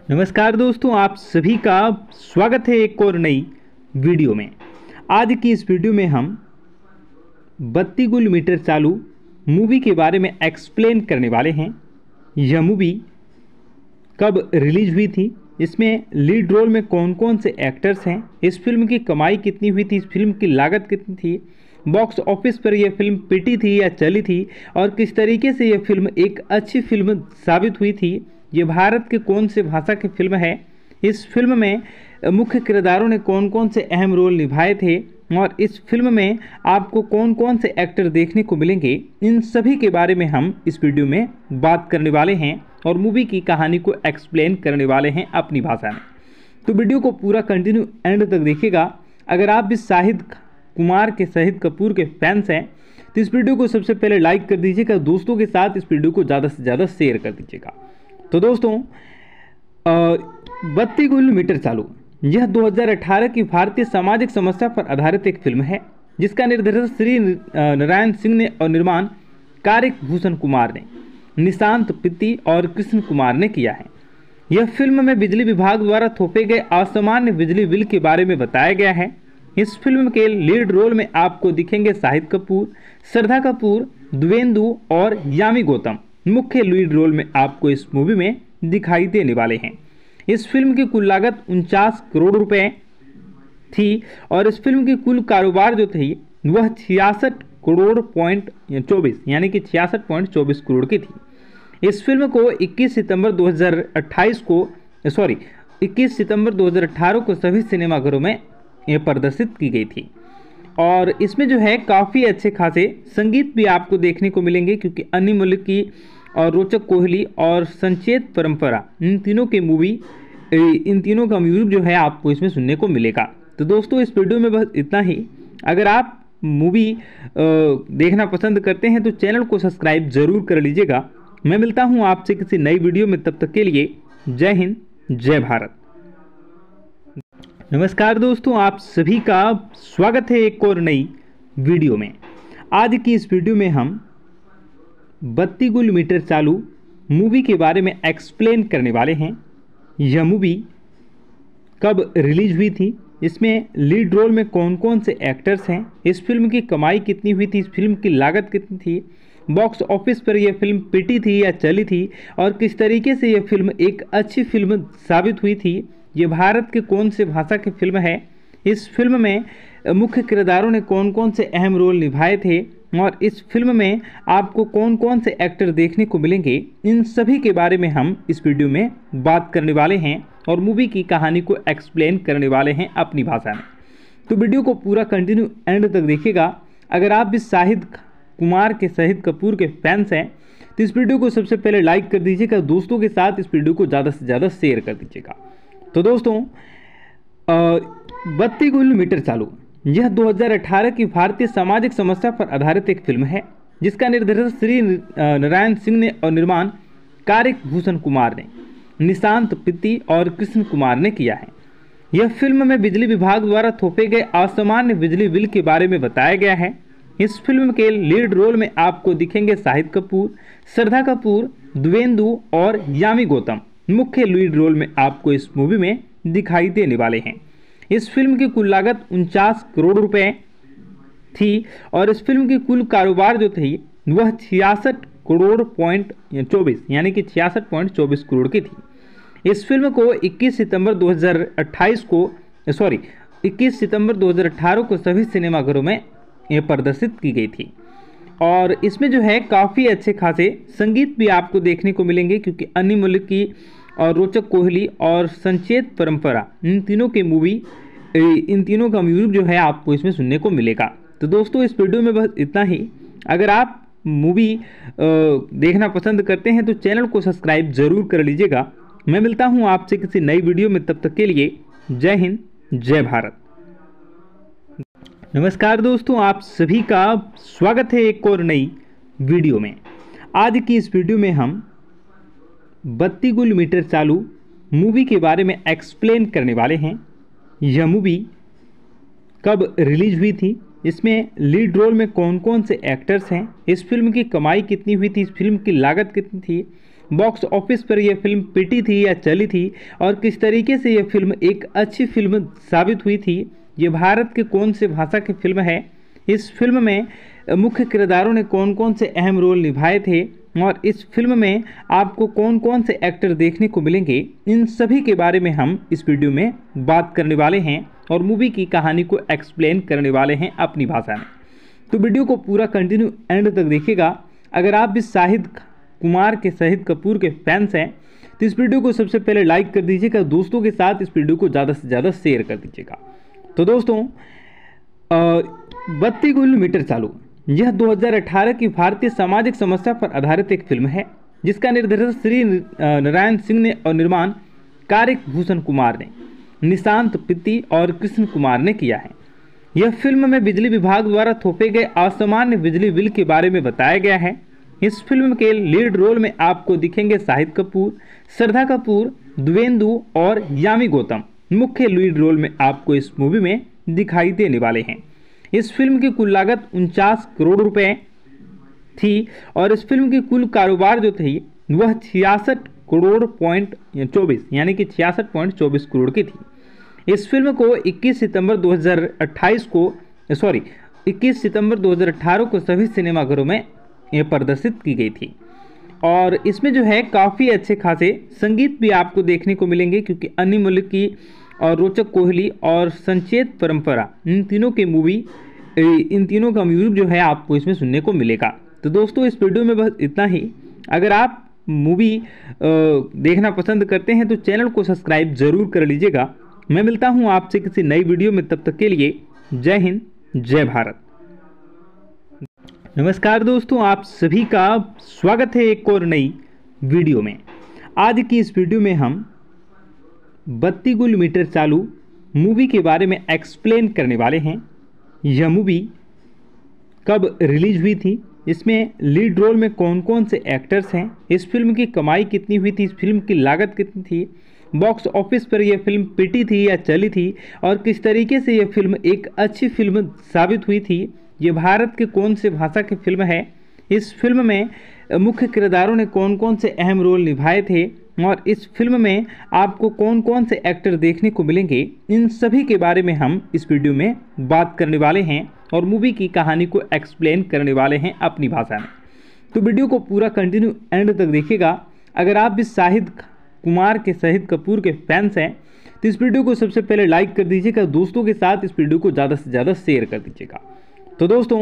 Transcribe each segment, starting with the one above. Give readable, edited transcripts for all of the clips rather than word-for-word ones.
नमस्कार दोस्तों, आप सभी का स्वागत है एक और नई वीडियो में। आज की इस वीडियो में हम 32 गुल मीटर चालू मूवी के बारे में एक्सप्लेन करने वाले हैं। यह मूवी कब रिलीज हुई थी, इसमें लीड रोल में कौन कौन से एक्टर्स हैं, इस फिल्म की कमाई कितनी हुई थी, इस फिल्म की लागत कितनी थी, बॉक्स ऑफिस पर यह फिल्म पिटी थी या चली थी और किस तरीके से यह फिल्म एक अच्छी फिल्म साबित हुई थी, ये भारत के कौन से भाषा की फिल्म है, इस फिल्म में मुख्य किरदारों ने कौन कौन से अहम रोल निभाए थे और इस फिल्म में आपको कौन कौन से एक्टर देखने को मिलेंगे, इन सभी के बारे में हम इस वीडियो में बात करने वाले हैं और मूवी की कहानी को एक्सप्लेन करने वाले हैं अपनी भाषा में। तो वीडियो को पूरा कंटिन्यू एंड तक देखिएगा। अगर आप भी शाहिद कपूर के फैंस हैं तो इस वीडियो को सबसे पहले लाइक कर दीजिएगा, दोस्तों के साथ इस वीडियो को ज़्यादा से ज़्यादा शेयर कर दीजिएगा। तो दोस्तों 32 गुल मीटर चालू यह 2018 की भारतीय सामाजिक समस्या पर आधारित एक फिल्म है जिसका निर्देशन श्री नारायण सिंह ने और निर्माण कारिक भूषण कुमार ने, निशांत पित्ती और कृष्ण कुमार ने किया है। यह फिल्म में बिजली विभाग द्वारा थोपे गए असामान्य बिजली बिल के बारे में बताया गया है। इस फिल्म के लीड रोल में आपको दिखेंगे शाहिद कपूर, श्रद्धा कपूर, द्विवेंदु और यामी गौतम मुख्य लीड रोल में आपको इस मूवी में दिखाई देने वाले हैं। इस फिल्म की कुल लागत 49 करोड़ रुपए थी और इस फिल्म की कुल कारोबार जो थी वह 66 करोड़ पॉइंट 24 यानी कि 66.24 करोड़ की थी। इस फिल्म को 21 सितंबर 2018 को सभी सिनेमाघरों में प्रदर्शित की गई थी और इसमें जो है काफ़ी अच्छे खासे संगीत भी आपको देखने को मिलेंगे क्योंकि अन्य मलिक की और रोचक कोहली और संचेत परंपरा इन तीनों का म्यूजिक जो है आपको इसमें सुनने को मिलेगा। तो दोस्तों इस वीडियो में बस इतना ही। अगर आप मूवी देखना पसंद करते हैं तो चैनल को सब्सक्राइब जरूर कर लीजिएगा। मैं मिलता हूं आपसे किसी नई वीडियो में, तब तक के लिए जय हिंद, जय भारत। नमस्कार दोस्तों, आप सभी का स्वागत है एक और नई वीडियो में। आज की इस वीडियो में हम 32 गुल मीटर चालू मूवी के बारे में एक्सप्लेन करने वाले हैं। यह मूवी कब रिलीज हुई थी, इसमें लीड रोल में कौन कौन से एक्टर्स हैं, इस फिल्म की कमाई कितनी हुई थी, इस फिल्म की लागत कितनी थी, बॉक्स ऑफिस पर यह फिल्म पिटी थी या चली थी और किस तरीके से यह फिल्म एक अच्छी फिल्म साबित हुई थी, ये भारत के कौन से भाषा की फिल्म है, इस फिल्म में मुख्य किरदारों ने कौन कौन से अहम रोल निभाए थे और इस फिल्म में आपको कौन कौन से एक्टर देखने को मिलेंगे, इन सभी के बारे में हम इस वीडियो में बात करने वाले हैं और मूवी की कहानी को एक्सप्लेन करने वाले हैं अपनी भाषा में। तो वीडियो को पूरा कंटिन्यू एंड तक देखिएगा। अगर आप भी शाहिद कपूर के फैंस हैं तो इस वीडियो को सबसे पहले लाइक कर दीजिएगा, दोस्तों के साथ इस वीडियो को ज़्यादा से ज़्यादा शेयर कर दीजिएगा। तो दोस्तों 32 गुल मीटर चालू यह 2018 की भारतीय सामाजिक समस्या पर आधारित एक फिल्म है जिसका निर्देशन श्री नारायण सिंह ने और निर्माण कारिक भूषण कुमार ने, निशांत पित्ती और कृष्ण कुमार ने किया है। यह फिल्म में बिजली विभाग द्वारा थोपे गए असामान्य बिजली बिल के बारे में बताया गया है। इस फिल्म के लीड रोल में आपको दिखेंगे शाहिद कपूर, श्रद्धा कपूर, द्विवेंदु और यामी गौतम मुख्य लीड रोल में आपको इस मूवी में दिखाई देने वाले हैं। इस फिल्म की कुल लागत 49 करोड़ रुपए थी और इस फिल्म की कुल कारोबार जो थी वह 66 करोड़ पॉइंट 24 यानी कि 66.24 करोड़ की थी। इस फिल्म को 21 सितंबर 2018 को सभी सिनेमाघरों में प्रदर्शित की गई थी और इसमें जो है काफ़ी अच्छे खासे संगीत भी आपको देखने को मिलेंगे क्योंकि अन्य मलिक की और रोचक कोहली और संचेत परंपरा इन तीनों का म्यूजिक जो है आपको इसमें सुनने को मिलेगा। तो दोस्तों इस वीडियो में बस इतना ही। अगर आप मूवी देखना पसंद करते हैं तो चैनल को सब्सक्राइब जरूर कर लीजिएगा। मैं मिलता हूं आपसे किसी नई वीडियो में, तब तक के लिए जय हिंद, जय भारत। नमस्कार दोस्तों, आप सभी का स्वागत है एक और नई वीडियो में। आज की इस वीडियो में हम 32 गुल मीटर चालू मूवी के बारे में एक्सप्लेन करने वाले हैं। यह मूवी कब रिलीज हुई थी, इसमें लीड रोल में कौन कौन से एक्टर्स हैं, इस फिल्म की कमाई कितनी हुई थी, इस फिल्म की लागत कितनी थी, बॉक्स ऑफिस पर यह फिल्म पिटी थी या चली थी और किस तरीके से यह फिल्म एक अच्छी फिल्म साबित हुई थी, ये भारत के कौन से भाषा की फिल्म है, इस फिल्म में मुख्य किरदारों ने कौन कौन से अहम रोल निभाए थे और इस फिल्म में आपको कौन कौन से एक्टर देखने को मिलेंगे, इन सभी के बारे में हम इस वीडियो में बात करने वाले हैं और मूवी की कहानी को एक्सप्लेन करने वाले हैं अपनी भाषा में। तो वीडियो को पूरा कंटिन्यू एंड तक देखिएगा। अगर आप भी शाहिद कपूर के फैंस हैं तो इस वीडियो को सबसे पहले लाइक कर दीजिएगा, दोस्तों के साथ इस वीडियो को ज़्यादा से ज़्यादा शेयर कर दीजिएगा। तो दोस्तों 32 किलोमीटर चालू यह 2018 की भारतीय सामाजिक समस्या पर आधारित एक फिल्म है जिसका निर्देशन श्री नारायण सिंह ने और निर्माण कार्तिक भूषण कुमार ने, निशांत पित्ती और कृष्ण कुमार ने किया है। यह फिल्म में बिजली विभाग द्वारा थोपे गए असामान्य बिजली बिल के बारे में बताया गया है। इस फिल्म के लीड रोल में आपको दिखेंगे शाहिद कपूर, श्रद्धा कपूर, द्वेंदु और यामी गौतम मुख्य लीड रोल में आपको इस मूवी में दिखाई देने वाले हैं। इस फिल्म की कुल लागत 49 करोड़ रुपए थी और इस फिल्म की कुल कारोबार जो थी वह 66 करोड़ पॉइंट 24 यानी कि 66.24 करोड़ की थी। इस फिल्म को 21 सितंबर 2018 को सभी सिनेमाघरों में प्रदर्शित की गई थी और इसमें जो है काफ़ी अच्छे खासे संगीत भी आपको देखने को मिलेंगे क्योंकि अन्य मलिक की और रोचक कोहली और संचेत परंपरा इन तीनों का म्यूजिक जो है आपको इसमें सुनने को मिलेगा। तो दोस्तों इस वीडियो में बस इतना ही। अगर आप मूवी देखना पसंद करते हैं तो चैनल को सब्सक्राइब जरूर कर लीजिएगा। मैं मिलता हूं आपसे किसी नई वीडियो में, तब तक के लिए जय हिंद जय भारत। नमस्कार दोस्तों, आप सभी का स्वागत है एक और नई वीडियो में। आज की इस वीडियो में हम 32 किलोमीटर चालू मूवी के बारे में एक्सप्लेन करने वाले हैं। यह मूवी कब रिलीज हुई थी, इसमें लीड रोल में कौन कौन से एक्टर्स हैं, इस फिल्म की कमाई कितनी हुई थी, इस फिल्म की लागत कितनी थी, बॉक्स ऑफिस पर यह फिल्म पिटी थी या चली थी और किस तरीके से यह फिल्म एक अच्छी फिल्म साबित हुई थी, ये भारत के कौन से भाषा की फिल्म है, इस फिल्म में मुख्य किरदारों ने कौन कौन से अहम रोल निभाए थे और इस फिल्म में आपको कौन कौन से एक्टर देखने को मिलेंगे, इन सभी के बारे में हम इस वीडियो में बात करने वाले हैं और मूवी की कहानी को एक्सप्लेन करने वाले हैं अपनी भाषा में। तो वीडियो को पूरा कंटिन्यू एंड तक देखिएगा। अगर आप भी शाहिद कपूर के फैंस हैं तो इस वीडियो को सबसे पहले लाइक कर दीजिएगा, दोस्तों के साथ इस वीडियो को ज़्यादा से ज़्यादा शेयर कर दीजिएगा। तो दोस्तों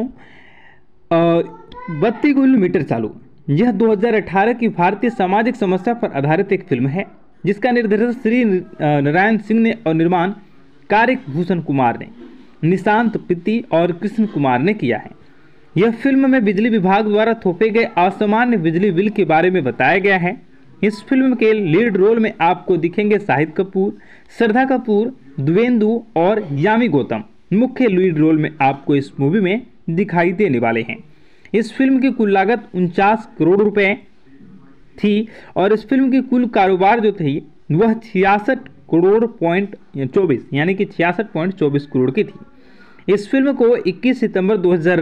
32 किलोमीटर चालू यह 2018 की भारतीय सामाजिक समस्या पर आधारित एक फिल्म है जिसका निर्देशन श्री नारायण सिंह ने और निर्माण कार्तिक भूषण कुमार ने, निशांत पित्ती और कृष्ण कुमार ने किया है। यह फिल्म में बिजली विभाग द्वारा थोपे गए असामान्य बिजली बिल के बारे में बताया गया है। इस फिल्म के लीड रोल में आपको दिखेंगे शाहिद कपूर, श्रद्धा कपूर, द्वेंदु और यामी गौतम मुख्य लीड रोल में आपको इस मूवी में दिखाई देने वाले हैं। इस फिल्म की कुल लागत 49 करोड़ रुपए थी और इस फिल्म की कुल कारोबार जो थी वह 66 करोड़ पॉइंट 24 यानी कि 66.24 करोड़ की थी। इस फिल्म को 21 सितंबर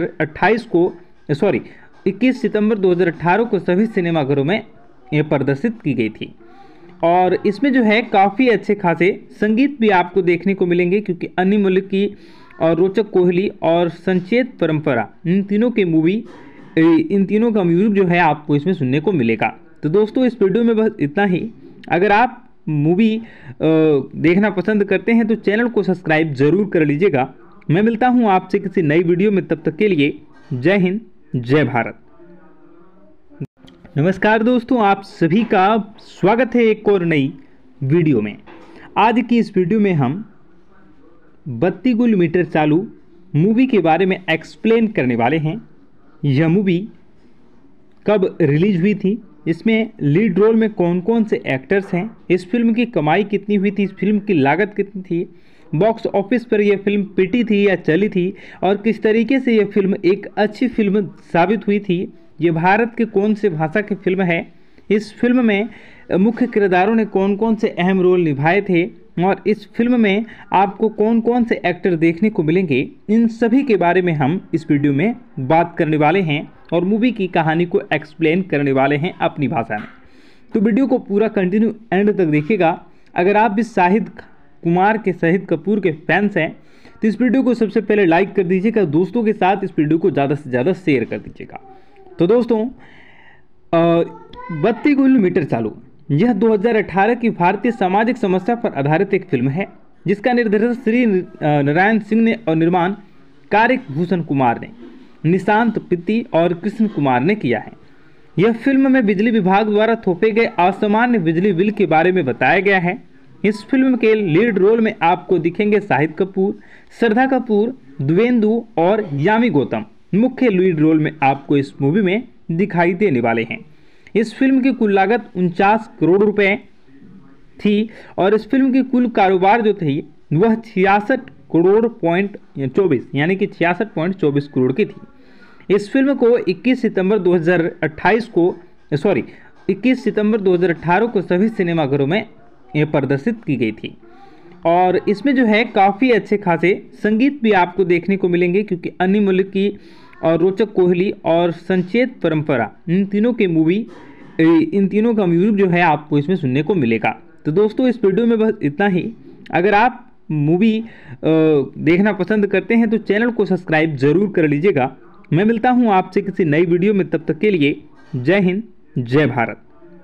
2018 को सभी सिनेमाघरों में प्रदर्शित की गई थी और इसमें जो है काफ़ी अच्छे खासे संगीत भी आपको देखने को मिलेंगे क्योंकि अन्य मलिक की और रोचक कोहली और संचेत परंपरा इन तीनों का म्यूजिक जो है आपको इसमें सुनने को मिलेगा। तो दोस्तों इस वीडियो में बस इतना ही। अगर आप मूवी देखना पसंद करते हैं तो चैनल को सब्सक्राइब जरूर कर लीजिएगा। मैं मिलता हूं आपसे किसी नई वीडियो में, तब तक के लिए जय हिंद जय भारत। नमस्कार दोस्तों, आप सभी का स्वागत है एक और नई वीडियो में। आज की इस वीडियो में हम 32 किलोमीटर चालू मूवी के बारे में एक्सप्लेन करने वाले हैं। यह मूवी कब रिलीज हुई थी, इसमें लीड रोल में कौन कौन से एक्टर्स हैं, इस फिल्म की कमाई कितनी हुई थी, इस फिल्म की लागत कितनी थी, बॉक्स ऑफिस पर यह फिल्म पिटी थी या चली थी और किस तरीके से यह फिल्म एक अच्छी फिल्म साबित हुई थी, ये भारत के कौन से भाषा की फिल्म है, इस फिल्म में मुख्य किरदारों ने कौन कौन से अहम रोल निभाए थे और इस फिल्म में आपको कौन कौन से एक्टर देखने को मिलेंगे, इन सभी के बारे में हम इस वीडियो में बात करने वाले हैं और मूवी की कहानी को एक्सप्लेन करने वाले हैं अपनी भाषा में। तो वीडियो को पूरा कंटिन्यू एंड तक देखिएगा। अगर आप भी शाहिद कपूर के फैंस हैं तो इस वीडियो को सबसे पहले लाइक कर दीजिएगा, दोस्तों के साथ इस वीडियो को ज़्यादा से ज़्यादा शेयर कर दीजिएगा। तो दोस्तों, बत्ती गुल मीटर चालू यह 2018 की भारतीय सामाजिक समस्या पर आधारित एक फिल्म है, जिसका निर्देशन श्री नारायण सिंह ने और निर्माण कार्य भूषण कुमार ने, निशांत पित्ती और कृष्ण कुमार ने किया है। यह फिल्म में बिजली विभाग द्वारा थोपे गए असामान्य बिजली बिल के बारे में बताया गया है। इस फिल्म के लीड रोल में आपको दिखेंगे शाहिद कपूर, श्रद्धा कपूर, द्विवेंदु और यामी गौतम। मुख्य लीड रोल में आपको इस मूवी में दिखाई देने वाले हैं। इस फिल्म की कुल लागत 49 करोड़ रुपए थी और इस फिल्म की कुल कारोबार जो थी वह 66 करोड़ पॉइंट 24 यानी कि 66.24 करोड़ की थी। इस फिल्म को 21 सितंबर 2018 को सभी सिनेमाघरों में प्रदर्शित की गई थी। और इसमें जो है काफ़ी अच्छे खासे संगीत भी आपको देखने को मिलेंगे, क्योंकि अन्य मलिक की और रोचक कोहली और संचेत परंपरा इन तीनों का म्यूजिक जो है आपको इसमें सुनने को मिलेगा। तो दोस्तों, इस वीडियो में बस इतना ही। अगर आप मूवी देखना पसंद करते हैं तो चैनल को सब्सक्राइब जरूर कर लीजिएगा। मैं मिलता हूं आपसे किसी नई वीडियो में, तब तक के लिए जय हिंद, जय भारत।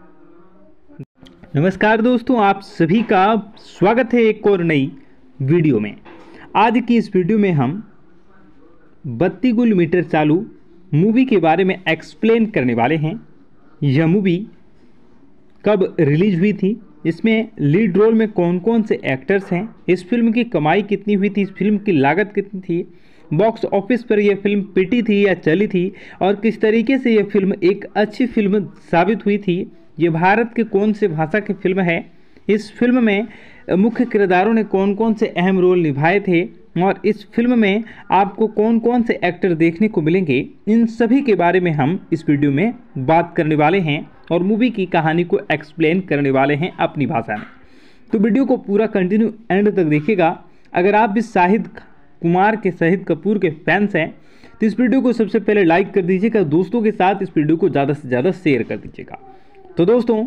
नमस्कार दोस्तों, आप सभी का स्वागत है एक और नई वीडियो में। आज की इस वीडियो में हम बत्ती गुल मीटर चालू मूवी के बारे में एक्सप्लेन करने वाले हैं। यह मूवी कब रिलीज हुई थी, इसमें लीड रोल में कौन कौन से एक्टर्स हैं, इस फिल्म की कमाई कितनी हुई थी, इस फिल्म की लागत कितनी थी, बॉक्स ऑफिस पर यह फिल्म पिटी थी या चली थी, और किस तरीके से यह फिल्म एक अच्छी फिल्म साबित हुई थी। ये भारत के कौन से भाषा की फिल्म है, इस फिल्म में मुख्य किरदारों ने कौन कौन से अहम रोल निभाए थे, और इस फिल्म में आपको कौन कौन से एक्टर देखने को मिलेंगे, इन सभी के बारे में हम इस वीडियो में बात करने वाले हैं और मूवी की कहानी को एक्सप्लेन करने वाले हैं अपनी भाषा में। तो वीडियो को पूरा कंटिन्यू एंड तक देखिएगा। अगर आप भी शाहिद कपूर के फैंस हैं तो इस वीडियो को सबसे पहले लाइक कर दीजिएगा, दोस्तों के साथ इस वीडियो को ज़्यादा से ज़्यादा शेयर कर दीजिएगा। तो दोस्तों,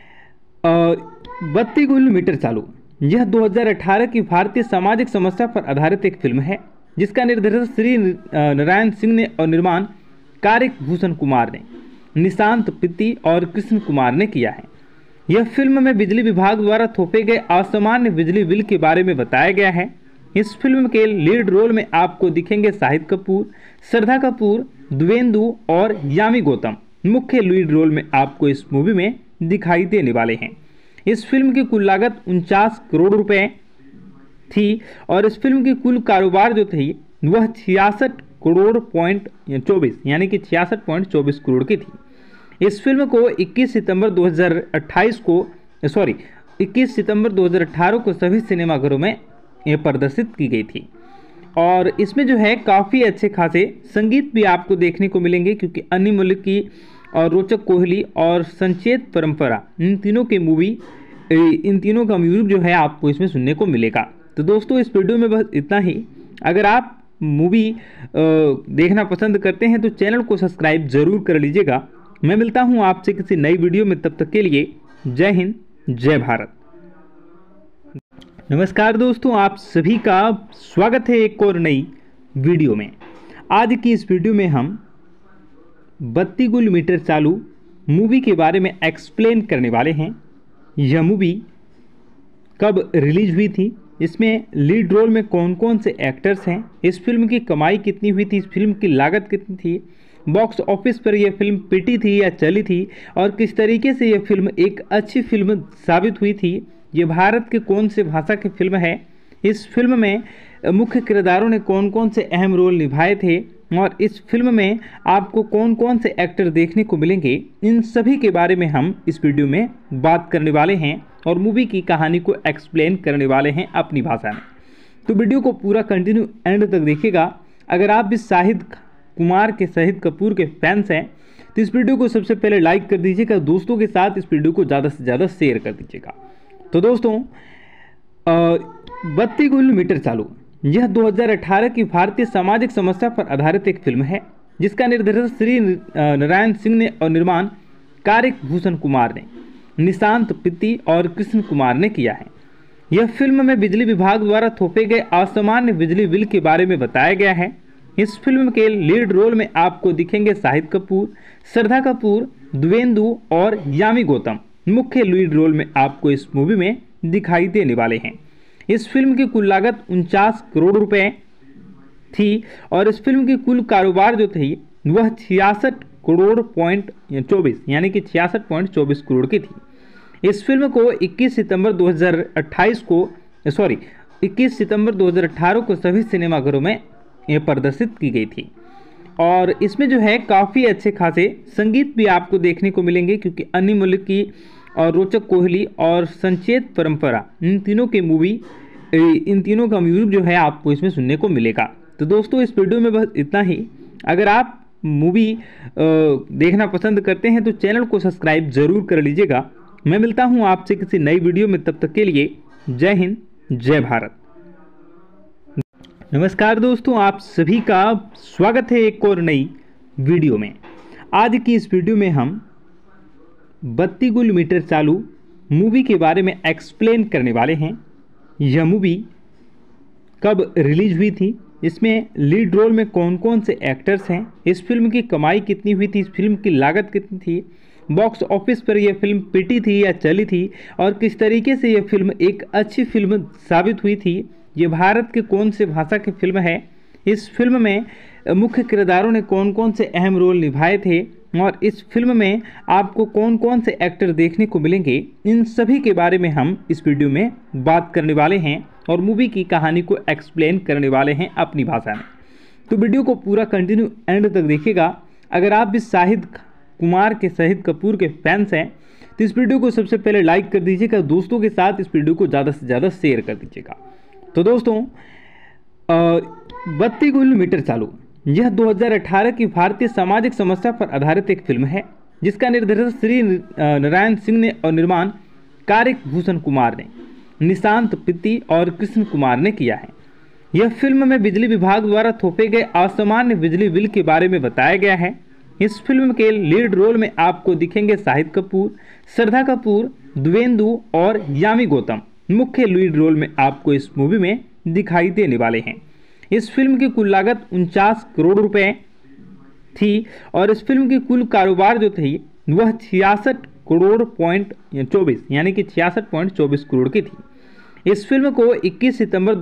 बत्ती गुल मीटर चालू यह 2018 की भारतीय सामाजिक समस्या पर आधारित एक फिल्म है, जिसका निर्देशन श्री नारायण सिंह ने और निर्माण कार्य भूषण कुमार ने, निशांत पित्ती और कृष्ण कुमार ने किया है। यह फिल्म में बिजली विभाग द्वारा थोपे गए असामान्य बिजली बिल के बारे में बताया गया है। इस फिल्म के लीड रोल में आपको दिखेंगे शाहिद कपूर, श्रद्धा कपूर, द्विवेंदु और यामी गौतम। मुख्य लीड रोल में आपको इस मूवी में दिखाई देने वाले हैं। इस फिल्म की कुल लागत 49 करोड़ रुपए थी और इस फिल्म की कुल कारोबार जो थी वह 66 करोड़ पॉइंट 24 यानी कि 66.24 करोड़ की थी। इस फिल्म को 21 सितंबर 2018 को सभी सिनेमाघरों में प्रदर्शित की गई थी। और इसमें जो है काफ़ी अच्छे खासे संगीत भी आपको देखने को मिलेंगे, क्योंकि अन्य मलिक की और रोचक कोहली और संचेत परंपरा इन तीनों का म्यूजिक जो है आपको इसमें सुनने को मिलेगा। तो दोस्तों, इस वीडियो में बस इतना ही। अगर आप मूवी देखना पसंद करते हैं तो चैनल को सब्सक्राइब जरूर कर लीजिएगा। मैं मिलता हूं आपसे किसी नई वीडियो में, तब तक के लिए जय हिंद, जय भारत। नमस्कार दोस्तों, आप सभी का स्वागत है एक और नई वीडियो में। आज की इस वीडियो में हम बत्ती गुल मीटर चालू मूवी के बारे में एक्सप्लेन करने वाले हैं। यह मूवी कब रिलीज हुई थी, इसमें लीड रोल में कौन कौन से एक्टर्स हैं, इस फिल्म की कमाई कितनी हुई थी, इस फिल्म की लागत कितनी थी, बॉक्स ऑफिस पर यह फिल्म पिटी थी या चली थी, और किस तरीके से यह फिल्म एक अच्छी फिल्म साबित हुई थी। ये भारत के कौन से भाषा की फिल्म है, इस फिल्म में मुख्य किरदारों ने कौन कौन से अहम रोल निभाए थे, और इस फिल्म में आपको कौन कौन से एक्टर देखने को मिलेंगे, इन सभी के बारे में हम इस वीडियो में बात करने वाले हैं और मूवी की कहानी को एक्सप्लेन करने वाले हैं अपनी भाषा में। तो वीडियो को पूरा कंटिन्यू एंड तक देखिएगा। अगर आप भी शाहिद कपूर के फैंस हैं तो इस वीडियो को सबसे पहले लाइक कर दीजिएगा, दोस्तों के साथ इस वीडियो को ज़्यादा से ज़्यादा शेयर कर दीजिएगा। तो दोस्तों, बत्ती गुल मीटर चालू यह 2018 की भारतीय सामाजिक समस्या पर आधारित एक फिल्म है, जिसका निर्देशन श्री नारायण सिंह ने और निर्माण कार्य भूषण कुमार ने, निशांत पित्ती और कृष्ण कुमार ने किया है। यह फिल्म में बिजली विभाग द्वारा थोपे गए असामान्य बिजली बिल के बारे में बताया गया है। इस फिल्म के लीड रोल में आपको दिखेंगे शाहिद कपूर, श्रद्धा कपूर, द्विवेंदु और यामी गौतम मुख्य लीड रोल में आपको इस मूवी में दिखाई देने वाले हैं। इस फिल्म की कुल लागत 49 करोड़ रुपए थी और इस फिल्म की कुल कारोबार जो थी वह 66 करोड़ पॉइंट 24 यानी कि 66.24 करोड़ की थी। इस फिल्म को 21 सितंबर 2018 को सभी सिनेमाघरों में प्रदर्शित की गई थी और इसमें जो है काफ़ी अच्छे खासे संगीत भी आपको देखने को मिलेंगे, क्योंकि अन्नी मलिक की और रोचक कोहली और संचेत परंपरा इन तीनों का म्यूजिक जो है आपको इसमें सुनने को मिलेगा। तो दोस्तों इस वीडियो में बस इतना ही। अगर आप मूवी देखना पसंद करते हैं तो चैनल को सब्सक्राइब जरूर कर लीजिएगा। मैं मिलता हूं आपसे किसी नई वीडियो में, तब तक के लिए जय हिंद जय भारत। नमस्कार दोस्तों, आप सभी का स्वागत है एक और नई वीडियो में। आज की इस वीडियो में हम 32 गुल मीटर चालू मूवी के बारे में एक्सप्लेन करने वाले हैं। यह मूवी कब रिलीज हुई थी, इसमें लीड रोल में कौन कौन से एक्टर्स हैं, इस फिल्म की कमाई कितनी हुई थी, इस फिल्म की लागत कितनी थी, बॉक्स ऑफिस पर यह फिल्म पिटी थी या चली थी और किस तरीके से यह फिल्म एक अच्छी फिल्म साबित हुई थी, ये भारत के कौन से भाषा की फिल्म है, इस फिल्म में मुख्य किरदारों ने कौन कौन से अहम रोल निभाए थे और इस फिल्म में आपको कौन कौन से एक्टर देखने को मिलेंगे, इन सभी के बारे में हम इस वीडियो में बात करने वाले हैं और मूवी की कहानी को एक्सप्लेन करने वाले हैं अपनी भाषा में। तो वीडियो को पूरा कंटिन्यू एंड तक देखिएगा। अगर आप भी शाहिद कपूर के फैंस हैं तो इस वीडियो को सबसे पहले लाइक कर दीजिएगा, दोस्तों के साथ इस वीडियो को ज़्यादा से ज़्यादा शेयर कर दीजिएगा। तो दोस्तों 32 गुल मीटर चालू यह 2018 की भारतीय सामाजिक समस्या पर आधारित एक फिल्म है, जिसका निर्देशन श्री नारायण सिंह ने और निर्माण कारिक भूषण कुमार ने, निशांत पित्ती और कृष्ण कुमार ने किया है। यह फिल्म में बिजली विभाग द्वारा थोपे गए असामान्य बिजली बिल के बारे में बताया गया है। इस फिल्म के लीड रोल में आपको दिखेंगे शाहिद कपूर, श्रद्धा कपूर, द्विवेंदु और यामी गौतम मुख्य लीड रोल में आपको इस मूवी में दिखाई देने वाले हैं। इस फिल्म की कुल लागत 49 करोड़ रुपए थी और इस फिल्म की कुल कारोबार जो थी वह 66 करोड़ पॉइंट 24 यानी कि 66.24 करोड़ की थी। इस फिल्म को 21 सितंबर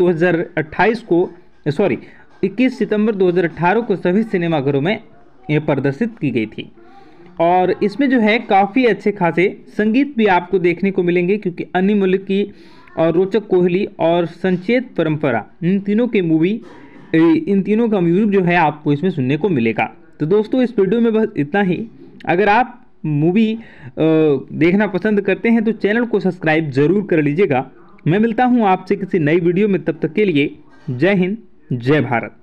2018 को सभी सिनेमाघरों में प्रदर्शित की गई थी और इसमें जो है काफ़ी अच्छे खासे संगीत भी आपको देखने को मिलेंगे, क्योंकि अन्नी मलिक की और रोचक कोहली और संचेत परंपरा इन तीनों का म्यूजिक जो है आपको इसमें सुनने को मिलेगा। तो दोस्तों इस वीडियो में बस इतना ही। अगर आप मूवी देखना पसंद करते हैं तो चैनल को सब्सक्राइब जरूर कर लीजिएगा। मैं मिलता हूं आपसे किसी नई वीडियो में, तब तक के लिए जय हिंद जय भारत।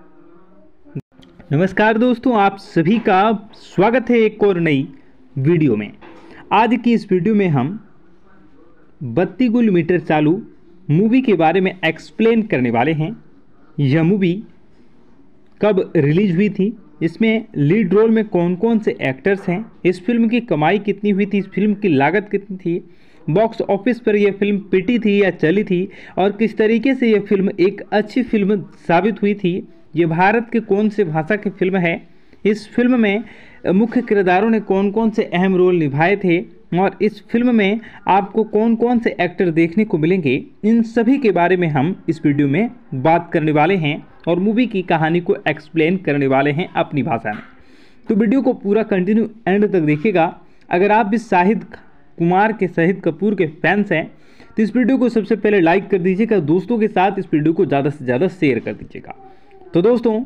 नमस्कार दोस्तों, आप सभी का स्वागत है एक और नई वीडियो में। आज की इस वीडियो में हम 32 गुल मीटर चालू मूवी के बारे में एक्सप्लेन करने वाले हैं। यह मूवी कब रिलीज हुई थी, इसमें लीड रोल में कौन कौन से एक्टर्स हैं, इस फिल्म की कमाई कितनी हुई थी, इस फिल्म की लागत कितनी थी, बॉक्स ऑफिस पर यह फिल्म पिटी थी या चली थी और किस तरीके से यह फिल्म एक अच्छी फिल्म साबित हुई थी, ये भारत के कौन से भाषा की फिल्म है, इस फिल्म में मुख्य किरदारों ने कौन कौन से अहम रोल निभाए थे और इस फिल्म में आपको कौन कौन से एक्टर देखने को मिलेंगे, इन सभी के बारे में हम इस वीडियो में बात करने वाले हैं और मूवी की कहानी को एक्सप्लेन करने वाले हैं अपनी भाषा में। तो वीडियो को पूरा कंटिन्यू एंड तक देखिएगा। अगर आप भी शाहिद कपूर के फैंस हैं तो इस वीडियो को सबसे पहले लाइक कर दीजिएगा, दोस्तों के साथ इस वीडियो को ज़्यादा से ज़्यादा शेयर कर दीजिएगा। तो दोस्तों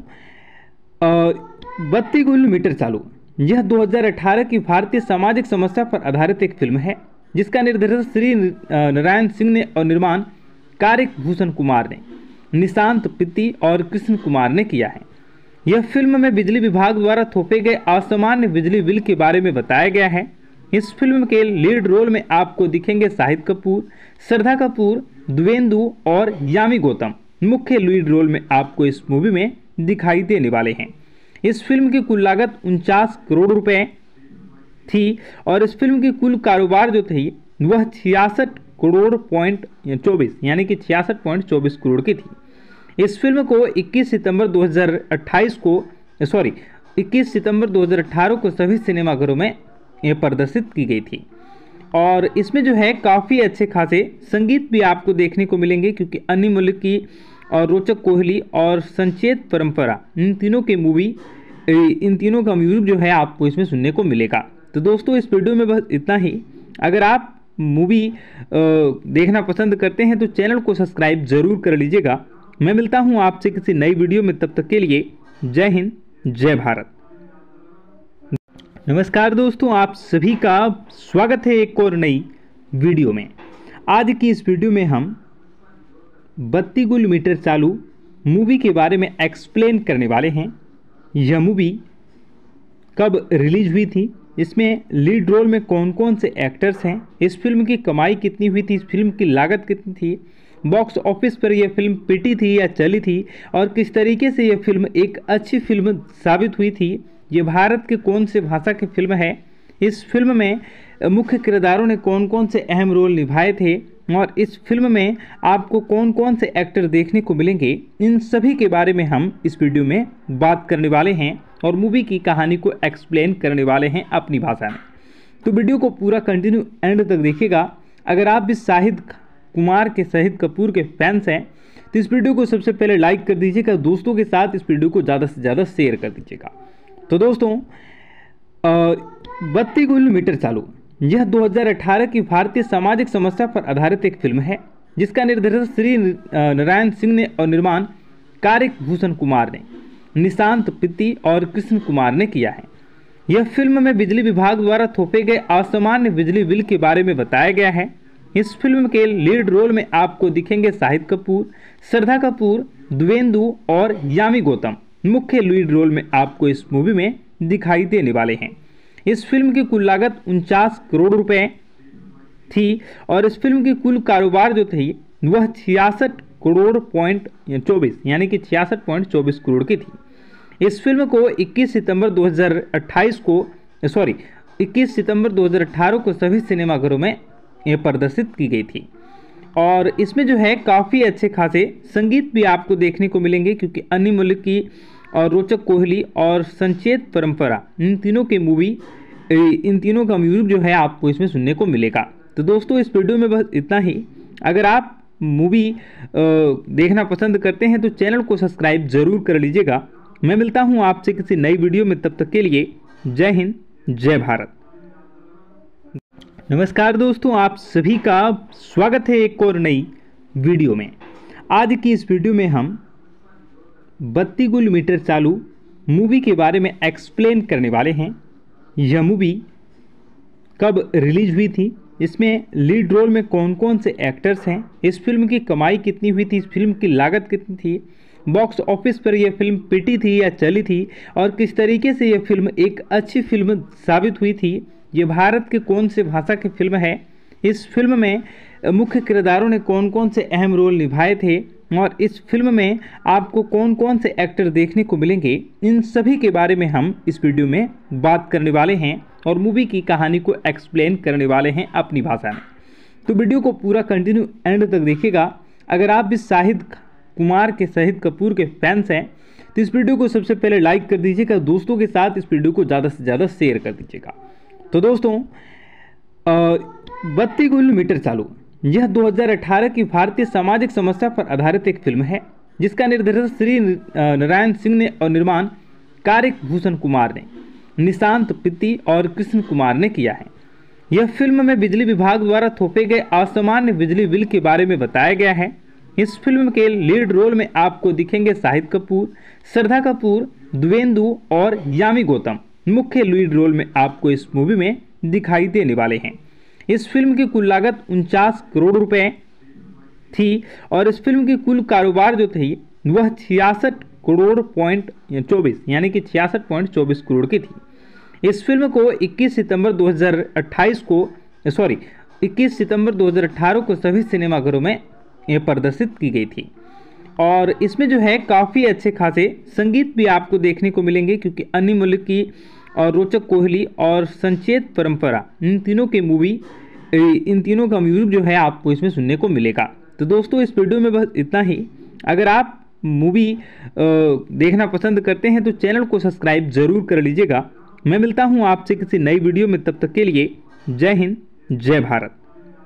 32 गुल मीटर चालू यह 2018 की भारतीय सामाजिक समस्या पर आधारित एक फिल्म है, जिसका निर्देशन श्री नारायण सिंह ने और निर्माण कारिक भूषण कुमार ने, निशांत पित्ती और कृष्ण कुमार ने किया है। यह फिल्म में बिजली विभाग द्वारा थोपे गए असामान्य बिजली बिल के बारे में बताया गया है। इस फिल्म के लीड रोल में आपको दिखेंगे शाहिद कपूर, श्रद्धा कपूर, द्विवेंदु और यामी गौतम मुख्य लीड रोल में आपको इस मूवी में दिखाई देने वाले हैं। इस फिल्म की कुल लागत 49 करोड़ रुपए थी और इस फिल्म की कुल कारोबार जो थी वह 66 करोड़ पॉइंट 24 यानी कि 66.24 करोड़ की थी। इस फिल्म को 21 सितंबर 2018 को सभी सिनेमाघरों में ये प्रदर्शित की गई थी। और इसमें जो है काफ़ी अच्छे खासे संगीत भी आपको देखने को मिलेंगे, क्योंकि अन्य मलिक की और रोचक कोहली और संचेत परंपरा इन तीनों का म्यूजिक जो है आपको इसमें सुनने को मिलेगा। तो दोस्तों इस वीडियो में बस इतना ही। अगर आप मूवी देखना पसंद करते हैं तो चैनल को सब्सक्राइब जरूर कर लीजिएगा। मैं मिलता हूं आपसे किसी नई वीडियो में, तब तक के लिए जय हिंद जय भारत। नमस्कार दोस्तों, आप सभी का स्वागत है एक और नई वीडियो में। आज की इस वीडियो में हम 32 गुल मीटर चालू मूवी के बारे में एक्सप्लेन करने वाले हैं। यह मूवी कब रिलीज हुई थी, इसमें लीड रोल में कौन कौन से एक्टर्स हैं, इस फिल्म की कमाई कितनी हुई थी, इस फिल्म की लागत कितनी थी, बॉक्स ऑफिस पर यह फिल्म पिटी थी या चली थी, और किस तरीके से यह फिल्म एक अच्छी फिल्म साबित हुई थी, ये भारत के कौन से भाषा की फिल्म है, इस फिल्म में मुख्य किरदारों ने कौन कौन से अहम रोल निभाए थे, और इस फिल्म में आपको कौन कौन से एक्टर देखने को मिलेंगे, इन सभी के बारे में हम इस वीडियो में बात करने वाले हैं और मूवी की कहानी को एक्सप्लेन करने वाले हैं अपनी भाषा में। तो वीडियो को पूरा कंटिन्यू एंड तक देखिएगा। अगर आप भी शाहिद कपूर के फैंस हैं तो इस वीडियो को सबसे पहले लाइक कर दीजिएगा, दोस्तों के साथ इस वीडियो को ज़्यादा से ज़्यादा शेयर कर दीजिएगा। तो दोस्तों 32 गुल मीटर चालू यह 2018 की भारतीय सामाजिक समस्या पर आधारित एक फिल्म है, जिसका निर्देशन श्री नारायण सिंह ने और निर्माण कारिक भूषण कुमार ने, निशांत पित्ती और कृष्ण कुमार ने किया है। यह फिल्म में बिजली विभाग द्वारा थोपे गए असामान्य बिजली बिल के बारे में बताया गया है। इस फिल्म के लीड रोल में आपको दिखेंगे शाहिद कपूर, श्रद्धा कपूर, द्वेंदु और यामी गौतम मुख्य लीड रोल में आपको इस मूवी में दिखाई देने वाले हैं। इस फिल्म की कुल लागत 49 करोड़ रुपए थी और इस फिल्म की कुल कारोबार जो थी वह 66 करोड़ पॉइंट 24 यानी कि 66.24 करोड़ की थी। इस फिल्म को 21 सितंबर 2018 को सभी सिनेमाघरों में यह प्रदर्शित की गई थी। और इसमें जो है काफ़ी अच्छे खासे संगीत भी आपको देखने को मिलेंगे, क्योंकि अन्य मलिक की और रोचक कोहली और संचेत परंपरा इन तीनों का म्यूजिक जो है आपको इसमें सुनने को मिलेगा। तो दोस्तों इस वीडियो में बस इतना ही। अगर आप मूवी देखना पसंद करते हैं तो चैनल को सब्सक्राइब जरूर कर लीजिएगा। मैं मिलता हूं आपसे किसी नई वीडियो में, तब तक के लिए जय हिंद जय भारत। नमस्कार दोस्तों, आप सभी का स्वागत है एक और नई वीडियो में। आज की इस वीडियो में हम 32 गुल मीटर चालू मूवी के बारे में एक्सप्लेन करने वाले हैं। यह मूवी कब रिलीज हुई थी, इसमें लीड रोल में कौन कौन से एक्टर्स हैं, इस फिल्म की कमाई कितनी हुई थी, इस फिल्म की लागत कितनी थी, बॉक्स ऑफिस पर यह फिल्म पिटी थी या चली थी, और किस तरीके से यह फिल्म एक अच्छी फिल्म साबित हुई थी, ये भारत के कौन से भाषा की फिल्म है, इस फिल्म में मुख्य किरदारों ने कौन कौन से अहम रोल निभाए थे, और इस फिल्म में आपको कौन कौन से एक्टर देखने को मिलेंगे, इन सभी के बारे में हम इस वीडियो में बात करने वाले हैं और मूवी की कहानी को एक्सप्लेन करने वाले हैं अपनी भाषा में। तो वीडियो को पूरा कंटिन्यू एंड तक देखिएगा। अगर आप भी शाहिद कपूर के फैंस हैं तो इस वीडियो को सबसे पहले लाइक कर दीजिएगा, दोस्तों के साथ इस वीडियो को ज़्यादा से ज़्यादा शेयर कर दीजिएगा। तो दोस्तों 32 गुल मीटर चालू यह 2018 की भारतीय सामाजिक समस्या पर आधारित एक फिल्म है, जिसका निर्देशन श्री नारायण सिंह ने और निर्माण कारिक भूषण कुमार ने, निशांत पित्ती और कृष्ण कुमार ने किया है। यह फिल्म में बिजली विभाग द्वारा थोपे गए असामान्य बिजली बिल के बारे में बताया गया है। इस फिल्म के लीड रोल में आपको दिखेंगे शाहिद कपूर, श्रद्धा कपूर, द्वेंदु और यामी गौतम मुख्य लीड रोल में आपको इस मूवी में दिखाई देने वाले हैं। इस फिल्म की कुल लागत 49 करोड़ रुपए थी और इस फिल्म की कुल कारोबार जो थी वह 66 करोड़ पॉइंट 24 यानी कि 66.24 करोड़ की थी। इस फिल्म को 21 सितंबर 2018 को सभी सिनेमाघरों में यह प्रदर्शित की गई थी। और इसमें जो है काफ़ी अच्छे खासे संगीत भी आपको देखने को मिलेंगे, क्योंकि अन्य मलिक की और रोचक कोहली और संचेत परंपरा, इन तीनों का म्यूजिक जो है आपको इसमें सुनने को मिलेगा। तो दोस्तों इस वीडियो में बस इतना ही। अगर आप मूवी देखना पसंद करते हैं तो चैनल को सब्सक्राइब जरूर कर लीजिएगा। मैं मिलता हूं आपसे किसी नई वीडियो में, तब तक के लिए जय हिंद, जय भारत।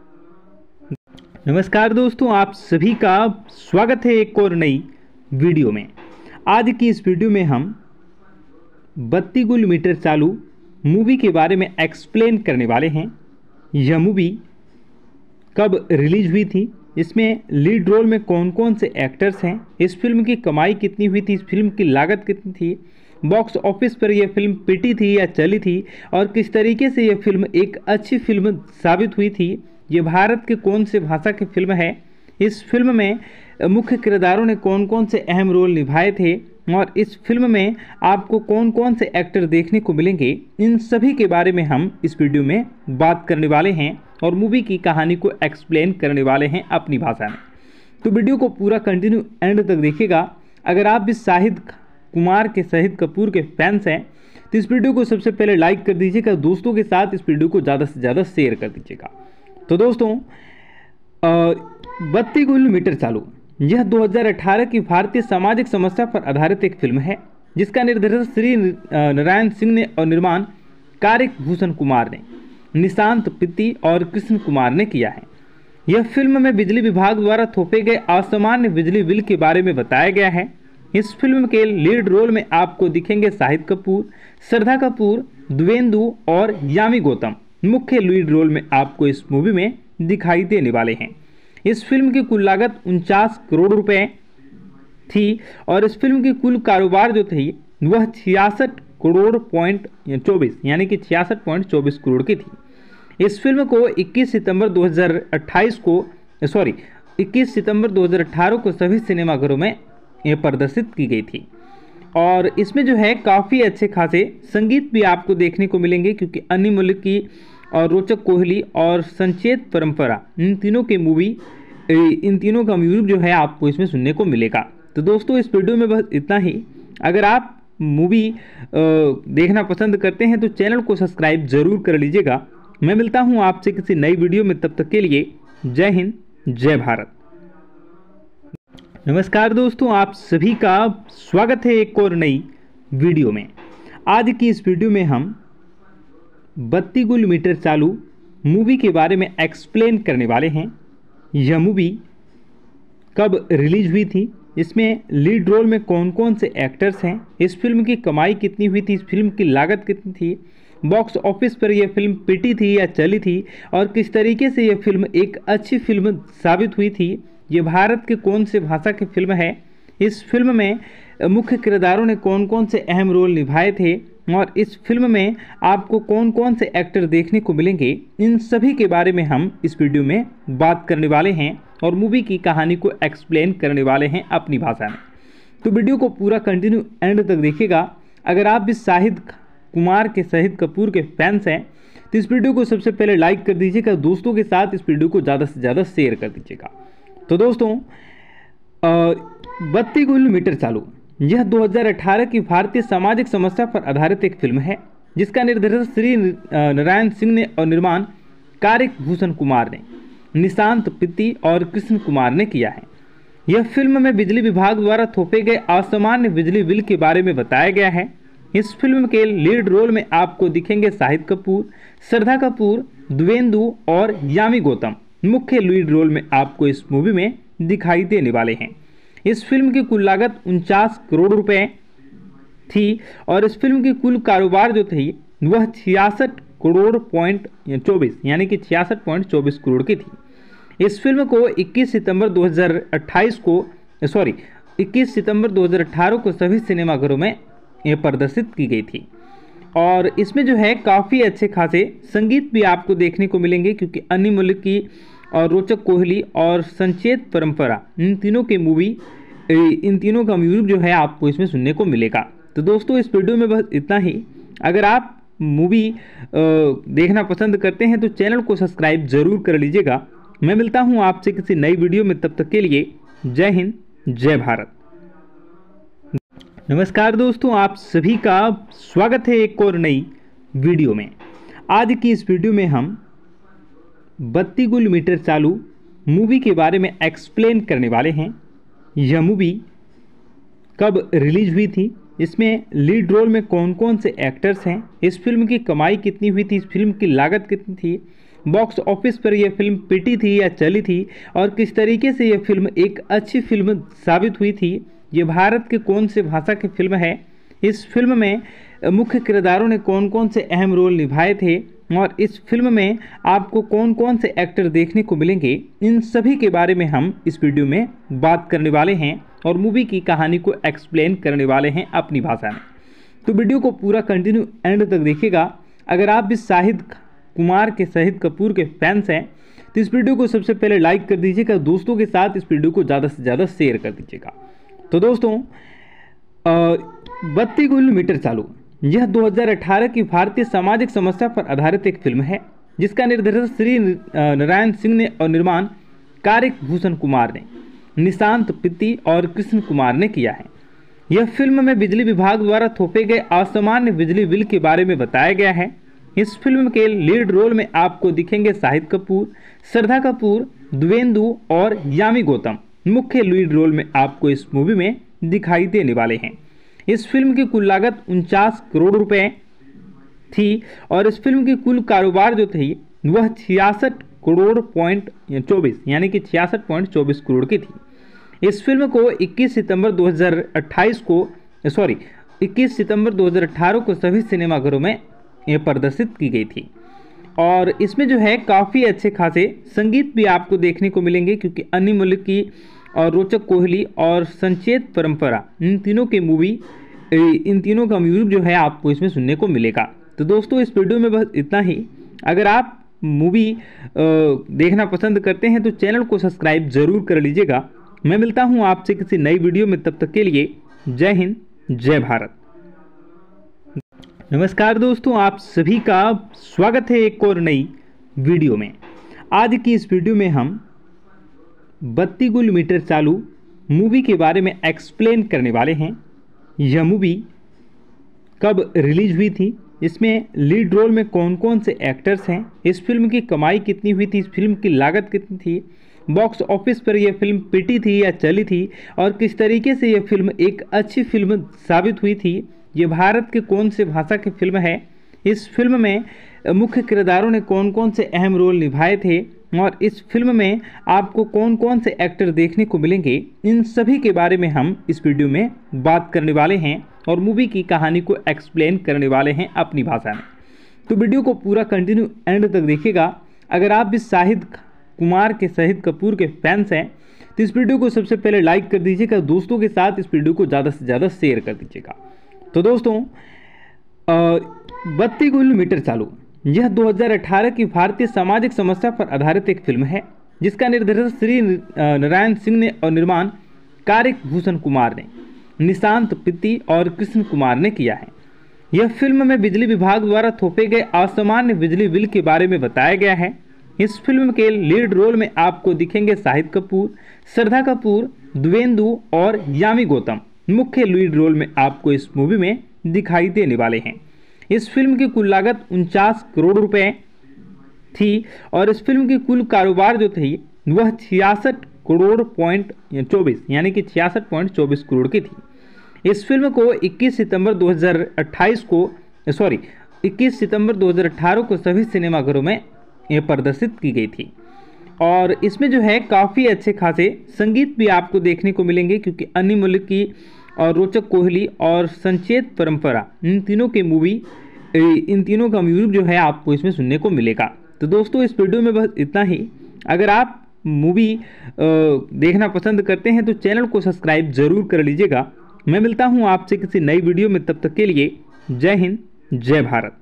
नमस्कार दोस्तों, आप सभी का स्वागत है एक और नई वीडियो में। आज की इस वीडियो में हम 32 गुल मीटर चालू मूवी के बारे में एक्सप्लेन करने वाले हैं। यह मूवी कब रिलीज हुई थी, इसमें लीड रोल में कौन कौन से एक्टर्स हैं, इस फिल्म की कमाई कितनी हुई थी, इस फिल्म की लागत कितनी थी, बॉक्स ऑफिस पर यह फिल्म पिटी थी या चली थी, और किस तरीके से यह फिल्म एक अच्छी फिल्म साबित हुई थी, ये भारत के कौन से भाषा की फिल्म है, इस फिल्म में मुख्य किरदारों ने कौन कौन से अहम रोल निभाए थे, और इस फिल्म में आपको कौन कौन से एक्टर देखने को मिलेंगे, इन सभी के बारे में हम इस वीडियो में बात करने वाले हैं और मूवी की कहानी को एक्सप्लेन करने वाले हैं अपनी भाषा में। तो वीडियो को पूरा कंटिन्यू एंड तक देखिएगा। अगर आप भी शाहिद कपूर के फैंस हैं तो इस वीडियो को सबसे पहले लाइक कर दीजिएगा, दोस्तों के साथ इस वीडियो को ज़्यादा से ज़्यादा शेयर कर दीजिएगा। तो दोस्तों 32 गुल मीटर चालू, यह 2018 की भारतीय सामाजिक समस्या पर आधारित एक फिल्म है जिसका निर्देशन श्री नारायण सिंह ने और निर्माण कारिक भूषण कुमार ने, निशांत पित्ती और कृष्ण कुमार ने किया है। यह फिल्म में बिजली विभाग द्वारा थोपे गए असामान्य बिजली बिल के बारे में बताया गया है। इस फिल्म के लीड रोल में आपको दिखेंगे शाहिद कपूर, श्रद्धा कपूर, द्वेंदु और यामी गौतम मुख्य लीड रोल में आपको इस मूवी में दिखाई देने वाले हैं। इस फिल्म की कुल लागत 49 करोड़ रुपए थी और इस फिल्म की कुल कारोबार जो थी वह 66.24 यानी कि 66.24 करोड़ की थी। इस फिल्म को 21 सितंबर 2018 को सभी सिनेमाघरों में प्रदर्शित की गई थी। और इसमें जो है काफ़ी अच्छे खासे संगीत भी आपको देखने को मिलेंगे, क्योंकि अन्नी मलिक की और रोचक कोहली और संचेत परंपरा, इन तीनों का म्यूजिक जो है आपको इसमें सुनने को मिलेगा। तो दोस्तों इस वीडियो में बस इतना ही। अगर आप मूवी देखना पसंद करते हैं तो चैनल को सब्सक्राइब जरूर कर लीजिएगा। मैं मिलता हूं आपसे किसी नई वीडियो में, तब तक के लिए जय हिंद, जय भारत। नमस्कार दोस्तों, आप सभी का स्वागत है एक और नई वीडियो में। आज की इस वीडियो में हम 32 गुल मीटर चालू मूवी के बारे में एक्सप्लेन करने वाले हैं। यह मूवी कब रिलीज हुई थी, इसमें लीड रोल में कौन कौन से एक्टर्स हैं, इस फिल्म की कमाई कितनी हुई थी, इस फिल्म की लागत कितनी थी, बॉक्स ऑफिस पर यह फिल्म पिटी थी या चली थी, और किस तरीके से यह फिल्म एक अच्छी फिल्म साबित हुई थी, ये भारत के कौन से भाषा की फिल्म है, इस फिल्म में मुख्य किरदारों ने कौन कौन से अहम रोल निभाए थे, और इस फिल्म में आपको कौन कौन से एक्टर देखने को मिलेंगे, इन सभी के बारे में हम इस वीडियो में बात करने वाले हैं और मूवी की कहानी को एक्सप्लेन करने वाले हैं अपनी भाषा में। तो वीडियो को पूरा कंटिन्यू एंड तक देखिएगा। अगर आप भी शाहिद कपूर के फैंस हैं तो इस वीडियो को सबसे पहले लाइक कर दीजिएगा, दोस्तों के साथ इस वीडियो को ज़्यादा से ज़्यादा शेयर कर दीजिएगा। तो दोस्तों 32 गुल मीटर चालू, यह 2018 की भारतीय सामाजिक समस्या पर आधारित एक फिल्म है जिसका निर्देशन श्री नारायण सिंह ने और निर्माण कारिक भूषण कुमार ने, निशांत पित्ती और कृष्ण कुमार ने किया है। यह फिल्म में बिजली विभाग द्वारा थोपे गए असामान्य बिजली बिल के बारे में बताया गया है। इस फिल्म के लीड रोल में आपको दिखेंगे शाहिद कपूर, श्रद्धा कपूर, द्वेंदु और यामी गौतम मुख्य लीड रोल में आपको इस मूवी में दिखाई देने वाले हैं। इस फिल्म की कुल लागत 49 करोड़ रुपए थी और इस फिल्म की कुल कारोबार जो थी वह 66.24 यानी कि 66.24 करोड़ की थी। इस फिल्म को 21 सितंबर 2018 को सभी सिनेमाघरों में प्रदर्शित की गई थी। और इसमें जो है काफ़ी अच्छे खासे संगीत भी आपको देखने को मिलेंगे, क्योंकि अन्नी मलिक की और रोचक कोहली और संचेत परंपरा, इन तीनों का म्यूजिक जो है आपको इसमें सुनने को मिलेगा। तो दोस्तों इस वीडियो में बस इतना ही। अगर आप मूवी देखना पसंद करते हैं तो चैनल को सब्सक्राइब जरूर कर लीजिएगा। मैं मिलता हूं आपसे किसी नई वीडियो में, तब तक के लिए जय हिंद, जय भारत। नमस्कार दोस्तों, आप सभी का स्वागत है एक और नई वीडियो में। आज की इस वीडियो में हम 32 गुल मीटर चालू मूवी के बारे में एक्सप्लेन करने वाले हैं। यह मूवी कब रिलीज हुई थी, इसमें लीड रोल में कौन कौन से एक्टर्स हैं, इस फिल्म की कमाई कितनी हुई थी, इस फिल्म की लागत कितनी थी, बॉक्स ऑफिस पर यह फिल्म पिटी थी या चली थी और किस तरीके से यह फिल्म एक अच्छी फिल्म साबित हुई थी, ये भारत के कौन से भाषा की फिल्म है, इस फिल्म में मुख्य किरदारों ने कौन कौन से अहम रोल निभाए थे और इस फिल्म में आपको कौन कौन से एक्टर देखने को मिलेंगे, इन सभी के बारे में हम इस वीडियो में बात करने वाले हैं और मूवी की कहानी को एक्सप्लेन करने वाले हैं अपनी भाषा में। तो वीडियो को पूरा कंटिन्यू एंड तक देखिएगा। अगर आप भी शाहिद कपूर के फैंस हैं तो इस वीडियो को सबसे पहले लाइक कर दीजिएगा, दोस्तों के साथ इस वीडियो को ज़्यादा से ज़्यादा शेयर कर दीजिएगा। तो दोस्तों 32 गुल मीटर चालू यह 2018 की भारतीय सामाजिक समस्या पर आधारित एक फिल्म है जिसका निर्देशन श्री नारायण सिंह ने और निर्माण कारिक भूषण कुमार ने, निशांत पित्ती और कृष्ण कुमार ने किया है। यह फिल्म में बिजली विभाग द्वारा थोपे गए असामान्य बिजली बिल के बारे में बताया गया है। इस फिल्म के लीड रोल में आपको दिखेंगे शाहिद कपूर, श्रद्धा कपूर, द्विवेंदु और यामी गौतम मुख्य लीड रोल में आपको इस मूवी में दिखाई देने वाले हैं। इस फिल्म की कुल लागत 49 करोड़ रुपए थी और इस फिल्म की कुल कारोबार जो थी वह 66 करोड़ पॉइंट 24 यानी कि 66.24 करोड़ की थी। इस फिल्म को 21 सितंबर 2018 को सभी सिनेमाघरों में प्रदर्शित की गई थी और इसमें जो है काफ़ी अच्छे खासे संगीत भी आपको देखने को मिलेंगे क्योंकि अन्य मलिक की और रोचक कोहली और संचेत परंपरा इन तीनों का म्यूजिक जो है आपको इसमें सुनने को मिलेगा। तो दोस्तों इस वीडियो में बस इतना ही। अगर आप मूवी देखना पसंद करते हैं तो चैनल को सब्सक्राइब जरूर कर लीजिएगा। मैं मिलता हूं आपसे किसी नई वीडियो में, तब तक के लिए जय हिंद, जय भारत। नमस्कार दोस्तों, आप सभी का स्वागत है एक और नई वीडियो में। आज की इस वीडियो में हम 32 गुल मीटर चालू मूवी के बारे में एक्सप्लेन करने वाले हैं। यह मूवी कब रिलीज हुई थी, इसमें लीड रोल में कौन कौन से एक्टर्स हैं, इस फिल्म की कमाई कितनी हुई थी, इस फिल्म की लागत कितनी थी, बॉक्स ऑफिस पर यह फिल्म पिटी थी या चली थी और किस तरीके से यह फिल्म एक अच्छी फिल्म साबित हुई थी, ये भारत के कौन से भाषा की फिल्म है, इस फिल्म में मुख्य किरदारों ने कौन कौन से अहम रोल निभाए थे और इस फिल्म में आपको कौन कौन से एक्टर देखने को मिलेंगे, इन सभी के बारे में हम इस वीडियो में बात करने वाले हैं और मूवी की कहानी को एक्सप्लेन करने वाले हैं अपनी भाषा में। तो वीडियो को पूरा कंटिन्यू एंड तक देखिएगा। अगर आप भी शाहिद कपूर के फैंस हैं तो इस वीडियो को सबसे पहले लाइक कर दीजिएगा, दोस्तों के साथ इस वीडियो को ज़्यादा से ज़्यादा शेयर कर दीजिएगा। तो दोस्तों 32 गुल मीटर चालू यह 2018 की भारतीय सामाजिक समस्या पर आधारित एक फिल्म है जिसका निर्देशन श्री नारायण सिंह ने और निर्माण कारिक भूषण कुमार ने, निशांत पित्ती और कृष्ण कुमार ने किया है। यह फिल्म में बिजली विभाग द्वारा थोपे गए असामान्य बिजली बिल के बारे में बताया गया है। इस फिल्म के लीड रोल में आपको दिखेंगे शाहिद कपूर, श्रद्धा कपूर, द्विवेंदु और यामी गौतम मुख्य लीड रोल में आपको इस मूवी में दिखाई देने वाले हैं। इस फिल्म की कुल लागत 49 करोड़ रुपए थी और इस फिल्म की कुल कारोबार जो थी वह 66 करोड़ पॉइंट 24 यानी कि 66.24 करोड़ की थी। इस फिल्म को 21 सितंबर 2018 को सभी सिनेमाघरों में प्रदर्शित की गई थी और इसमें जो है काफ़ी अच्छे खासे संगीत भी आपको देखने को मिलेंगे क्योंकि अन्य मलिक की और रोचक कोहली और संचेत परंपरा इन तीनों का म्यूजिक जो है आपको इसमें सुनने को मिलेगा। तो दोस्तों इस वीडियो में बस इतना ही। अगर आप मूवी देखना पसंद करते हैं तो चैनल को सब्सक्राइब जरूर कर लीजिएगा। मैं मिलता हूं आपसे किसी नई वीडियो में, तब तक के लिए जय हिंद, जय भारत।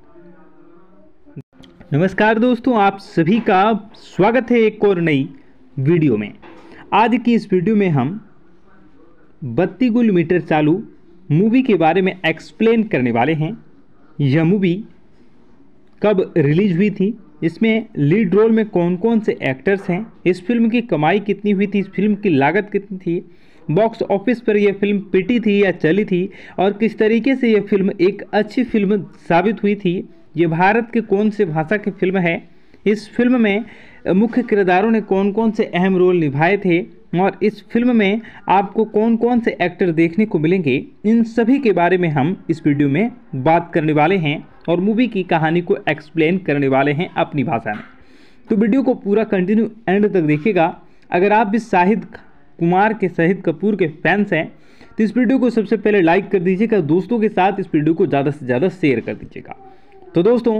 नमस्कार दोस्तों, आप सभी का स्वागत है एक और नई वीडियो में। आज की इस वीडियो में हम 32 गुल मीटर चालू मूवी के बारे में एक्सप्लेन करने वाले हैं। यह मूवी कब रिलीज हुई थी, इसमें लीड रोल में कौन कौन से एक्टर्स हैं, इस फिल्म की कमाई कितनी हुई थी, इस फिल्म की लागत कितनी थी, बॉक्स ऑफिस पर यह फिल्म पिटी थी या चली थी और किस तरीके से यह फिल्म एक अच्छी फिल्म साबित हुई थी, ये भारत के कौन से भाषा की फिल्म है, इस फिल्म में मुख्य किरदारों ने कौन कौन से अहम रोल निभाए थे और इस फिल्म में आपको कौन कौन से एक्टर देखने को मिलेंगे, इन सभी के बारे में हम इस वीडियो में बात करने वाले हैं और मूवी की कहानी को एक्सप्लेन करने वाले हैं अपनी भाषा में। तो वीडियो को पूरा कंटिन्यू एंड तक देखिएगा। अगर आप भी शाहिद कपूर के फैंस हैं तो इस वीडियो को सबसे पहले लाइक कर दीजिएगा, दोस्तों के साथ इस वीडियो को ज़्यादा से ज़्यादा शेयर कर दीजिएगा। तो दोस्तों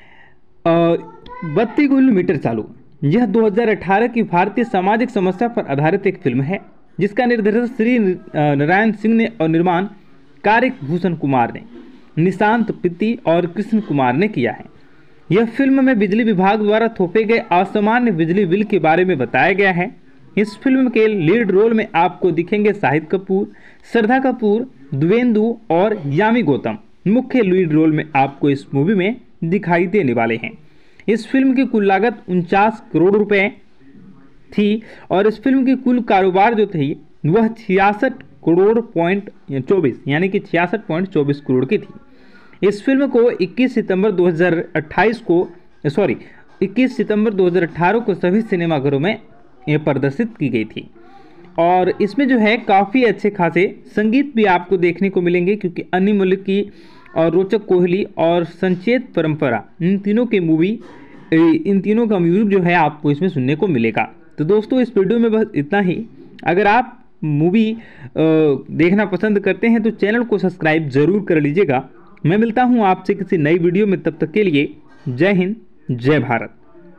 32 किलोमीटर चालू यह 2018 की भारतीय सामाजिक समस्या पर आधारित एक फिल्म है जिसका निर्देशन श्री नारायण सिंह ने और निर्माण कारिक भूषण कुमार ने, निशांत पित्ती और कृष्ण कुमार ने किया है। यह फिल्म में बिजली विभाग द्वारा थोपे गए असामान्य बिजली बिल के बारे में बताया गया है। इस फिल्म के लीड रोल में आपको दिखेंगे शाहिद कपूर, श्रद्धा कपूर, द्वेंदु और यामी गौतम मुख्य लीड रोल में आपको इस मूवी में दिखाई देने वाले हैं। इस फिल्म की कुल लागत 49 करोड़ रुपए थी और इस फिल्म की कुल कारोबार जो थी वह 66 करोड़ पॉइंट 24 यानी कि 66.24 करोड़ की थी। इस फिल्म को 21 सितंबर 2018 को सभी सिनेमाघरों में प्रदर्शित की गई थी और इसमें जो है काफ़ी अच्छे खासे संगीत भी आपको देखने को मिलेंगे क्योंकि अन्य मलिक की और रोचक कोहली और संचेत परंपरा इन तीनों का म्यूजिक जो है आपको इसमें सुनने को मिलेगा। तो दोस्तों इस वीडियो में बस इतना ही। अगर आप मूवी देखना पसंद करते हैं तो चैनल को सब्सक्राइब जरूर कर लीजिएगा। मैं मिलता हूं आपसे किसी नई वीडियो में, तब तक के लिए जय हिंद जय भारत।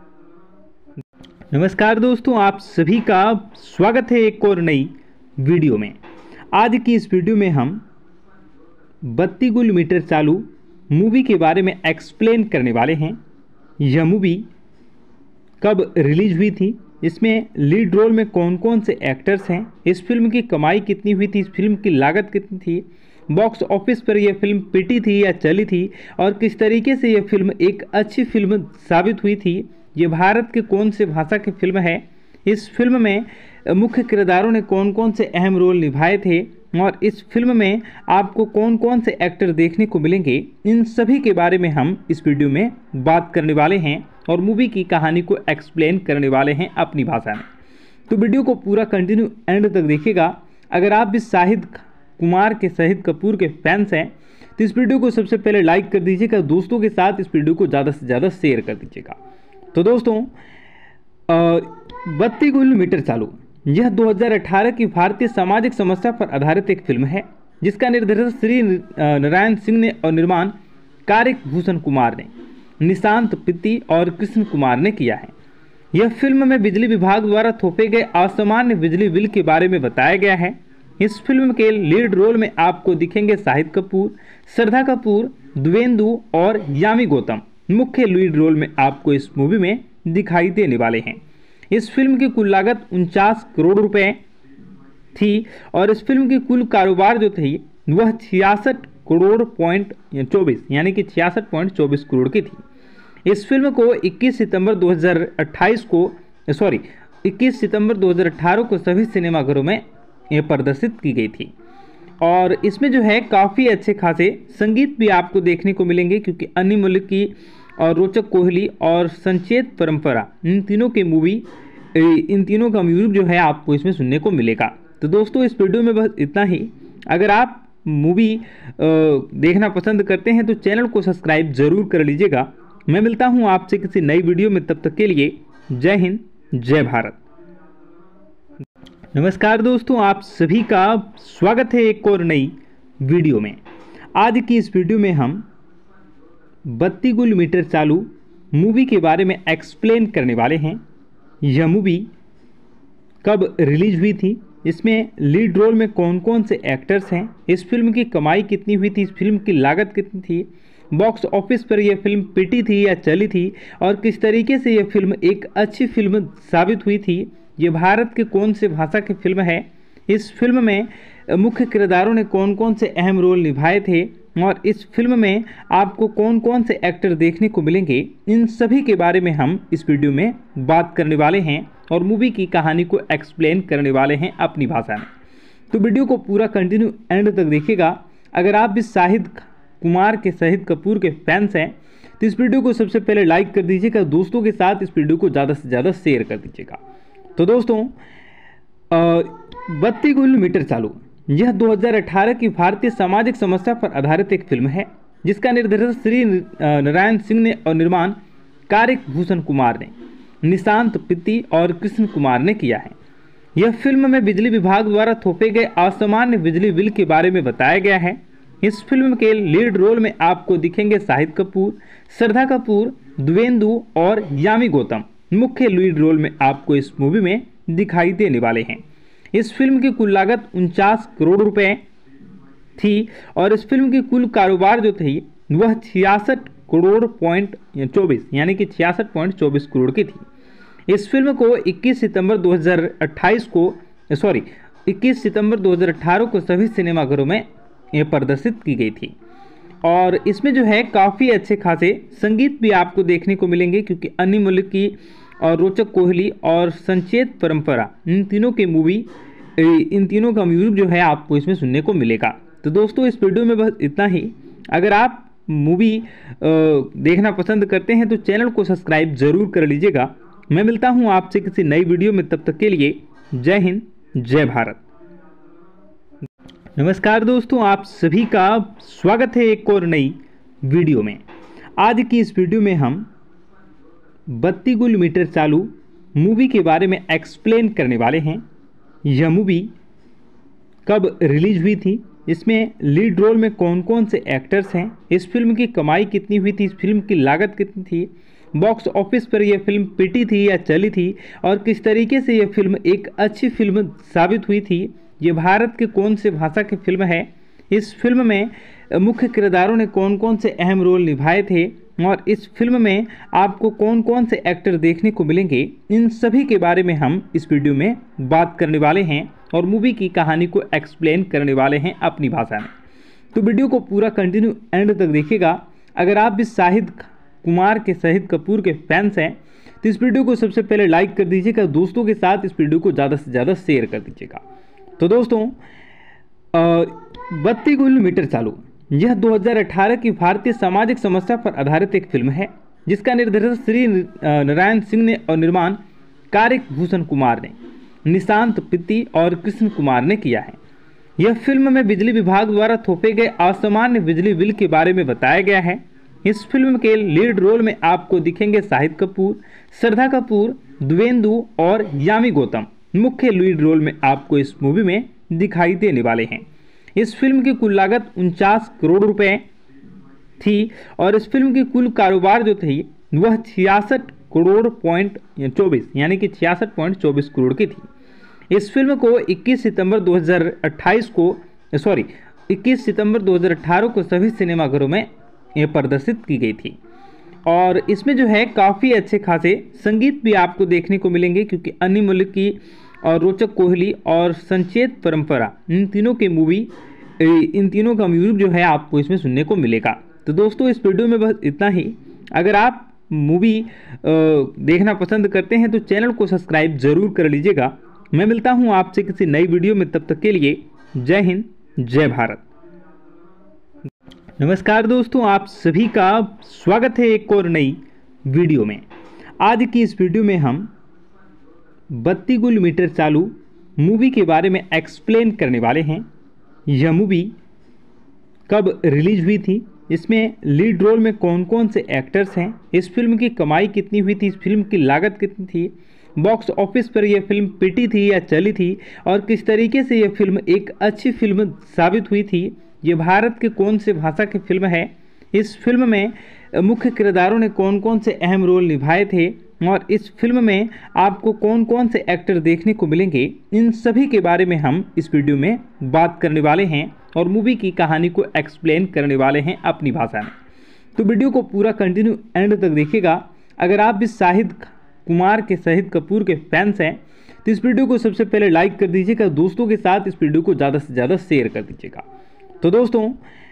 नमस्कार दोस्तों, आप सभी का स्वागत है एक और नई वीडियो में। आज की इस वीडियो में हम 32 किलोमीटर चालू मूवी के बारे में एक्सप्लेन करने वाले हैं। यह मूवी कब रिलीज हुई थी, इसमें लीड रोल में कौन कौन से एक्टर्स हैं, इस फिल्म की कमाई कितनी हुई थी, इस फिल्म की लागत कितनी थी, बॉक्स ऑफिस पर यह फिल्म पिटी थी या चली थी और किस तरीके से यह फिल्म एक अच्छी फिल्म साबित हुई थी, ये भारत के कौन से भाषा की फिल्म है, इस फिल्म में मुख्य किरदारों ने कौन कौन से अहम रोल निभाए थे और इस फिल्म में आपको कौन कौन से एक्टर देखने को मिलेंगे, इन सभी के बारे में हम इस वीडियो में बात करने वाले हैं और मूवी की कहानी को एक्सप्लेन करने वाले हैं अपनी भाषा में। तो वीडियो को पूरा कंटिन्यू एंड तक देखिएगा। अगर आप भी शाहिद कपूर के फैंस हैं तो इस वीडियो को सबसे पहले लाइक कर दीजिएगा, दोस्तों के साथ इस वीडियो को ज़्यादा से ज़्यादा शेयर कर दीजिएगा। तो दोस्तों 32 किलोमीटर चालू यह 2018 की भारतीय सामाजिक समस्या पर आधारित एक फिल्म है जिसका निर्देशन श्री नारायण सिंह ने और निर्माण कारिक भूषण कुमार ने, निशांत पित्ती और कृष्ण कुमार ने किया है। यह फिल्म में बिजली विभाग द्वारा थोपे गए असामान्य बिजली बिल के बारे में बताया गया है। इस फिल्म के लीड रोल में आपको दिखेंगे शाहिद कपूर, श्रद्धा कपूर, द्वेंदु और यामी गौतम मुख्य लीड रोल में आपको इस मूवी में दिखाई देने वाले हैं। इस फिल्म की कुल लागत 49 करोड़ रुपए थी और इस फिल्म की कुल कारोबार जो थी वह 66 करोड़ पॉइंट 24 यानी कि 66.24 करोड़ की थी। इस फिल्म को 21 सितंबर 2018 को सभी सिनेमाघरों में प्रदर्शित की गई थी और इसमें जो है काफ़ी अच्छे खासे संगीत भी आपको देखने को मिलेंगे क्योंकि अन्य मलिक की और रोचक कोहली और संचेत परंपरा इन तीनों का म्यूजिक जो है आपको इसमें सुनने को मिलेगा। तो दोस्तों इस वीडियो में बस इतना ही। अगर आप मूवी देखना पसंद करते हैं तो चैनल को सब्सक्राइब जरूर कर लीजिएगा। मैं मिलता हूं आपसे किसी नई वीडियो में, तब तक के लिए जय हिंद जय भारत। नमस्कार दोस्तों, आप सभी का स्वागत है एक और नई वीडियो में। आज की इस वीडियो में हम 32 किलोमीटर चालू मूवी के बारे में एक्सप्लेन करने वाले हैं। यह मूवी कब रिलीज हुई थी, इसमें लीड रोल में कौन कौन से एक्टर्स हैं, इस फिल्म की कमाई कितनी हुई थी, इस फिल्म की लागत कितनी थी, बॉक्स ऑफिस पर यह फिल्म पिटी थी या चली थी और किस तरीके से यह फिल्म एक अच्छी फिल्म साबित हुई थी, ये भारत के कौन से भाषा की फिल्म है, इस फिल्म में मुख्य किरदारों ने कौन कौन से अहम रोल निभाए थे और इस फिल्म में आपको कौन कौन से एक्टर देखने को मिलेंगे, इन सभी के बारे में हम इस वीडियो में बात करने वाले हैं और मूवी की कहानी को एक्सप्लेन करने वाले हैं अपनी भाषा में। तो वीडियो को पूरा कंटिन्यू एंड तक देखिएगा। अगर आप भी शाहिद कपूर के फैंस हैं तो इस वीडियो को सबसे पहले लाइक कर दीजिएगा, दोस्तों के साथ इस वीडियो को ज़्यादा से ज़्यादा शेयर कर दीजिएगा। तो दोस्तों, बत्ती गुल मीटर चालू यह 2018 की भारतीय सामाजिक समस्या पर आधारित एक फिल्म है, जिसका निर्देशन श्री नारायण सिंह ने और निर्माण कार्य भूषण कुमार ने, निशांत पित्ती और कृष्ण कुमार ने किया है। यह फिल्म में बिजली विभाग द्वारा थोपे गए असामान्य बिजली बिल के बारे में बताया गया है। इस फिल्म के लीड रोल में आपको दिखेंगे शाहिद कपूर, श्रद्धा कपूर, द्विवेंदु और यामी गौतम। मुख्य लीड रोल में आपको इस मूवी में दिखाई देने वाले हैं। इस फिल्म की कुल लागत 49 करोड़ रुपए थी और इस फिल्म की कुल कारोबार जो थी वह 66 करोड़ पॉइंट 24 यानी कि 66.24 करोड़ की थी। इस फिल्म को 21 सितंबर 2018 को सभी सिनेमाघरों में यह प्रदर्शित की गई थी। और इसमें जो है काफ़ी अच्छे खासे संगीत भी आपको देखने को मिलेंगे, क्योंकि अन्य मलिक की और रोचक कोहली और संचेत परंपरा इन तीनों का म्यूजिक जो है आपको इसमें सुनने को मिलेगा। तो दोस्तों, इस वीडियो में बस इतना ही। अगर आप मूवी देखना पसंद करते हैं तो चैनल को सब्सक्राइब जरूर कर लीजिएगा। मैं मिलता हूं आपसे किसी नई वीडियो में, तब तक के लिए जय हिंद, जय भारत। नमस्कार दोस्तों, आप सभी का स्वागत है एक और नई वीडियो में। आज की इस वीडियो में हम बत्ती गुल मीटर चालू मूवी के बारे में एक्सप्लेन करने वाले हैं। यह मूवी कब रिलीज हुई थी, इसमें लीड रोल में कौन कौन से एक्टर्स हैं, इस फिल्म की कमाई कितनी हुई थी, इस फिल्म की लागत कितनी थी, बॉक्स ऑफिस पर यह फिल्म पिटी थी या चली थी, और किस तरीके से यह फिल्म एक अच्छी फिल्म साबित हुई थी, ये भारत के कौन से भाषा की फिल्म है, इस फिल्म में मुख्य किरदारों ने कौन कौन से अहम रोल निभाए थे, और इस फिल्म में आपको कौन कौन से एक्टर देखने को मिलेंगे, इन सभी के बारे में हम इस वीडियो में बात करने वाले हैं और मूवी की कहानी को एक्सप्लेन करने वाले हैं अपनी भाषा में। तो वीडियो को पूरा कंटिन्यू एंड तक देखिएगा। अगर आप भी शाहिद कपूर के फैंस हैं तो इस वीडियो को सबसे पहले लाइक कर दीजिएगा, दोस्तों के साथ इस वीडियो को ज़्यादा से ज़्यादा शेयर कर दीजिएगा। तो दोस्तों, बत्ती गुल मीटर चालू यह 2018 की भारतीय सामाजिक समस्या पर आधारित एक फिल्म है, जिसका निर्देशन श्री नारायण सिंह ने और निर्माण कार्य भूषण कुमार ने, निशांत पित्ती और कृष्ण कुमार ने किया है। यह फिल्म में बिजली विभाग द्वारा थोपे गए असामान्य बिजली बिल के बारे में बताया गया है। इस फिल्म के लीड रोल में आपको दिखेंगे शाहिद कपूर, श्रद्धा कपूर, द्विवेंदु और यामी गौतम। मुख्य लीड रोल में आपको इस मूवी में दिखाई देने वाले हैं। इस फिल्म की कुल लागत 49 करोड़ रुपए थी और इस फिल्म की कुल कारोबार जो थी वह 66 करोड़ पॉइंट 24 यानी कि 66.24 करोड़ की थी। इस फिल्म को 21 सितंबर 2018 को सभी सिनेमाघरों में यह प्रदर्शित की गई थी। और इसमें जो है काफ़ी अच्छे खासे संगीत भी आपको देखने को मिलेंगे, क्योंकि अन्य मलिक की और रोचक कोहली और संचेत परंपरा इन तीनों का म्यूजिक जो है आपको इसमें सुनने को मिलेगा। तो दोस्तों, इस वीडियो में बस इतना ही। अगर आप मूवी देखना पसंद करते हैं तो चैनल को सब्सक्राइब जरूर कर लीजिएगा। मैं मिलता हूं आपसे किसी नई वीडियो में, तब तक के लिए जय हिंद, जय भारत। नमस्कार दोस्तों, आप सभी का स्वागत है एक और नई वीडियो में। आज की इस वीडियो में हम बत्ती गुल मीटर चालू मूवी के बारे में एक्सप्लेन करने वाले हैं। यह मूवी कब रिलीज हुई थी, इसमें लीड रोल में कौन कौन से एक्टर्स हैं, इस फिल्म की कमाई कितनी हुई थी, इस फिल्म की लागत कितनी थी, बॉक्स ऑफिस पर यह फिल्म पिटी थी या चली थी, और किस तरीके से यह फिल्म एक अच्छी फिल्म साबित हुई थी, ये भारत के कौन से भाषा की फिल्म है, इस फिल्म में मुख्य किरदारों ने कौन कौन से अहम रोल निभाए थे, और इस फिल्म में आपको कौन कौन से एक्टर देखने को मिलेंगे, इन सभी के बारे में हम इस वीडियो में बात करने वाले हैं और मूवी की कहानी को एक्सप्लेन करने वाले हैं अपनी भाषा में। तो वीडियो को पूरा कंटिन्यू एंड तक देखिएगा। अगर आप भी शाहिद कपूर के फैंस हैं तो इस वीडियो को सबसे पहले लाइक कर दीजिएगा, दोस्तों के साथ इस वीडियो को ज़्यादा से ज़्यादा शेयर कर दीजिएगा। तो दोस्तों,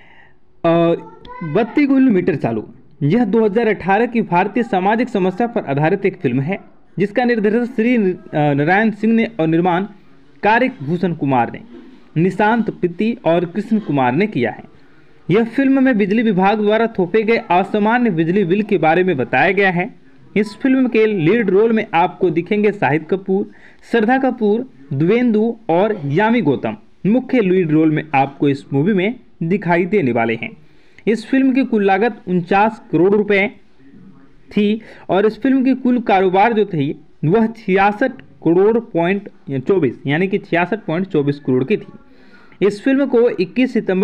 बत्ती गुल मीटर चालू यह 2018 की भारतीय सामाजिक समस्या पर आधारित एक फिल्म है, जिसका निर्देशन श्री नारायण सिंह ने और निर्माण कार्य भूषण कुमार ने, निशांत पित्ती और कृष्ण कुमार ने किया है। यह फिल्म में बिजली विभाग द्वारा थोपे गए असामान्य बिजली बिल के बारे में बताया गया है। इस फिल्म के लीड रोल में आपको दिखेंगे शाहिद कपूर, श्रद्धा कपूर, द्विवेंदु और यामी गौतम। मुख्य लीड रोल में आपको इस मूवी में दिखाई देने वाले हैं। इस फिल्म की कुल लागत 49 करोड़ रुपए थी और इस फिल्म की कुल कारोबार जो थी वह 66 करोड़ पॉइंट 24 यानी कि 66.24 करोड़ की थी। इस फिल्म को 21 सितंबर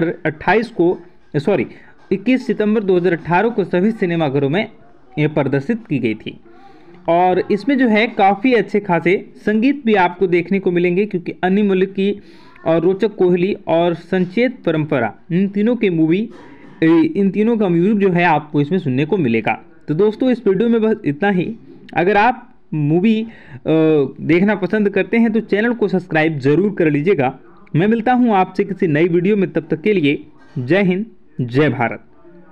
2018 को सभी सिनेमाघरों में प्रदर्शित की गई थी और इसमें जो है काफ़ी अच्छे खासे संगीत भी आपको देखने को मिलेंगे, क्योंकि अन्नी मलिक की और रोचक कोहली और संचेत परंपरा इन तीनों का म्यूजिक जो है आपको इसमें सुनने को मिलेगा। तो दोस्तों इस वीडियो में बस इतना ही। अगर आप मूवी देखना पसंद करते हैं तो चैनल को सब्सक्राइब जरूर कर लीजिएगा। मैं मिलता हूं आपसे किसी नई वीडियो में, तब तक के लिए जय हिंद जय भारत।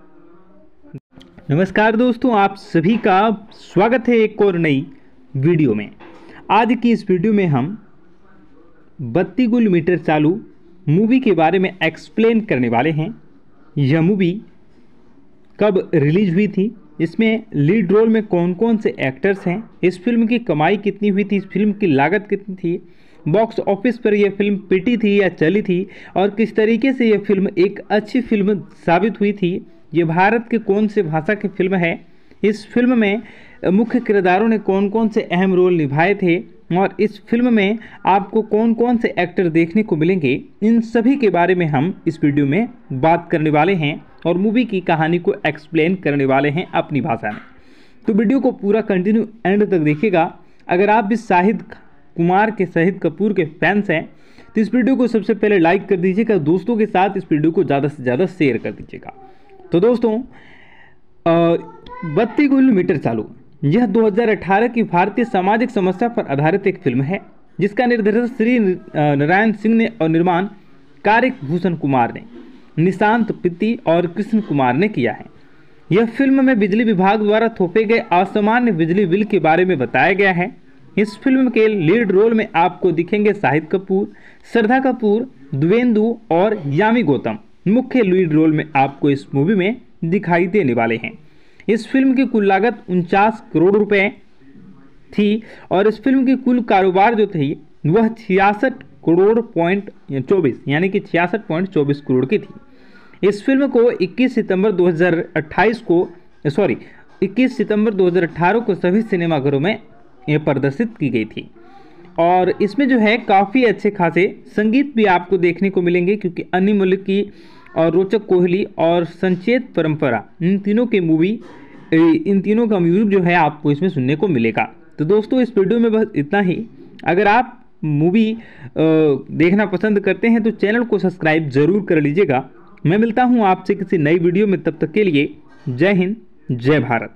नमस्कार दोस्तों, आप सभी का स्वागत है एक और नई वीडियो में। आज की इस वीडियो में हम 32 गुल मीटर चालू मूवी के बारे में एक्सप्लेन करने वाले हैं। यह मूवी कब रिलीज हुई थी, इसमें लीड रोल में कौन कौन से एक्टर्स हैं, इस फिल्म की कमाई कितनी हुई थी, इस फिल्म की लागत कितनी थी, बॉक्स ऑफिस पर यह फिल्म पिटी थी या चली थी और किस तरीके से यह फिल्म एक अच्छी फिल्म साबित हुई थी, ये भारत के कौन से भाषा की फिल्म है, इस फिल्म में मुख्य किरदारों ने कौन कौन से अहम रोल निभाए थे और इस फिल्म में आपको कौन कौन से एक्टर देखने को मिलेंगे, इन सभी के बारे में हम इस वीडियो में बात करने वाले हैं और मूवी की कहानी को एक्सप्लेन करने वाले हैं अपनी भाषा में। तो वीडियो को पूरा कंटिन्यू एंड तक देखिएगा। अगर आप भी शाहिद कपूर के फैंस हैं तो इस वीडियो को सबसे पहले लाइक कर दीजिएगा, दोस्तों के साथ इस वीडियो को ज़्यादा से ज़्यादा शेयर कर दीजिएगा। तो दोस्तों 32 गुल मीटर चालू यह 2018 की भारतीय सामाजिक समस्या पर आधारित एक फिल्म है, जिसका निर्देशन श्री नारायण सिंह ने और निर्माण कारिक भूषण कुमार ने, निशांत पित्ती और कृष्ण कुमार ने किया है। यह फिल्म में बिजली विभाग द्वारा थोपे गए असामान्य बिजली बिल के बारे में बताया गया है। इस फिल्म के लीड रोल में आपको दिखेंगे शाहिद कपूर, श्रद्धा कपूर, द्विवेंदु और यामी गौतम। मुख्य लीड रोल में आपको इस मूवी में दिखाई देने वाले हैं। इस फिल्म की कुल लागत 49 करोड़ रुपए थी और इस फिल्म की कुल कारोबार जो थी वह 66 करोड़ पॉइंट 24 यानी कि 66.24 करोड़ की थी। इस फिल्म को 21 सितंबर 2018 को सभी सिनेमाघरों में प्रदर्शित की गई थी और इसमें जो है काफ़ी अच्छे खासे संगीत भी आपको देखने को मिलेंगे, क्योंकि अन्नी मलिक की और रोचक कोहली और संचेत परंपरा इन तीनों का म्यूजिक जो है आपको इसमें सुनने को मिलेगा। तो दोस्तों इस वीडियो में बस इतना ही। अगर आप मूवी देखना पसंद करते हैं तो चैनल को सब्सक्राइब जरूर कर लीजिएगा। मैं मिलता हूं आपसे किसी नई वीडियो में, तब तक के लिए जय हिंद जय भारत।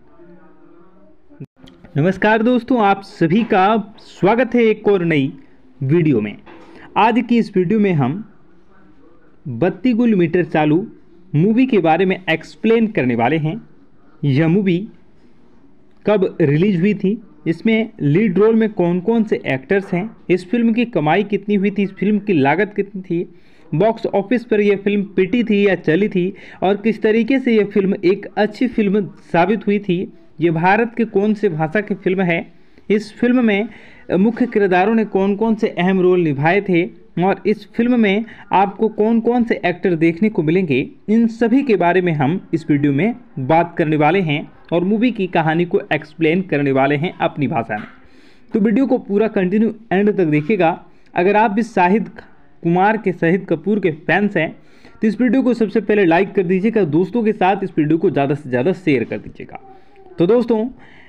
नमस्कार दोस्तों, आप सभी का स्वागत है एक और नई वीडियो में। आज की इस वीडियो में हम 32 गुल मीटर चालू मूवी के बारे में एक्सप्लेन करने वाले हैं। यह मूवी कब रिलीज हुई थी, इसमें लीड रोल में कौन कौन से एक्टर्स हैं, इस फिल्म की कमाई कितनी हुई थी, इस फिल्म की लागत कितनी थी, बॉक्स ऑफिस पर यह फिल्म पिटी थी या चली थी और किस तरीके से यह फिल्म एक अच्छी फिल्म साबित हुई थी, ये भारत के कौन से भाषा की फिल्म है, इस फिल्म में मुख्य किरदारों ने कौन कौन से अहम रोल निभाए थे और इस फिल्म में आपको कौन कौन से एक्टर देखने को मिलेंगे, इन सभी के बारे में हम इस वीडियो में बात करने वाले हैं और मूवी की कहानी को एक्सप्लेन करने वाले हैं अपनी भाषा में। तो वीडियो को पूरा कंटिन्यू एंड तक देखिएगा। अगर आप भी शाहिद कपूर के फैंस हैं तो इस वीडियो को सबसे पहले लाइक कर दीजिएगा, दोस्तों के साथ इस वीडियो को ज़्यादा से ज़्यादा शेयर कर दीजिएगा। तो दोस्तों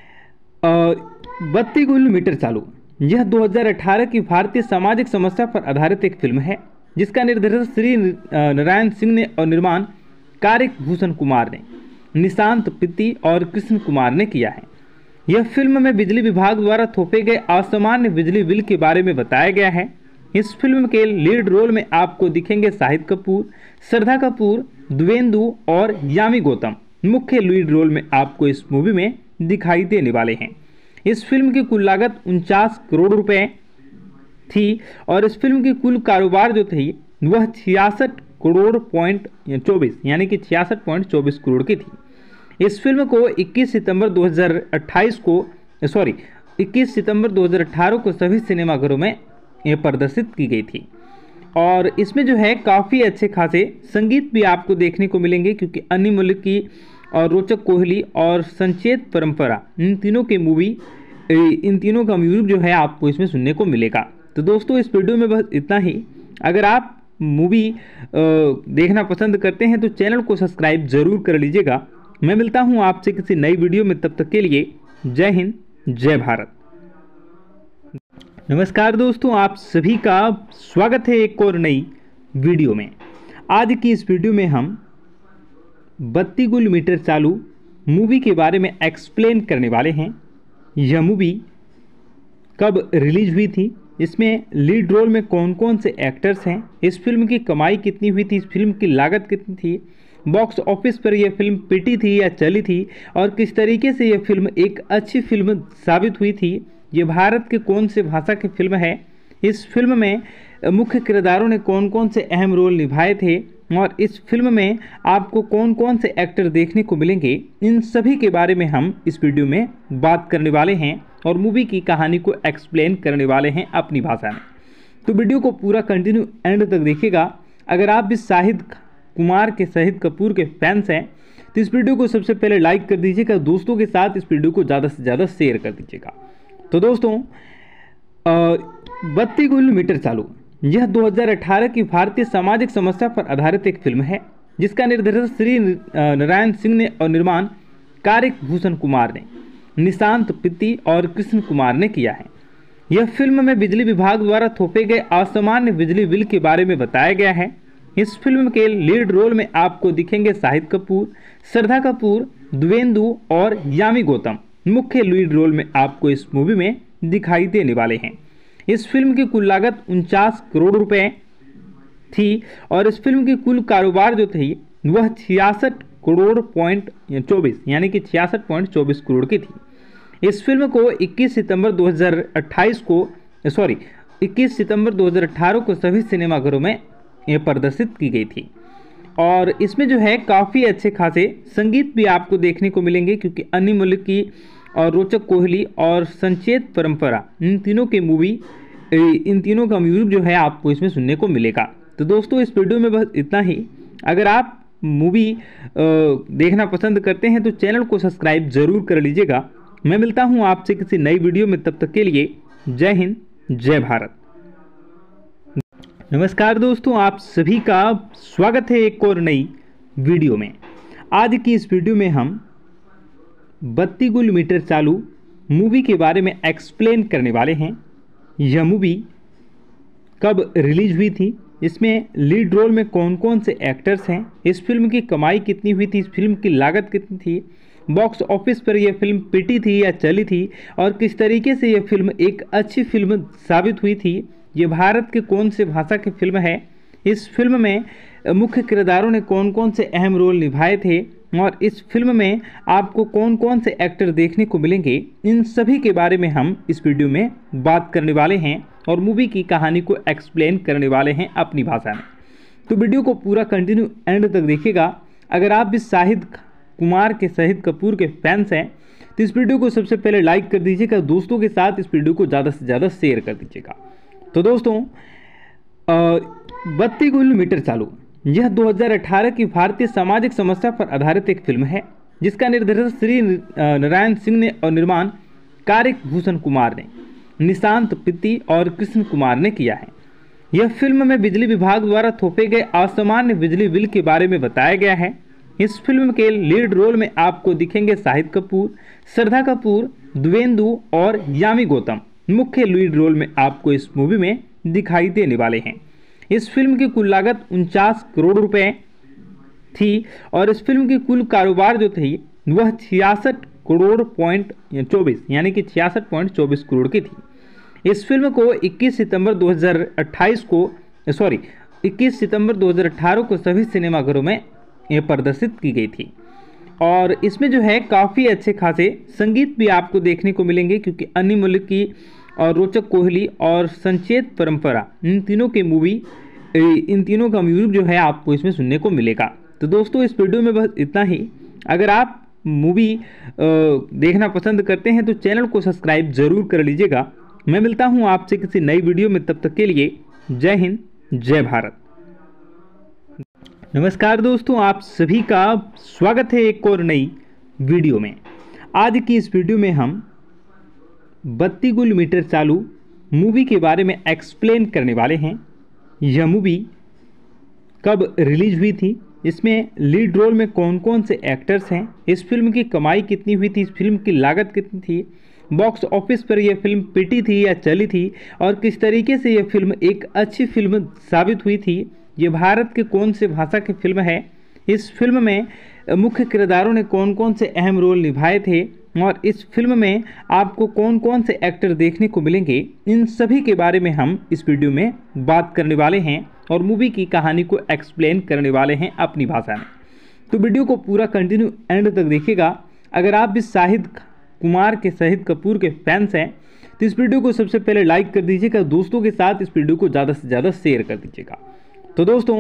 32 गुल मीटर चालू यह 2018 की भारतीय सामाजिक समस्या पर आधारित एक फिल्म है, जिसका निर्देशन श्री नारायण सिंह ने और निर्माण कारिक भूषण कुमार ने, निशांत पित्ती और कृष्ण कुमार ने किया है। यह फिल्म में बिजली विभाग द्वारा थोपे गए असामान्य बिजली बिल के बारे में बताया गया है। इस फिल्म के लीड रोल में आपको दिखेंगे शाहिद कपूर, श्रद्धा कपूर, द्विवेंदु और यामी गौतम। मुख्य लीड रोल में आपको इस मूवी में दिखाई देने वाले हैं। इस फिल्म की कुल लागत 49 करोड़ रुपए थी और इस फिल्म की कुल कारोबार जो थी वह 66 करोड़ 24 यानी कि 66.24 करोड़ की थी। इस फिल्म को 21 सितंबर 2018 को सभी सिनेमाघरों में ये प्रदर्शित की गई थी। और इसमें जो है काफ़ी अच्छे खासे संगीत भी आपको देखने को मिलेंगे, क्योंकि अन्य मलिक की और रोचक कोहली और संचेत परंपरा इन तीनों का म्यूजिक जो है आपको इसमें सुनने को मिलेगा। तो दोस्तों इस वीडियो में बस इतना ही। अगर आप मूवी देखना पसंद करते हैं तो चैनल को सब्सक्राइब जरूर कर लीजिएगा। मैं मिलता हूं आपसे किसी नई वीडियो में, तब तक के लिए जय हिंद जय भारत। नमस्कार दोस्तों, आप सभी का स्वागत है एक और नई वीडियो में। आज की इस वीडियो में हम 32 गुल मीटर चालू मूवी के बारे में एक्सप्लेन करने वाले हैं। यह मूवी कब रिलीज हुई थी, इसमें लीड रोल में कौन कौन से एक्टर्स हैं, इस फिल्म की कमाई कितनी हुई थी, इस फिल्म की लागत कितनी थी, बॉक्स ऑफिस पर यह फिल्म पिटी थी या चली थी, और किस तरीके से यह फिल्म एक अच्छी फिल्म साबित हुई थी, ये भारत के कौन से भाषा की फिल्म है, इस फिल्म में मुख्य किरदारों ने कौन कौन से अहम रोल निभाए थे, और इस फिल्म में आपको कौन कौन से एक्टर देखने को मिलेंगे, इन सभी के बारे में हम इस वीडियो में बात करने वाले हैं और मूवी की कहानी को एक्सप्लेन करने वाले हैं अपनी भाषा में। तो वीडियो को पूरा कंटिन्यू एंड तक देखिएगा। अगर आप भी शाहिद कपूर के फैंस हैं तो इस वीडियो को सबसे पहले लाइक कर दीजिएगा, दोस्तों के साथ इस वीडियो को ज़्यादा से ज़्यादा शेयर कर दीजिएगा। तो दोस्तों 32 गुल मीटर चालू यह 2018 की भारतीय सामाजिक समस्या पर आधारित एक फिल्म है, जिसका निर्देशन श्री नारायण सिंह ने और निर्माण कार्तिक भूषण कुमार ने, निशांत पित्ती और कृष्ण कुमार ने किया है। यह फिल्म में बिजली विभाग द्वारा थोपे गए असामान्य बिजली बिल के बारे में बताया गया है। इस फिल्म के लीड रोल में आपको दिखेंगे शाहिद कपूर, श्रद्धा कपूर, द्वेंदु और यामी गौतम मुख्य लीड रोल में आपको इस मूवी में दिखाई देने वाले हैं। इस फिल्म की कुल लागत 49 करोड़ रुपए थी और इस फिल्म की कुल कारोबार जो थी वह 66 करोड़ 24 यानी कि 66.24 करोड़ की थी। इस फिल्म को 21 सितंबर 2018 को सभी सिनेमाघरों में ये प्रदर्शित की गई थी। और इसमें जो है काफ़ी अच्छे खासे संगीत भी आपको देखने को मिलेंगे, क्योंकि अन्य मलिक की और रोचक कोहली और संचेत परंपरा इन तीनों का म्यूजिक जो है आपको इसमें सुनने को मिलेगा। तो दोस्तों इस वीडियो में बस इतना ही। अगर आप मूवी देखना पसंद करते हैं तो चैनल को सब्सक्राइब जरूर कर लीजिएगा। मैं मिलता हूं आपसे किसी नई वीडियो में, तब तक के लिए जय हिंद जय भारत। नमस्कार दोस्तों, आप सभी का स्वागत है एक और नई वीडियो में। आज की इस वीडियो में हम 32 गुल मीटर चालू मूवी के बारे में एक्सप्लेन करने वाले हैं। यह मूवी कब रिलीज हुई थी, इसमें लीड रोल में कौन कौन से एक्टर्स हैं, इस फिल्म की कमाई कितनी हुई थी, इस फिल्म की लागत कितनी थी, बॉक्स ऑफिस पर यह फिल्म पिटी थी या चली थी, और किस तरीके से यह फिल्म एक अच्छी फिल्म साबित हुई थी, ये भारत के कौन से भाषा की फिल्म है, इस फिल्म में मुख्य किरदारों ने कौन कौन से अहम रोल निभाए थे, और इस फिल्म में आपको कौन कौन से एक्टर देखने को मिलेंगे, इन सभी के बारे में हम इस वीडियो में बात करने वाले हैं और मूवी की कहानी को एक्सप्लेन करने वाले हैं अपनी भाषा में। तो वीडियो को पूरा कंटिन्यू एंड तक देखिएगा। अगर आप भी शाहिद कपूर के फैंस हैं तो इस वीडियो को सबसे पहले लाइक कर दीजिएगा, दोस्तों के साथ इस वीडियो को ज़्यादा से ज़्यादा शेयर कर दीजिएगा। तो दोस्तों 32 गुल मीटर चालू यह 2018 की भारतीय सामाजिक समस्या पर आधारित एक फिल्म है, जिसका निर्देशन श्री नारायण सिंह ने और निर्माण कार्तिक भूषण कुमार ने, निशांत पित्ती और कृष्ण कुमार ने किया है। यह फिल्म में बिजली विभाग द्वारा थोपे गए असामान्य बिजली बिल के बारे में बताया गया है। इस फिल्म के लीड रोल में आपको दिखेंगे शाहिद कपूर, श्रद्धा कपूर, द्वेंदु और यामी गौतम मुख्य लीड रोल में आपको इस मूवी में दिखाई देने वाले हैं। इस फिल्म की कुल लागत 49 करोड़ रुपए थी और इस फिल्म की कुल कारोबार जो थी वह 66 करोड़ 24 यानी कि 66.24 करोड़ की थी। इस फिल्म को 21 सितंबर 2018 को सभी सिनेमाघरों में ये प्रदर्शित की गई थी। और इसमें जो है काफ़ी अच्छे खासे संगीत भी आपको देखने को मिलेंगे, क्योंकि अन्य मलिक की और रोचक कोहली और संचेत परंपरा, इन तीनों का म्यूजिक जो है आपको इसमें सुनने को मिलेगा। तो दोस्तों इस वीडियो में बस इतना ही। अगर आप मूवी देखना पसंद करते हैं तो चैनल को सब्सक्राइब जरूर कर लीजिएगा। मैं मिलता हूं आपसे किसी नई वीडियो में, तब तक के लिए जय हिंद जय भारत। नमस्कार दोस्तों, आप सभी का स्वागत है एक और नई वीडियो में। आज की इस वीडियो में हम 32 गुल मीटर चालू मूवी के बारे में एक्सप्लेन करने वाले हैं। यह मूवी कब रिलीज हुई थी, इसमें लीड रोल में कौन कौन से एक्टर्स हैं, इस फिल्म की कमाई कितनी हुई थी, इस फिल्म की लागत कितनी थी, बॉक्स ऑफिस पर यह फिल्म पिटी थी या चली थी, और किस तरीके से यह फिल्म एक अच्छी फिल्म साबित हुई थी, ये भारत के कौन से भाषा की फिल्म है, इस फिल्म में मुख्य किरदारों ने कौन कौन से अहम रोल निभाए थे, और इस फिल्म में आपको कौन कौन से एक्टर देखने को मिलेंगे, इन सभी के बारे में हम इस वीडियो में बात करने वाले हैं और मूवी की कहानी को एक्सप्लेन करने वाले हैं अपनी भाषा में। तो वीडियो को पूरा कंटिन्यू एंड तक देखिएगा। अगर आप भी शाहिद कपूर के फैंस हैं तो इस वीडियो को सबसे पहले लाइक कर दीजिएगा, दोस्तों के साथ इस वीडियो को ज़्यादा से ज़्यादा शेयर कर दीजिएगा। तो दोस्तों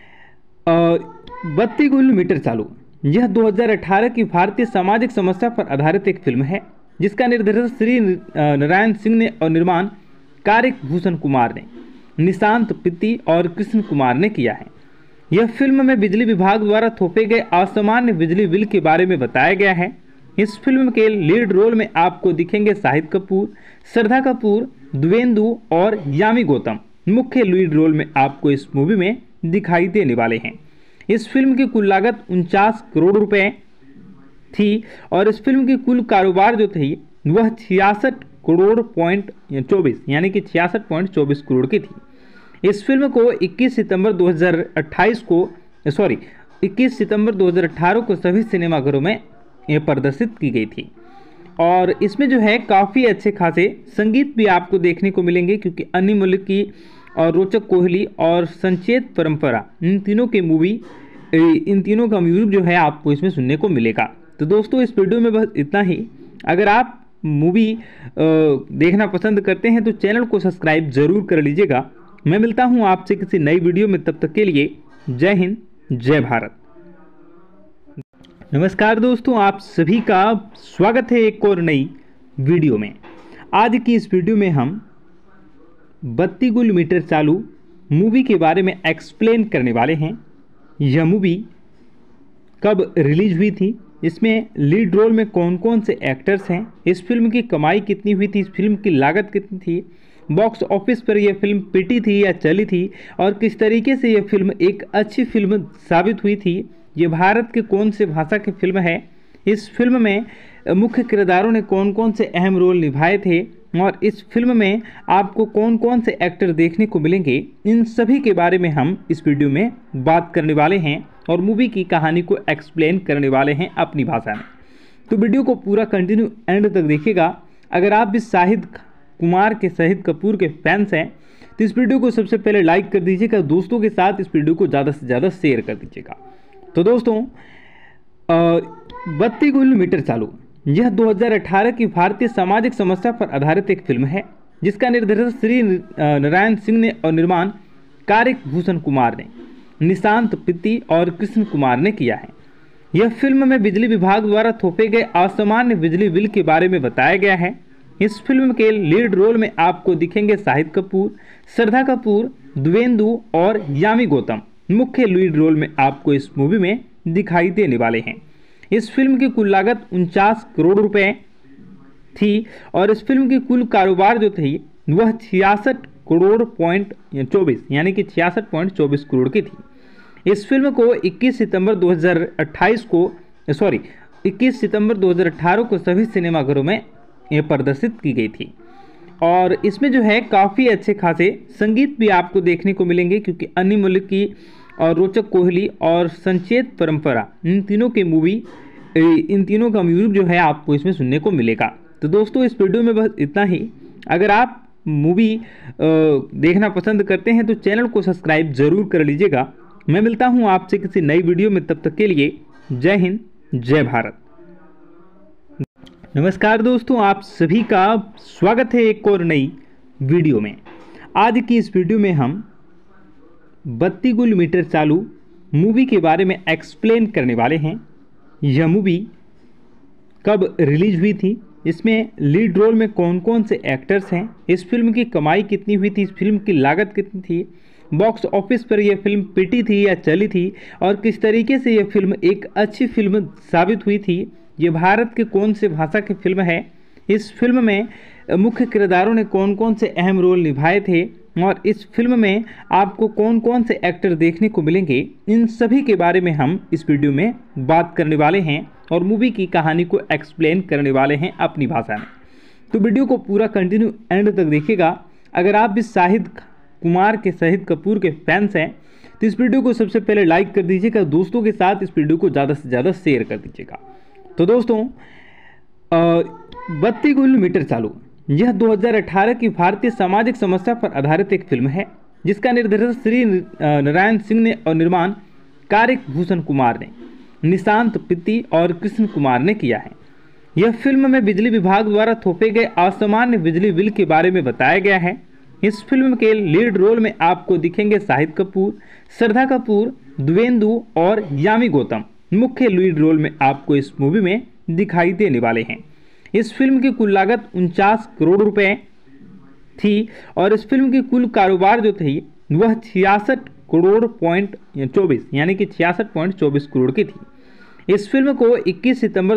32 गुल मीटर चालू, यह 2018 की भारतीय सामाजिक समस्या पर आधारित एक फिल्म है जिसका निर्देशन श्री नारायण सिंह ने और निर्माण कारिक भूषण कुमार ने, निशांत पित्ती और कृष्ण कुमार ने किया है। यह फिल्म में बिजली विभाग द्वारा थोपे गए असामान्य बिजली बिल के बारे में बताया गया है। इस फिल्म के लीड रोल में आपको दिखेंगे शाहिद कपूर, श्रद्धा कपूर, द्वेंदु और यामी गौतम मुख्य लीड रोल में आपको इस मूवी में दिखाई देने वाले हैं। इस फिल्म की कुल लागत 49 करोड़ रुपए थी और इस फिल्म की कुल कारोबार जो थी वह 66.24 यानी कि 66.24 करोड़ की थी। इस फिल्म को 21 सितंबर 2018 को सभी सिनेमाघरों में प्रदर्शित की गई थी। और इसमें जो है काफ़ी अच्छे खासे संगीत भी आपको देखने को मिलेंगे, क्योंकि अन्नी मलिक की और रोचक कोहली और संचेत परंपरा, इन तीनों का म्यूजिक जो है आपको इसमें सुनने को मिलेगा। तो दोस्तों इस वीडियो में बस इतना ही। अगर आप मूवी देखना पसंद करते हैं तो चैनल को सब्सक्राइब जरूर कर लीजिएगा। मैं मिलता हूं आपसे किसी नई वीडियो में, तब तक के लिए जय हिंद जय भारत। नमस्कार दोस्तों, आप सभी का स्वागत है एक और नई वीडियो में। आज की इस वीडियो में हम 32 गुल मीटर चालू मूवी के बारे में एक्सप्लेन करने वाले हैं। यह मूवी कब रिलीज हुई थी, इसमें लीड रोल में कौन कौन से एक्टर्स हैं, इस फिल्म की कमाई कितनी हुई थी, इस फिल्म की लागत कितनी थी, बॉक्स ऑफिस पर यह फिल्म पिटी थी या चली थी, और किस तरीके से यह फिल्म एक अच्छी फिल्म साबित हुई थी, ये भारत के कौन से भाषा की फिल्म है, इस फिल्म में मुख्य किरदारों ने कौन कौन से अहम रोल निभाए थे, और इस फिल्म में आपको कौन कौन से एक्टर देखने को मिलेंगे, इन सभी के बारे में हम इस वीडियो में बात करने वाले हैं और मूवी की कहानी को एक्सप्लेन करने वाले हैं अपनी भाषा में। तो वीडियो को पूरा कंटिन्यू एंड तक देखिएगा। अगर आप भी शाहिद कपूर के फैंस हैं तो इस वीडियो को सबसे पहले लाइक कर दीजिएगा, दोस्तों के साथ इस वीडियो को ज़्यादा से ज़्यादा शेयर कर दीजिएगा। तो दोस्तों 32 गुल मीटर चालू, यह 2018 की भारतीय सामाजिक समस्या पर आधारित एक फिल्म है जिसका निर्देशन श्री नारायण सिंह ने और निर्माण कारिक भूषण कुमार ने, निशांत पित्ती और कृष्ण कुमार ने किया है। यह फिल्म में बिजली विभाग द्वारा थोपे गए असामान्य बिजली बिल के बारे में बताया गया है। इस फिल्म के लीड रोल में आपको दिखेंगे शाहिद कपूर, श्रद्धा कपूर, द्वेंदु और यामी गौतम मुख्य लीड रोल में आपको इस मूवी में दिखाई देने वाले हैं। इस फिल्म की कुल लागत 49 करोड़ रुपए थी और इस फिल्म की कुल कारोबार जो थी वह 66.24 यानी कि 66.24 करोड़ की थी। इस फिल्म को 21 सितंबर 2018 को सभी सिनेमाघरों में प्रदर्शित की गई थी। और इसमें जो है काफ़ी अच्छे खासे संगीत भी आपको देखने को मिलेंगे, क्योंकि अन्नी मलिक की और रोचक कोहली और संचेत परंपरा, इन तीनों का म्यूजिक जो है आपको इसमें सुनने को मिलेगा। तो दोस्तों इस वीडियो में बस इतना ही। अगर आप मूवी देखना पसंद करते हैं तो चैनल को सब्सक्राइब जरूर कर लीजिएगा। मैं मिलता हूं आपसे किसी नई वीडियो में, तब तक के लिए जय हिंद जय भारत। नमस्कार दोस्तों, आप सभी का स्वागत है एक और नई वीडियो में। आज की इस वीडियो में हम 32 गुल मीटर चालू मूवी के बारे में एक्सप्लेन करने वाले हैं। यह मूवी कब रिलीज हुई थी, इसमें लीड रोल में कौन कौन से एक्टर्स हैं, इस फिल्म की कमाई कितनी हुई थी, इस फिल्म की लागत कितनी थी, बॉक्स ऑफिस पर यह फिल्म पिटी थी या चली थी और किस तरीके से यह फिल्म एक अच्छी फिल्म साबित हुई थी, ये भारत के कौन से भाषा की फिल्म है, इस फिल्म में मुख्य किरदारों ने कौन कौन से अहम रोल निभाए थे और इस फिल्म में आपको कौन कौन से एक्टर देखने को मिलेंगे, इन सभी के बारे में हम इस वीडियो में बात करने वाले हैं और मूवी की कहानी को एक्सप्लेन करने वाले हैं अपनी भाषा में। तो वीडियो को पूरा कंटिन्यू एंड तक देखिएगा। अगर आप भी शाहिद कपूर के फैंस हैं तो इस वीडियो को सबसे पहले लाइक कर दीजिएगा, दोस्तों के साथ इस वीडियो को ज़्यादा से ज़्यादा शेयर कर दीजिएगा। तो दोस्तों 32 गुल मीटर चालू यह 2018 की भारतीय सामाजिक समस्या पर आधारित एक फिल्म है जिसका निर्देशन श्री नारायण सिंह ने और निर्माण कारिक भूषण कुमार ने, निशांत पित्ती और कृष्ण कुमार ने किया है। यह फिल्म में बिजली विभाग द्वारा थोपे गए असामान्य बिजली बिल के बारे में बताया गया है। इस फिल्म के लीड रोल में आपको दिखेंगे शाहिद कपूर, श्रद्धा कपूर, द्विवेंदु और यामी गौतम मुख्य लीड रोल में आपको इस मूवी में दिखाई देने वाले हैं। इस फिल्म की कुल लागत 49 करोड़ रुपए थी और इस फिल्म की कुल कारोबार जो थी वह 66 करोड़ पॉइंट 24 यानी कि 66.24 करोड़ की थी। इस फिल्म को 21 सितंबर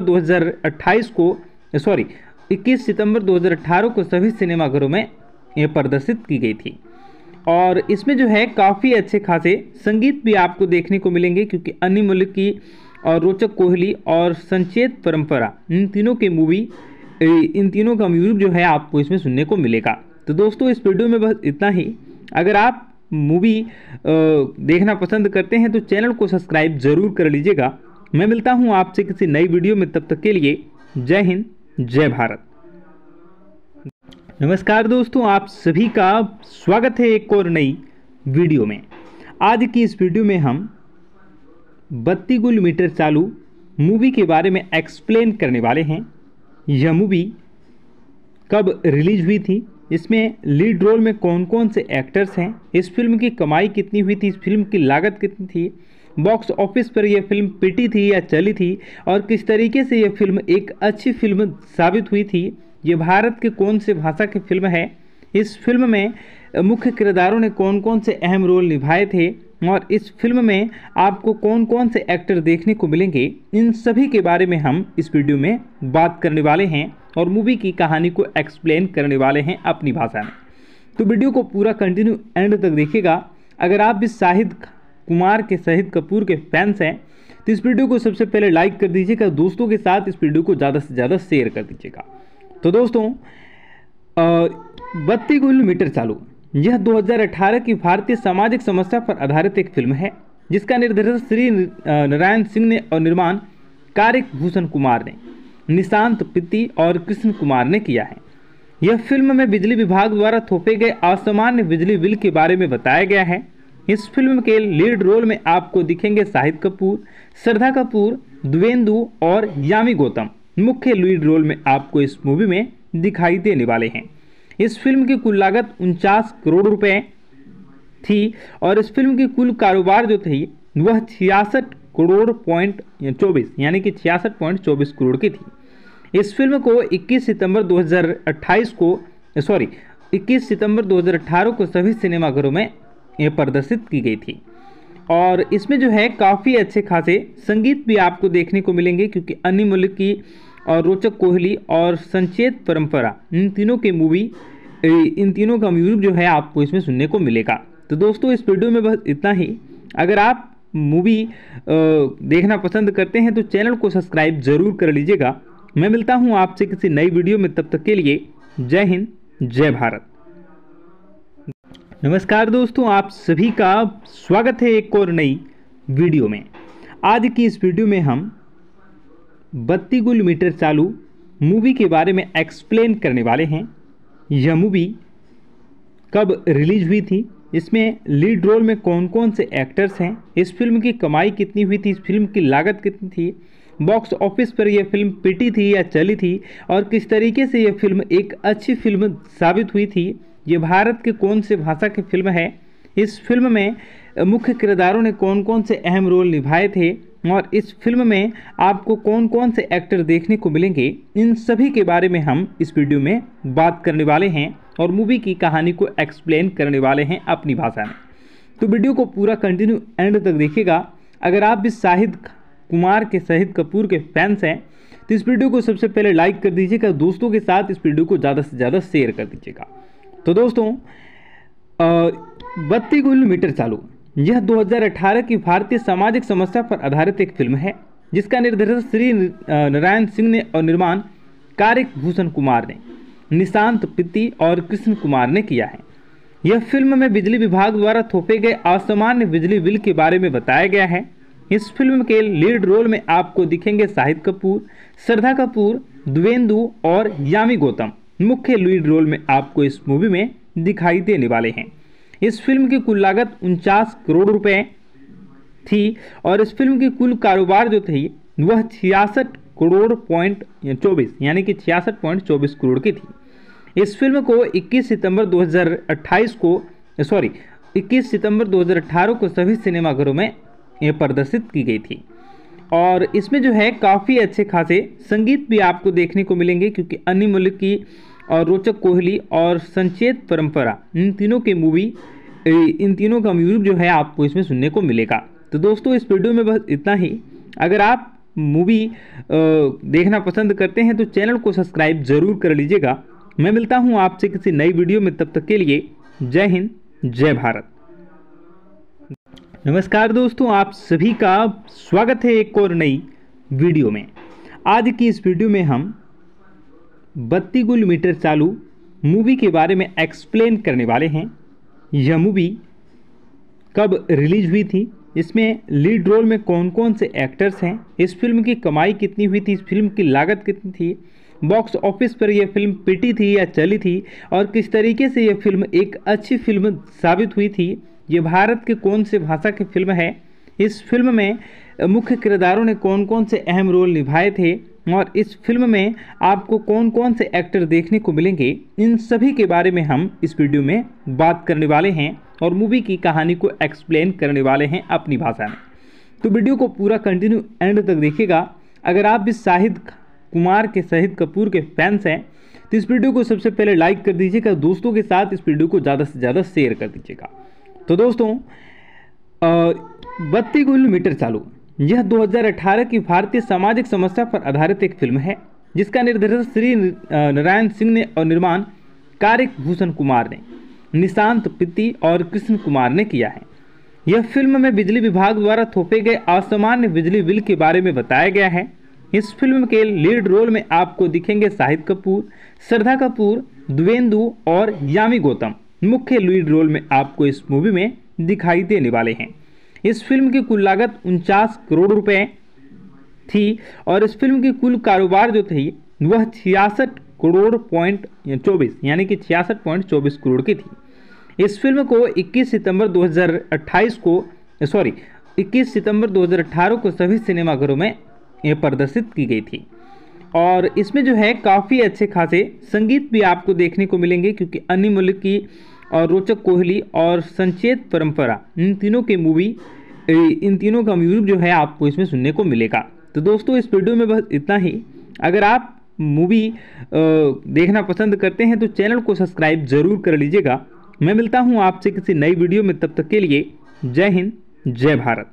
2018 को सभी सिनेमाघरों में यह प्रदर्शित की गई थी और इसमें जो है काफ़ी अच्छे खासे संगीत भी आपको देखने को मिलेंगे क्योंकि अन्य मलिक की और रोचक कोहली और संचेत परंपरा इन तीनों का म्यूजिक जो है आपको इसमें सुनने को मिलेगा। तो दोस्तों इस वीडियो में बस इतना ही। अगर आप मूवी देखना पसंद करते हैं तो चैनल को सब्सक्राइब जरूर कर लीजिएगा। मैं मिलता हूं आपसे किसी नई वीडियो में, तब तक के लिए जय हिंद जय भारत। नमस्कार दोस्तों, आप सभी का स्वागत है एक और नई वीडियो में। आज की इस वीडियो में हम 32 गुल मीटर चालू मूवी के बारे में एक्सप्लेन करने वाले हैं। यह मूवी कब रिलीज हुई थी, इसमें लीड रोल में कौन कौन से एक्टर्स हैं, इस फिल्म की कमाई कितनी हुई थी, इस फिल्म की लागत कितनी थी, बॉक्स ऑफिस पर यह फिल्म पिटी थी या चली थी और किस तरीके से यह फिल्म एक अच्छी फिल्म साबित हुई थी, ये भारत के कौन से भाषा की फिल्म है, इस फिल्म में मुख्य किरदारों ने कौन कौन से अहम रोल निभाए थे और इस फिल्म में आपको कौन कौन से एक्टर देखने को मिलेंगे, इन सभी के बारे में हम इस वीडियो में बात करने वाले हैं और मूवी की कहानी को एक्सप्लेन करने वाले हैं अपनी भाषा में। तो वीडियो को पूरा कंटिन्यू एंड तक देखिएगा। अगर आप भी शाहिद कपूर के फैंस हैं तो इस वीडियो को सबसे पहले लाइक कर दीजिएगा, दोस्तों के साथ इस वीडियो को ज़्यादा से ज़्यादा शेयर कर दीजिएगा। तो दोस्तों 32 गुल मीटर चालू यह 2018 की भारतीय सामाजिक समस्या पर आधारित एक फिल्म है जिसका निर्देशन श्री नारायण सिंह ने और निर्माण कारिक भूषण कुमार ने, निशांत पित्ती और कृष्ण कुमार ने किया है। यह फिल्म में बिजली विभाग द्वारा थोपे गए असामान्य बिजली बिल के बारे में बताया गया है। इस फिल्म के लीड रोल में आपको दिखेंगे शाहिद कपूर, श्रद्धा कपूर, द्विवेंदु और यामी गौतम मुख्य लीड रोल में आपको इस मूवी में दिखाई देने वाले हैं। इस फिल्म की कुल लागत 49 करोड़ रुपए थी और इस फिल्म की कुल कारोबार जो थी वह 66 करोड़ पॉइंट 24 यानी कि 66.24 करोड़ की थी। इस फिल्म को 21 सितंबर 2018 को सभी सिनेमाघरों में यह प्रदर्शित की गई थी और इसमें जो है काफ़ी अच्छे खासे संगीत भी आपको देखने को मिलेंगे क्योंकि अन्य मलिक की और रोचक कोहली और संचेत परंपरा इन तीनों का म्यूजिक जो है आपको इसमें सुनने को मिलेगा। तो दोस्तों इस वीडियो में बस इतना ही। अगर आप मूवी देखना पसंद करते हैं तो चैनल को सब्सक्राइब जरूर कर लीजिएगा। मैं मिलता हूं आपसे किसी नई वीडियो में, तब तक के लिए जय हिंद जय भारत। नमस्कार दोस्तों, आप सभी का स्वागत है एक और नई वीडियो में। आज की इस वीडियो में हम 32 गुल मीटर चालू मूवी के बारे में एक्सप्लेन करने वाले हैं। यह मूवी कब रिलीज हुई थी, इसमें लीड रोल में कौन कौन से एक्टर्स हैं, इस फिल्म की कमाई कितनी हुई थी, इस फिल्म की लागत कितनी थी, बॉक्स ऑफिस पर यह फिल्म पिटी थी या चली थी और किस तरीके से यह फिल्म एक अच्छी फिल्म साबित हुई थी, ये भारत के कौन से भाषा की फिल्म है, इस फिल्म में मुख्य किरदारों ने कौन कौन से अहम रोल निभाए थे और इस फिल्म में आपको कौन कौन से एक्टर देखने को मिलेंगे, इन सभी के बारे में हम इस वीडियो में बात करने वाले हैं और मूवी की कहानी को एक्सप्लेन करने वाले हैं अपनी भाषा में। तो वीडियो को पूरा कंटिन्यू एंड तक देखिएगा। अगर आप भी शाहिद कपूर के फैंस हैं तो इस वीडियो को सबसे पहले लाइक कर दीजिएगा, दोस्तों के साथ इस वीडियो को ज़्यादा से ज़्यादा शेयर कर दीजिएगा। तो दोस्तों, 32 किलोमीटर चालू यह 2018 की भारतीय सामाजिक समस्या पर आधारित एक फिल्म है जिसका निर्देशन श्री नारायण सिंह ने और निर्माण कार्तिक भूषण कुमार ने, निशांत पित्ती और कृष्ण कुमार ने किया है। यह फिल्म में बिजली विभाग द्वारा थोपे गए असामान्य बिजली बिल के बारे में बताया गया है। इस फिल्म के लीड रोल में आपको दिखेंगे शाहिद कपूर, श्रद्धा कपूर, द्वेंदु और यामी गौतम मुख्य लीड रोल में आपको इस मूवी में दिखाई देने वाले हैं। इस फिल्म की कुल लागत 49 करोड़ रुपए थी और इस फिल्म की कुल कारोबार जो थी वह 66 करोड़ पॉइंट 24 यानी कि 66.24 करोड़ की थी। इस फिल्म को 21 सितंबर 2018 को सभी सिनेमाघरों में यह प्रदर्शित की गई थी और इसमें जो है काफ़ी अच्छे खासे संगीत भी आपको देखने को मिलेंगे क्योंकि अन्नी मलिक की और रोचक कोहली और संचेत परंपरा इन तीनों का म्यूजिक जो है आपको इसमें सुनने को मिलेगा। तो दोस्तों, इस वीडियो में बस इतना ही। अगर आप मूवी देखना पसंद करते हैं तो चैनल को सब्सक्राइब जरूर कर लीजिएगा। मैं मिलता हूं आपसे किसी नई वीडियो में, तब तक के लिए जय हिंद, जय भारत। नमस्कार दोस्तों, आप सभी का स्वागत है एक और नई वीडियो में। आज की इस वीडियो में हम 32 किलोमीटर चालू मूवी के बारे में एक्सप्लेन करने वाले हैं। यह मूवी कब रिलीज हुई थी, इसमें लीड रोल में कौन कौन से एक्टर्स हैं, इस फिल्म की कमाई कितनी हुई थी, इस फिल्म की लागत कितनी थी, बॉक्स ऑफिस पर यह फिल्म पिटी थी या चली थी और किस तरीके से यह फिल्म एक अच्छी फिल्म साबित हुई थी, ये भारत के कौन से भाषा की फिल्म है, इस फिल्म में मुख्य किरदारों ने कौन कौन से अहम रोल निभाए थे और इस फिल्म में आपको कौन कौन से एक्टर देखने को मिलेंगे, इन सभी के बारे में हम इस वीडियो में बात करने वाले हैं और मूवी की कहानी को एक्सप्लेन करने वाले हैं अपनी भाषा में। तो वीडियो को पूरा कंटिन्यू एंड तक देखिएगा। अगर आप भी शाहिद कपूर के फैंस हैं तो इस वीडियो को सबसे पहले लाइक कर दीजिएगा, दोस्तों के साथ इस वीडियो को ज़्यादा से ज़्यादा शेयर कर दीजिएगा। तो दोस्तों, 32 किलोमीटर चालू यह 2018 की भारतीय सामाजिक समस्या पर आधारित एक फिल्म है जिसका निर्देशन श्री नारायण सिंह ने और निर्माण कार्तिक भूषण कुमार ने, निशांत पित्ती और कृष्ण कुमार ने किया है। यह फिल्म में बिजली विभाग द्वारा थोपे गए असामान्य बिजली बिल के बारे में बताया गया है। इस फिल्म के लीड रोल में आपको दिखेंगे शाहिद कपूर, श्रद्धा कपूर, द्वेंदु और यामी गौतम मुख्य लीड रोल में आपको इस मूवी में दिखाई देने वाले हैं। इस फिल्म की कुल लागत 49 करोड़ रुपए थी और इस फिल्म की कुल कारोबार जो थी वह 66 करोड़ पॉइंट 24 यानी कि 66.24 करोड़ की थी। इस फिल्म को 21 सितंबर 2018 को सभी सिनेमाघरों में यह प्रदर्शित की गई थी और इसमें जो है काफ़ी अच्छे खासे संगीत भी आपको देखने को मिलेंगे क्योंकि अन्नी मलिक की और रोचक कोहली और संचेत परंपरा इन तीनों का म्यूजिक जो है आपको इसमें सुनने को मिलेगा। तो दोस्तों, इस वीडियो में बस इतना ही। अगर आप मूवी देखना पसंद करते हैं तो चैनल को सब्सक्राइब जरूर कर लीजिएगा। मैं मिलता हूं आपसे किसी नई वीडियो में, तब तक के लिए जय हिंद, जय भारत।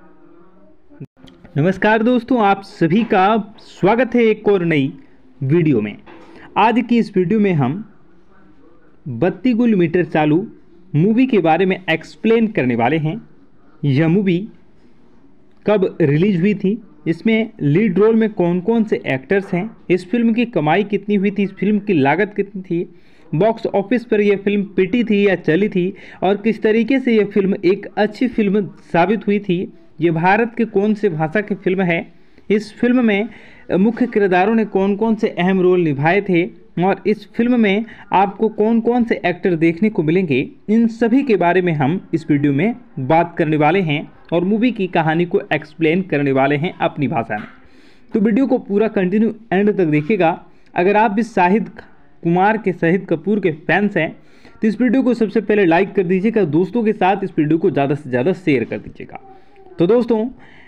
नमस्कार दोस्तों, आप सभी का स्वागत है एक और नई वीडियो में। आज की इस वीडियो में हम 32 किलोमीटर चालू मूवी के बारे में एक्सप्लेन करने वाले हैं। यह मूवी कब रिलीज हुई थी, इसमें लीड रोल में कौन कौन से एक्टर्स हैं, इस फिल्म की कमाई कितनी हुई थी, इस फिल्म की लागत कितनी थी, बॉक्स ऑफिस पर यह फिल्म पिटी थी या चली थी और किस तरीके से यह फिल्म एक अच्छी फिल्म साबित हुई थी, ये भारत के कौन से भाषा की फिल्म है, इस फिल्म में मुख्य किरदारों ने कौन कौन से अहम रोल निभाए थे और इस फिल्म में आपको कौन कौन से एक्टर देखने को मिलेंगे, इन सभी के बारे में हम इस वीडियो में बात करने वाले हैं और मूवी की कहानी को एक्सप्लेन करने वाले हैं अपनी भाषा में। तो वीडियो को पूरा कंटिन्यू एंड तक देखिएगा। अगर आप भी शाहिद कुमार के, शाहिद कपूर के फैंस हैं तो इस वीडियो को सबसे पहले लाइक कर दीजिएगा, दोस्तों के साथ इस वीडियो को ज़्यादा से ज़्यादा शेयर कर दीजिएगा। तो दोस्तों,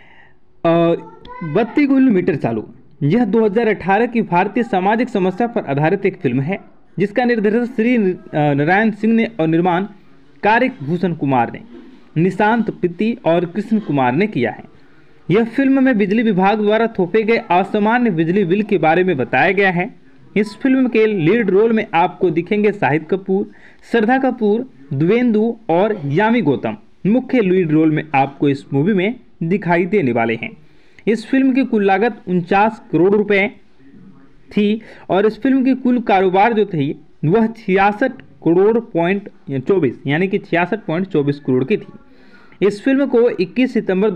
32 किलोमीटर चालू यह 2018 की भारतीय सामाजिक समस्या पर आधारित एक फिल्म है, जिसका निर्देशन श्री नारायण सिंह ने और निर्माण कार्य भूषण कुमार ने, निशांत पित्ती और कृष्ण कुमार ने किया है। यह फिल्म में बिजली विभाग द्वारा थोपे गए असामान्य बिजली बिल के बारे में बताया गया है। इस फिल्म के लीड रोल में आपको दिखेंगे शाहिद कपूर, श्रद्धा कपूर, द्विवेंदु और यामी गौतम। मुख्य लीड रोल में आपको इस मूवी में दिखाई देने वाले हैं। इस फिल्म की कुल लागत 49 करोड़ रुपए थी और इस फिल्म की कुल कारोबार जो थी वह 66 करोड़ पॉइंट 24 यानी कि 66.24 करोड़ की थी। इस फिल्म को 21 सितंबर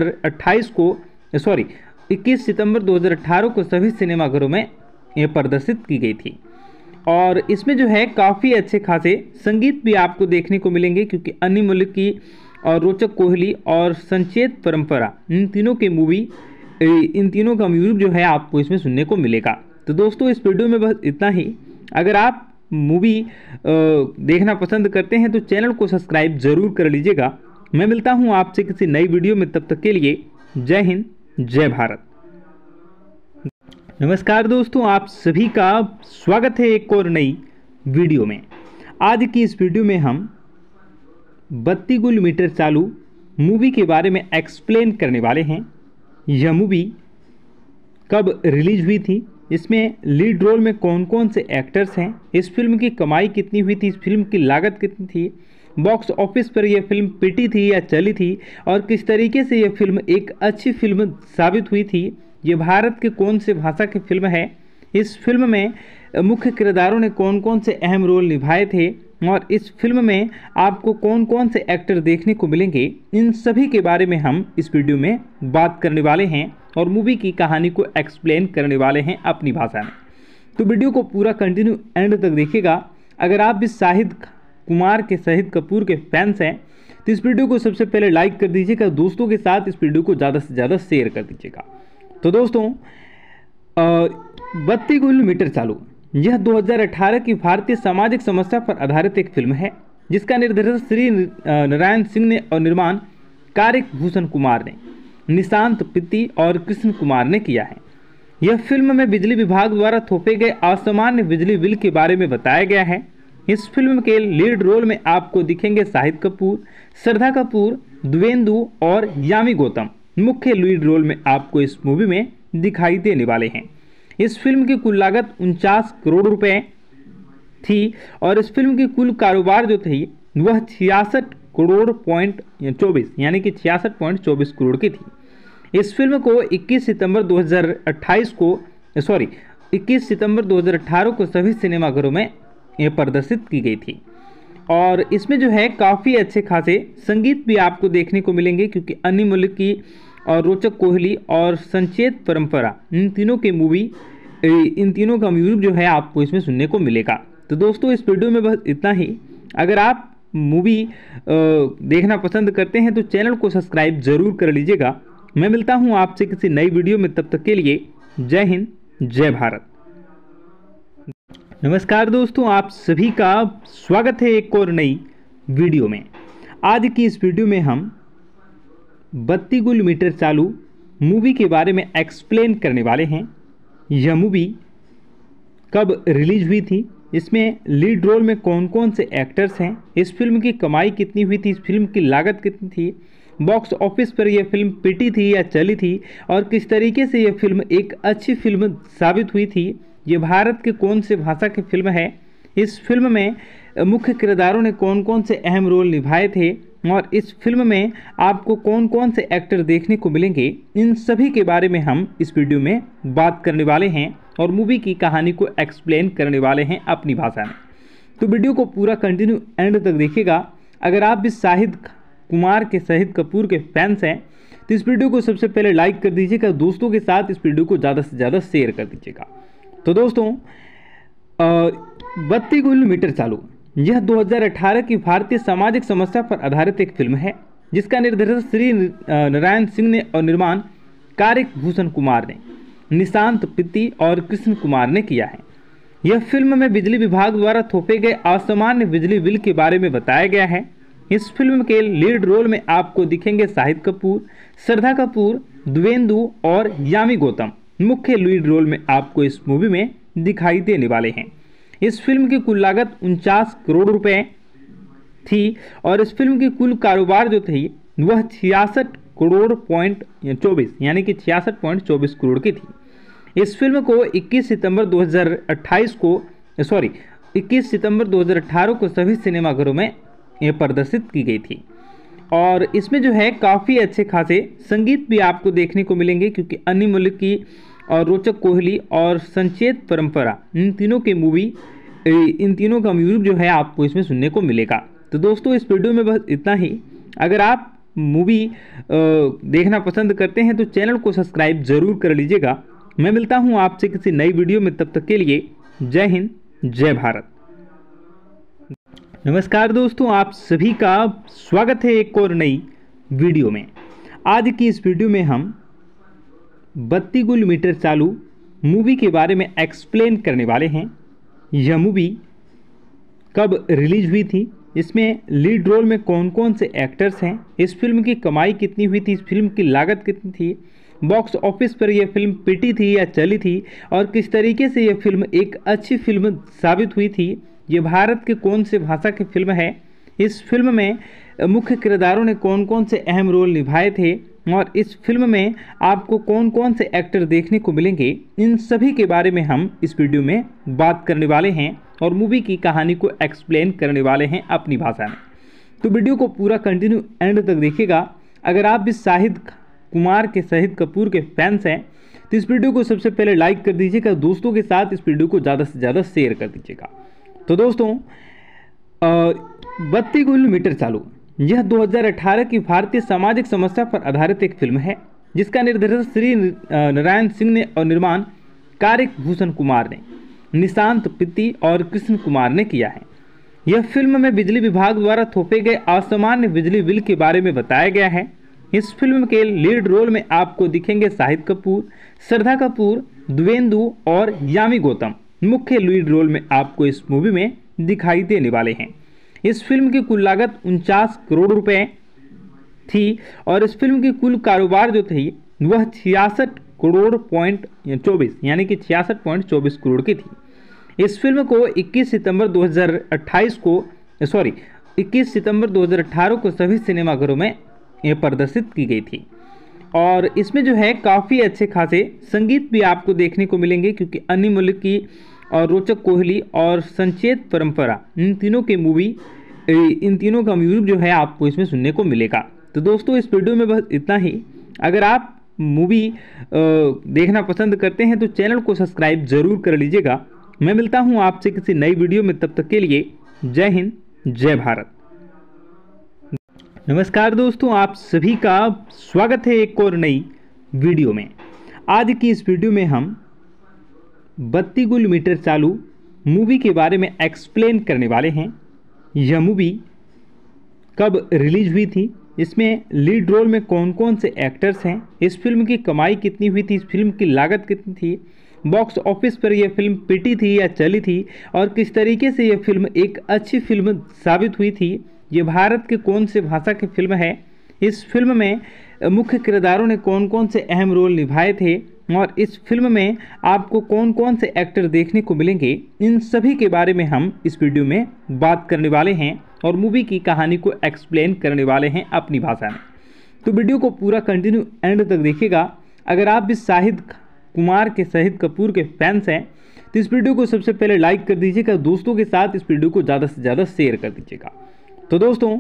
2018 को सभी सिनेमाघरों में यह प्रदर्शित की गई थी। और इसमें जो है काफ़ी अच्छे खासे संगीत भी आपको देखने को मिलेंगे, क्योंकि अन्य मलिक की और रोचक कोहली और संचेत परंपरा इन तीनों का म्यूजिक जो है आपको इसमें सुनने को मिलेगा। तो दोस्तों, इस वीडियो में बस इतना ही। अगर आप मूवी देखना पसंद करते हैं तो चैनल को सब्सक्राइब जरूर कर लीजिएगा। मैं मिलता हूं आपसे किसी नई वीडियो में, तब तक के लिए जय हिंद, जय भारत। नमस्कार दोस्तों, आप सभी का स्वागत है एक और नई वीडियो में। आज की इस वीडियो में हम 32 किलोमीटर चालू मूवी के बारे में एक्सप्लेन करने वाले हैं। यह मूवी कब रिलीज हुई थी, इसमें लीड रोल में कौन कौन से एक्टर्स हैं, इस फिल्म की कमाई कितनी हुई थी, इस फिल्म की लागत कितनी थी, बॉक्स ऑफिस पर यह फिल्म पिटी थी या चली थी, और किस तरीके से यह फिल्म एक अच्छी फिल्म साबित हुई थी, ये भारत के कौन से भाषा की फिल्म है, इस फिल्म में मुख्य किरदारों ने कौन कौन से अहम रोल निभाए थे, और इस फिल्म में आपको कौन कौन से एक्टर देखने को मिलेंगे, इन सभी के बारे में हम इस वीडियो में बात करने वाले हैं और मूवी की कहानी को एक्सप्लेन करने वाले हैं अपनी भाषा में। तो वीडियो को पूरा कंटिन्यू एंड तक देखिएगा। अगर आप भी शाहिद कुमार के, शाहिद कपूर के फैंस हैं तो इस वीडियो को सबसे पहले लाइक कर दीजिएगा, दोस्तों के साथ इस वीडियो को ज़्यादा से ज़्यादा शेयर कर दीजिएगा। तो दोस्तों, 32 किलोमीटर चालू यह 2018 की भारतीय सामाजिक समस्या पर आधारित एक फिल्म है, जिसका निर्देशन श्री नारायण सिंह ने और निर्माण कार्य भूषण कुमार ने, निशांत पित्ती और कृष्ण कुमार ने किया है। यह फिल्म में बिजली विभाग द्वारा थोपे गए असामान्य बिजली बिल के बारे में बताया गया है। इस फिल्म के लीड रोल में आपको दिखेंगे शाहिद कपूर, श्रद्धा कपूर, द्विवेंदु और यामी गौतम। मुख्य लीड रोल में आपको इस मूवी में दिखाई देने वाले हैं। इस फिल्म की कुल लागत 49 करोड़ रुपए थी और इस फिल्म की कुल कारोबार जो थी वह 66 करोड़ पॉइंट 24 यानी कि 66.24 करोड़ की थी। इस फिल्म को 21 सितंबर 2018 को सभी सिनेमाघरों में यह प्रदर्शित की गई थी। और इसमें जो है काफ़ी अच्छे खासे संगीत भी आपको देखने को मिलेंगे, क्योंकि अन्य मलिक की और रोचक कोहली और संचेत परंपरा इन तीनों का म्यूजिक जो है आपको इसमें सुनने को मिलेगा। तो दोस्तों, इस वीडियो में बस इतना ही। अगर आप मूवी देखना पसंद करते हैं तो चैनल को सब्सक्राइब जरूर कर लीजिएगा। मैं मिलता हूं आपसे किसी नई वीडियो में, तब तक के लिए जय हिंद, जय भारत। नमस्कार दोस्तों, आप सभी का स्वागत है एक और नई वीडियो में। आज की इस वीडियो में हम 32 किलोमीटर चालू मूवी के बारे में एक्सप्लेन करने वाले हैं। यह मूवी कब रिलीज हुई थी, इसमें लीड रोल में कौन कौन से एक्टर्स हैं, इस फिल्म की कमाई कितनी हुई थी, इस फिल्म की लागत कितनी थी, बॉक्स ऑफिस पर यह फिल्म पिटी थी या चली थी, और किस तरीके से यह फिल्म एक अच्छी फिल्म साबित हुई थी, ये भारत के कौन से भाषा की फिल्म है, इस फिल्म में मुख्य किरदारों ने कौन कौन से अहम रोल निभाए थे, और इस फिल्म में आपको कौन कौन से एक्टर देखने को मिलेंगे, इन सभी के बारे में हम इस वीडियो में बात करने वाले हैं और मूवी की कहानी को एक्सप्लेन करने वाले हैं अपनी भाषा में। तो वीडियो को पूरा कंटिन्यू एंड तक देखिएगा। अगर आप भी शाहिद कुमार के, शाहिद कपूर के फैंस हैं तो इस वीडियो को सबसे पहले लाइक कर दीजिएगा, दोस्तों के साथ इस वीडियो को ज़्यादा से ज़्यादा शेयर कर दीजिएगा। तो दोस्तों, 32 किलोमीटर चालू यह 2018 की भारतीय सामाजिक समस्या पर आधारित एक फिल्म है, जिसका निर्देशन श्री नारायण सिंह ने और निर्माण कार्य भूषण कुमार ने, निशांत पित्ती और कृष्ण कुमार ने किया है। यह फिल्म में बिजली विभाग द्वारा थोपे गए असामान्य बिजली बिल के बारे में बताया गया है। इस फिल्म के लीड रोल में आपको दिखेंगे शाहिद कपूर, श्रद्धा कपूर, द्विवेंदु और यामी गौतम मुख्य लीड रोल में आपको इस मूवी में दिखाई देने वाले हैं। इस फिल्म की कुल लागत 49 करोड़ रुपए थी और इस फिल्म की कुल कारोबार जो थी वह 66 करोड़ पॉइंट 24 यानी कि 66.24 करोड़ की थी। इस फिल्म को 21 सितंबर 2018 को सभी सिनेमाघरों में यह प्रदर्शित की गई थी। और इसमें जो है काफ़ी अच्छे खासे संगीत भी आपको देखने को मिलेंगे, क्योंकि अन्नी मलिक की और रोचक कोहली और संचेत परंपरा इन तीनों का म्यूजिक जो है आपको इसमें सुनने को मिलेगा। तो दोस्तों इस वीडियो में बस इतना ही। अगर आप मूवी देखना पसंद करते हैं तो चैनल को सब्सक्राइब जरूर कर लीजिएगा। मैं मिलता हूं आपसे किसी नई वीडियो में, तब तक के लिए जय हिंद, जय भारत। नमस्कार दोस्तों, आप सभी का स्वागत है एक और नई वीडियो में। आज की इस वीडियो में हम 32 गुल मीटर चालू मूवी के बारे में एक्सप्लेन करने वाले हैं। यह मूवी कब रिलीज हुई थी, इसमें लीड रोल में कौन कौन से एक्टर्स हैं, इस फिल्म की कमाई कितनी हुई थी, इस फिल्म की लागत कितनी थी, बॉक्स ऑफिस पर यह फिल्म पिटी थी या चली थी, और किस तरीके से यह फिल्म एक अच्छी फिल्म साबित हुई थी, ये भारत के कौन से भाषा की फिल्म है, इस फिल्म में मुख्य किरदारों ने कौन कौन से अहम रोल निभाए थे, और इस फिल्म में आपको कौन कौन से एक्टर देखने को मिलेंगे, इन सभी के बारे में हम इस वीडियो में बात करने वाले हैं और मूवी की कहानी को एक्सप्लेन करने वाले हैं अपनी भाषा में। तो वीडियो को पूरा कंटिन्यू एंड तक देखिएगा। अगर आप भी शाहिद कपूर के फैंस हैं तो इस वीडियो को सबसे पहले लाइक कर दीजिएगा, दोस्तों के साथ इस वीडियो को ज़्यादा से ज़्यादा शेयर कर दीजिएगा। तो दोस्तों 32 गुल मीटर चालू यह 2018 की भारतीय सामाजिक समस्या पर आधारित एक फिल्म है, जिसका निर्देशन श्री नारायण सिंह ने और निर्माण कारिक भूषण कुमार ने, निशांत पित्ती और कृष्ण कुमार ने किया है। यह फिल्म में बिजली विभाग द्वारा थोपे गए असामान्य बिजली बिल के बारे में बताया गया है। इस फिल्म के लीड रोल में आपको दिखेंगे शाहिद कपूर, श्रद्धा कपूर, द्विवेंदु और यामी गौतम मुख्य लीड रोल में आपको इस मूवी में दिखाई देने वाले हैं। इस फिल्म की कुल लागत 49 करोड़ रुपए थी और इस फिल्म की कुल कारोबार जो थी वह 66 करोड़ पॉइंट 24 यानी कि 66.24 करोड़ की थी। इस फिल्म को 21 सितंबर 2018 को सभी सिनेमाघरों में यह प्रदर्शित की गई थी। और इसमें जो है काफ़ी अच्छे खासे संगीत भी आपको देखने को मिलेंगे, क्योंकि अन्नी मलिक की और रोचक कोहली और संचेत परंपरा इन तीनों का म्यूजिक जो है आपको इसमें सुनने को मिलेगा। तो दोस्तों इस वीडियो में बस इतना ही। अगर आप मूवी देखना पसंद करते हैं तो चैनल को सब्सक्राइब जरूर कर लीजिएगा। मैं मिलता हूं आपसे किसी नई वीडियो में, तब तक के लिए जय हिंद, जय भारत। नमस्कार दोस्तों, आप सभी का स्वागत है एक और नई वीडियो में। आज की इस वीडियो में हम 32 गुल मीटर चालू मूवी के बारे में एक्सप्लेन करने वाले हैं। यह मूवी कब रिलीज हुई थी, इसमें लीड रोल में कौन कौन से एक्टर्स हैं, इस फिल्म की कमाई कितनी हुई थी, इस फिल्म की लागत कितनी थी, बॉक्स ऑफिस पर यह फिल्म पिटी थी या चली थी, और किस तरीके से यह फिल्म एक अच्छी फिल्म साबित हुई थी, ये भारत के कौन से भाषा की फिल्म है, इस फिल्म में मुख्य किरदारों ने कौन कौन से अहम रोल निभाए थे, और इस फिल्म में आपको कौन कौन से एक्टर देखने को मिलेंगे, इन सभी के बारे में हम इस वीडियो में बात करने वाले हैं और मूवी की कहानी को एक्सप्लेन करने वाले हैं अपनी भाषा में। तो वीडियो को पूरा कंटिन्यू एंड तक देखिएगा। अगर आप भी शाहिद कपूर के फैंस हैं तो इस वीडियो को सबसे पहले लाइक कर दीजिएगा, दोस्तों के साथ इस वीडियो को ज़्यादा से ज़्यादा शेयर कर दीजिएगा। तो दोस्तों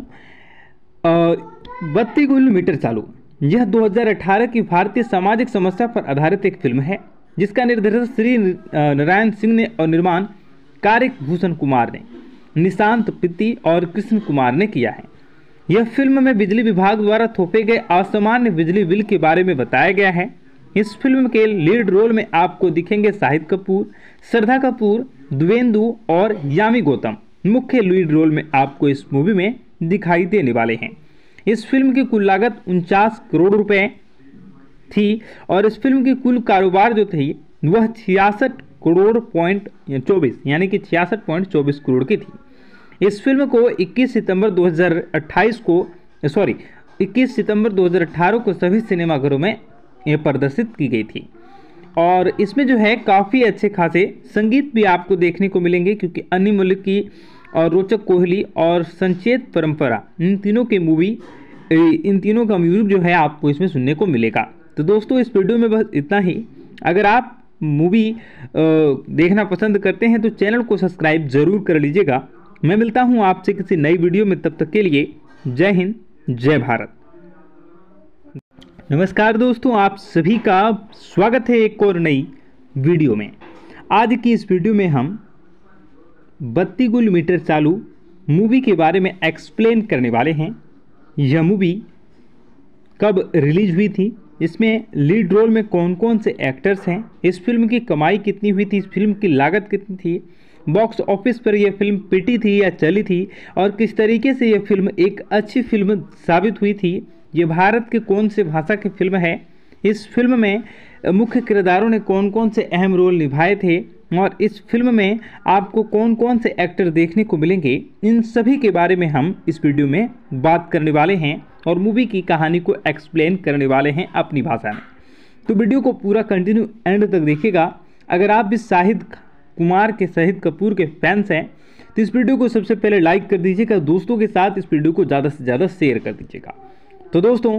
32 गुल मीटर चालू यह 2018 की भारतीय सामाजिक समस्या पर आधारित एक फिल्म है, जिसका निर्देशन श्री नारायण सिंह ने और निर्माण कारिक भूषण कुमार ने, निशांत पित्ती और कृष्ण कुमार ने किया है। यह फिल्म में बिजली विभाग द्वारा थोपे गए असामान्य बिजली बिल के बारे में बताया गया है। इस फिल्म के लीड रोल में आपको दिखेंगे शाहिद कपूर, श्रद्धा कपूर, द्विवेंदु और यामी गौतम मुख्य लीड रोल में आपको इस मूवी में दिखाई देने वाले हैं। इस फिल्म की कुल लागत 49 करोड़ रुपए थी और इस फिल्म की कुल कारोबार जो थी वह 66 करोड़ 24 यानी कि 66.24 करोड़ की थी। इस फिल्म को 21 सितंबर 2018 को सभी सिनेमाघरों में ये प्रदर्शित की गई थी। और इसमें जो है काफ़ी अच्छे खासे संगीत भी आपको देखने को मिलेंगे, क्योंकि अन्य मुल्क की और रोचक कोहली और संचेत परंपरा इन तीनों का म्यूजिक जो है आपको इसमें सुनने को मिलेगा। तो दोस्तों इस वीडियो में बस इतना ही। अगर आप मूवी देखना पसंद करते हैं तो चैनल को सब्सक्राइब जरूर कर लीजिएगा। मैं मिलता हूं आपसे किसी नई वीडियो में, तब तक के लिए जय हिंद जय भारत। नमस्कार दोस्तों, आप सभी का स्वागत है एक और नई वीडियो में। आज की इस वीडियो में हम 32 गुल मीटर चालू मूवी के बारे में एक्सप्लेन करने वाले हैं। यह मूवी कब रिलीज हुई थी, इसमें लीड रोल में कौन कौन से एक्टर्स हैं, इस फिल्म की कमाई कितनी हुई थी, इस फिल्म की लागत कितनी थी, बॉक्स ऑफिस पर यह फिल्म पिटी थी या चली थी, और किस तरीके से यह फिल्म एक अच्छी फिल्म साबित हुई थी, ये भारत के कौन से भाषा की फिल्म है, इस फिल्म में मुख्य किरदारों ने कौन कौन से अहम रोल निभाए थे, और इस फिल्म में आपको कौन कौन से एक्टर देखने को मिलेंगे, इन सभी के बारे में हम इस वीडियो में बात करने वाले हैं और मूवी की कहानी को एक्सप्लेन करने वाले हैं अपनी भाषा में। तो वीडियो को पूरा कंटिन्यू एंड तक देखिएगा। अगर आप भी शाहिद कपूर के फैंस हैं तो इस वीडियो को सबसे पहले लाइक कर दीजिएगा, दोस्तों के साथ इस वीडियो को ज़्यादा से ज़्यादा शेयर कर दीजिएगा। तो दोस्तों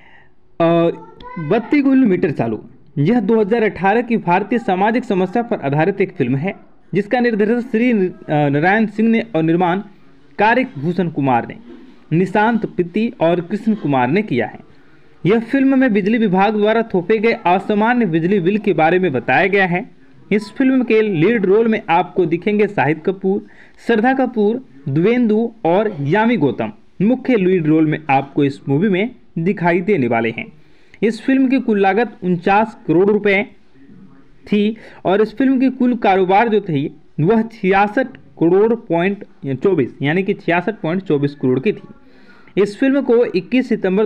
32 गुल मीटर चालू यह 2018 की भारतीय सामाजिक समस्या पर आधारित एक फिल्म है, जिसका निर्देशन श्री नारायण सिंह ने और निर्माण कारिक भूषण कुमार ने, निशांत पित्ती और कृष्ण कुमार ने किया है। यह फिल्म में बिजली विभाग द्वारा थोपे गए असामान्य बिजली बिल के बारे में बताया गया है। इस फिल्म के लीड रोल में आपको दिखेंगे शाहिद कपूर, श्रद्धा कपूर, द्वेंदु और यामी गौतम मुख्य लीड रोल में आपको इस मूवी में दिखाई देने वाले हैं। इस फिल्म की कुल लागत 49 करोड़ रुपए थी और इस फिल्म की कुल कारोबार जो थी वह 66 करोड़ 24 यानी कि 66.24 करोड़ की थी। इस फिल्म को 21 सितंबर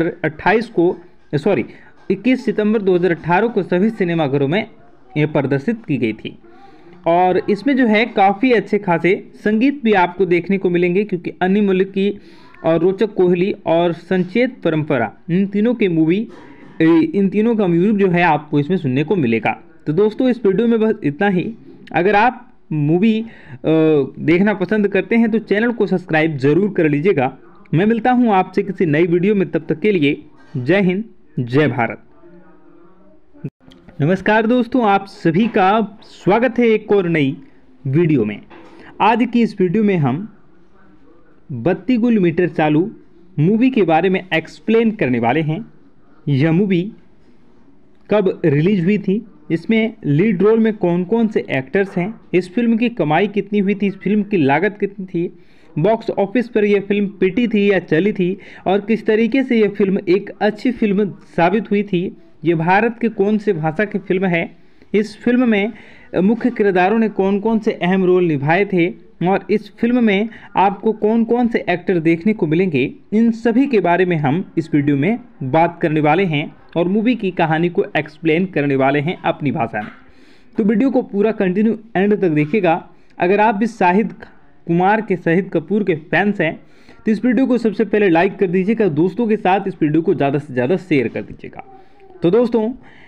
2018 को सभी सिनेमाघरों में ये प्रदर्शित की गई थी। और इसमें जो है काफ़ी अच्छे खासे संगीत भी आपको देखने को मिलेंगे, क्योंकि अन्य मुल्क की और रोचक कोहली और संचेत परंपरा इन तीनों का म्यूजिक जो है आपको इसमें सुनने को मिलेगा। तो दोस्तों इस वीडियो में बस इतना ही। अगर आप मूवी देखना पसंद करते हैं तो चैनल को सब्सक्राइब जरूर कर लीजिएगा। मैं मिलता हूं आपसे किसी नई वीडियो में, तब तक के लिए जय हिंद जय भारत। नमस्कार दोस्तों, आप सभी का स्वागत है एक और नई वीडियो में। आज की इस वीडियो में हम 32 गुल मीटर चालू मूवी के बारे में एक्सप्लेन करने वाले हैं। यह मूवी कब रिलीज हुई थी, इसमें लीड रोल में कौन कौन से एक्टर्स हैं, इस फिल्म की कमाई कितनी हुई थी, इस फिल्म की लागत कितनी थी, बॉक्स ऑफिस पर यह फिल्म पिटी थी या चली थी, और किस तरीके से यह फिल्म एक अच्छी फिल्म साबित हुई थी, ये भारत के कौन से भाषा की फिल्म है, इस फिल्म में मुख्य किरदारों ने कौन कौन से अहम रोल निभाए थे, और इस फिल्म में आपको कौन कौन से एक्टर देखने को मिलेंगे, इन सभी के बारे में हम इस वीडियो में बात करने वाले हैं और मूवी की कहानी को एक्सप्लेन करने वाले हैं अपनी भाषा में। तो वीडियो को पूरा कंटिन्यू एंड तक देखिएगा। अगर आप भी शाहिद कपूर के फैंस हैं तो इस वीडियो को सबसे पहले लाइक कर दीजिएगा, दोस्तों के साथ इस वीडियो को ज़्यादा से ज़्यादा शेयर कर दीजिएगा। तो दोस्तों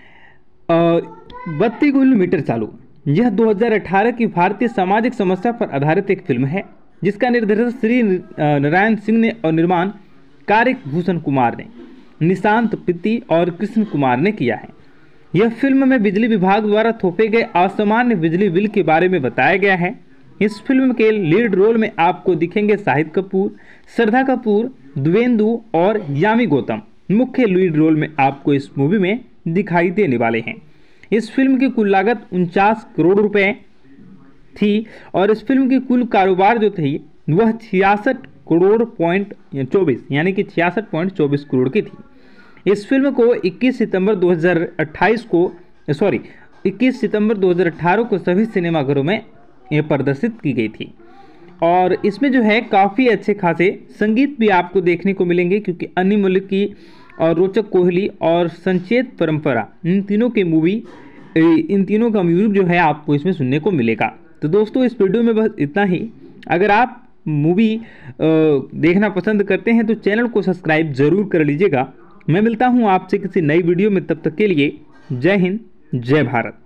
32 गुल मीटर चालू यह 2018 की भारतीय सामाजिक समस्या पर आधारित एक फिल्म है, जिसका निर्देशन श्री नारायण सिंह ने और निर्माण कारिक भूषण कुमार ने, निशांत पित्ती और कृष्ण कुमार ने किया है। यह फिल्म में बिजली विभाग द्वारा थोपे गए असामान्य बिजली बिल के बारे में बताया गया है। इस फिल्म के लीड रोल में आपको दिखेंगे शाहिद कपूर, श्रद्धा कपूर, द्वेंदु और यामी गौतम मुख्य लीड रोल में आपको इस मूवी में दिखाई देने वाले हैं। इस फिल्म की कुल लागत 49 करोड़ रुपए थी और इस फिल्म की कुल कारोबार जो थी वह 66 करोड़ यानी कि 66.24 करोड़ की थी। इस फिल्म को 21 सितंबर 2018 को सभी सिनेमाघरों में ये प्रदर्शित की गई थी। और इसमें जो है काफ़ी अच्छे खासे संगीत भी आपको देखने को मिलेंगे, क्योंकि अन्य मुल्क की और रोचक कोहली और संचेत परंपरा, इन तीनों का म्यूजिक जो है आपको इसमें सुनने को मिलेगा। तो दोस्तों इस वीडियो में बस इतना ही। अगर आप मूवी देखना पसंद करते हैं तो चैनल को सब्सक्राइब जरूर कर लीजिएगा। मैं मिलता हूं आपसे किसी नई वीडियो में, तब तक के लिए जय हिंद, जय भारत।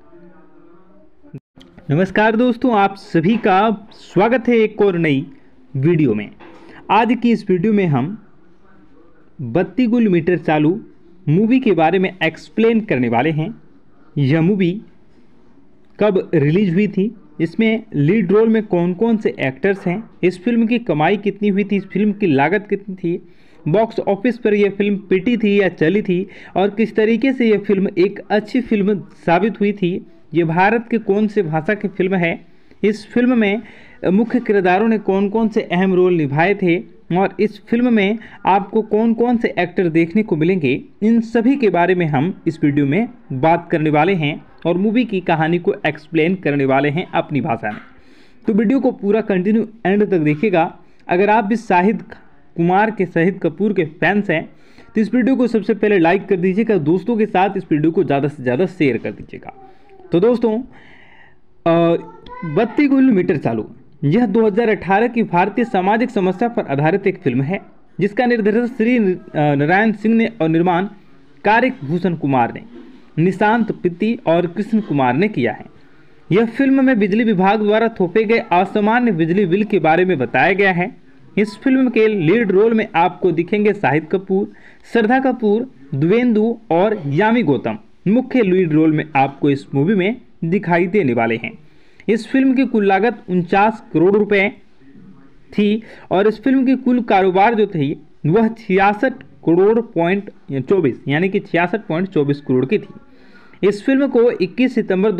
नमस्कार दोस्तों, आप सभी का स्वागत है एक और नई वीडियो में। आज की इस वीडियो में हम 32 गुल मीटर चालू मूवी के बारे में एक्सप्लेन करने वाले हैं। यह मूवी कब रिलीज हुई थी, इसमें लीड रोल में कौन कौन से एक्टर्स हैं, इस फिल्म की कमाई कितनी हुई थी, इस फिल्म की लागत कितनी थी, बॉक्स ऑफिस पर यह फिल्म पिटी थी या चली थी, और किस तरीके से यह फिल्म एक अच्छी फिल्म साबित हुई थी। ये भारत के कौन से भाषा की फिल्म है, इस फिल्म में मुख्य किरदारों ने कौन कौन से अहम रोल निभाए थे, और इस फिल्म में आपको कौन कौन से एक्टर देखने को मिलेंगे, इन सभी के बारे में हम इस वीडियो में बात करने वाले हैं और मूवी की कहानी को एक्सप्लेन करने वाले हैं अपनी भाषा में। तो वीडियो को पूरा कंटिन्यू एंड तक देखिएगा। अगर आप भी शाहिद कपूर के फैंस हैं तो इस वीडियो को सबसे पहले लाइक कर दीजिएगा, दोस्तों के साथ इस वीडियो को ज़्यादा से ज़्यादा शेयर कर दीजिएगा। तो दोस्तों 32 गुल मीटर चालू, यह 2018 की भारतीय सामाजिक समस्या पर आधारित एक फिल्म है जिसका निर्देशन श्री नारायण सिंह ने और निर्माण कार्तिक भूषण कुमार ने, निशांत पित्ती और कृष्ण कुमार ने किया है। यह फिल्म में बिजली विभाग द्वारा थोपे गए असामान्य बिजली बिल के बारे में बताया गया है। इस फिल्म के लीड रोल में आपको दिखेंगे शाहिद कपूर, श्रद्धा कपूर, द्विवेंदु और यामी गौतम। मुख्य लीड रोल में आपको इस मूवी में दिखाई देने वाले हैं। इस फिल्म की कुल लागत 49 करोड़ रुपए थी और इस फिल्म की कुल कारोबार जो थी वह 66 करोड़ पॉइंट 24 यानी कि 66.24 करोड़ की थी। इस फिल्म को 21 सितंबर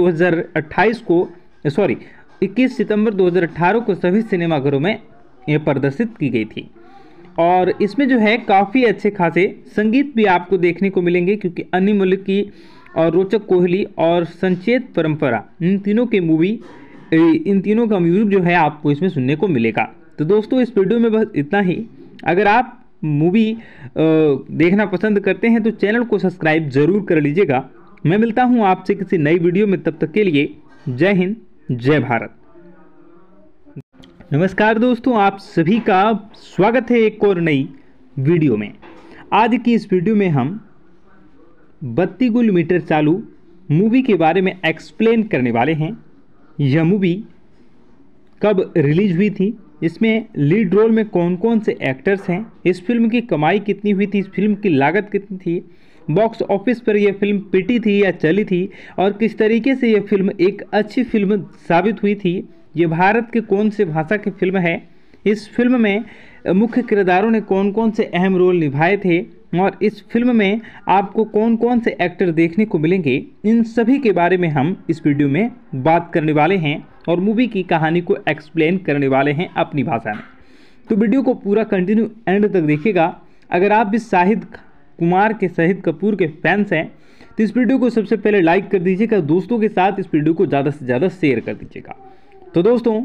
2018 को सभी सिनेमाघरों में प्रदर्शित की गई थी। और इसमें जो है काफ़ी अच्छे खासे संगीत भी आपको देखने को मिलेंगे, क्योंकि अन्य मलिक की और रोचक कोहली और संचेत परंपरा, इन तीनों का म्यूजिक जो है आपको इसमें सुनने को मिलेगा। तो दोस्तों इस वीडियो में बस इतना ही। अगर आप मूवी देखना पसंद करते हैं तो चैनल को सब्सक्राइब जरूर कर लीजिएगा। मैं मिलता हूं आपसे किसी नई वीडियो में, तब तक के लिए जय हिंद, जय भारत। नमस्कार दोस्तों, आप सभी का स्वागत है एक और नई वीडियो में। आज की इस वीडियो में हम 32 गुल मीटर चालू मूवी के बारे में एक्सप्लेन करने वाले हैं। यह मूवी कब रिलीज हुई थी, इसमें लीड रोल में कौन कौन से एक्टर्स हैं, इस फिल्म की कमाई कितनी हुई थी, इस फिल्म की लागत कितनी थी, बॉक्स ऑफिस पर यह फिल्म पिटी थी या चली थी, और किस तरीके से यह फिल्म एक अच्छी फिल्म साबित हुई थी। ये भारत के कौन से भाषा की फिल्म है, इस फिल्म में मुख्य किरदारों ने कौन कौन से अहम रोल निभाए थे, और इस फिल्म में आपको कौन कौन से एक्टर देखने को मिलेंगे, इन सभी के बारे में हम इस वीडियो में बात करने वाले हैं और मूवी की कहानी को एक्सप्लेन करने वाले हैं अपनी भाषा में। तो वीडियो को पूरा कंटिन्यू एंड तक देखिएगा। अगर आप भी शाहिद कपूर के फैंस हैं तो इस वीडियो को सबसे पहले लाइक कर दीजिएगा, दोस्तों के साथ इस वीडियो को ज़्यादा से ज़्यादा शेयर कर दीजिएगा। तो दोस्तों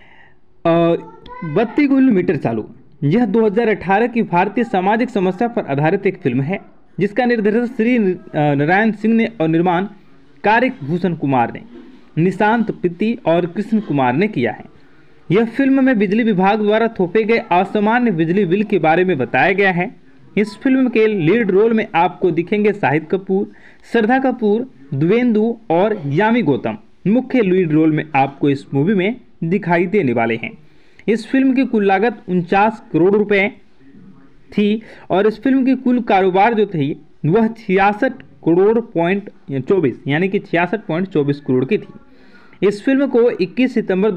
32 गुल मीटर चालू, यह 2018 की भारतीय सामाजिक समस्या पर आधारित एक फिल्म है जिसका निर्देशन श्री नारायण सिंह ने और निर्माण कार्तिक भूषण कुमार ने, निशांत पित्ती और कृष्ण कुमार ने किया है। यह फिल्म में बिजली विभाग द्वारा थोपे गए असामान्य बिजली बिल के बारे में बताया गया है। इस फिल्म के लीड रोल में आपको दिखेंगे शाहिद कपूर, श्रद्धा कपूर, द्विवेंदु और यामी गौतम। मुख्य लीड रोल में आपको इस मूवी में दिखाई देने वाले हैं। इस फिल्म की कुल लागत 49 करोड़ रुपए थी और इस फिल्म की कुल कारोबार जो थी वह 66 करोड़ पॉइंट 24 यानी कि 66.24 करोड़ की थी। इस फिल्म को 21 सितंबर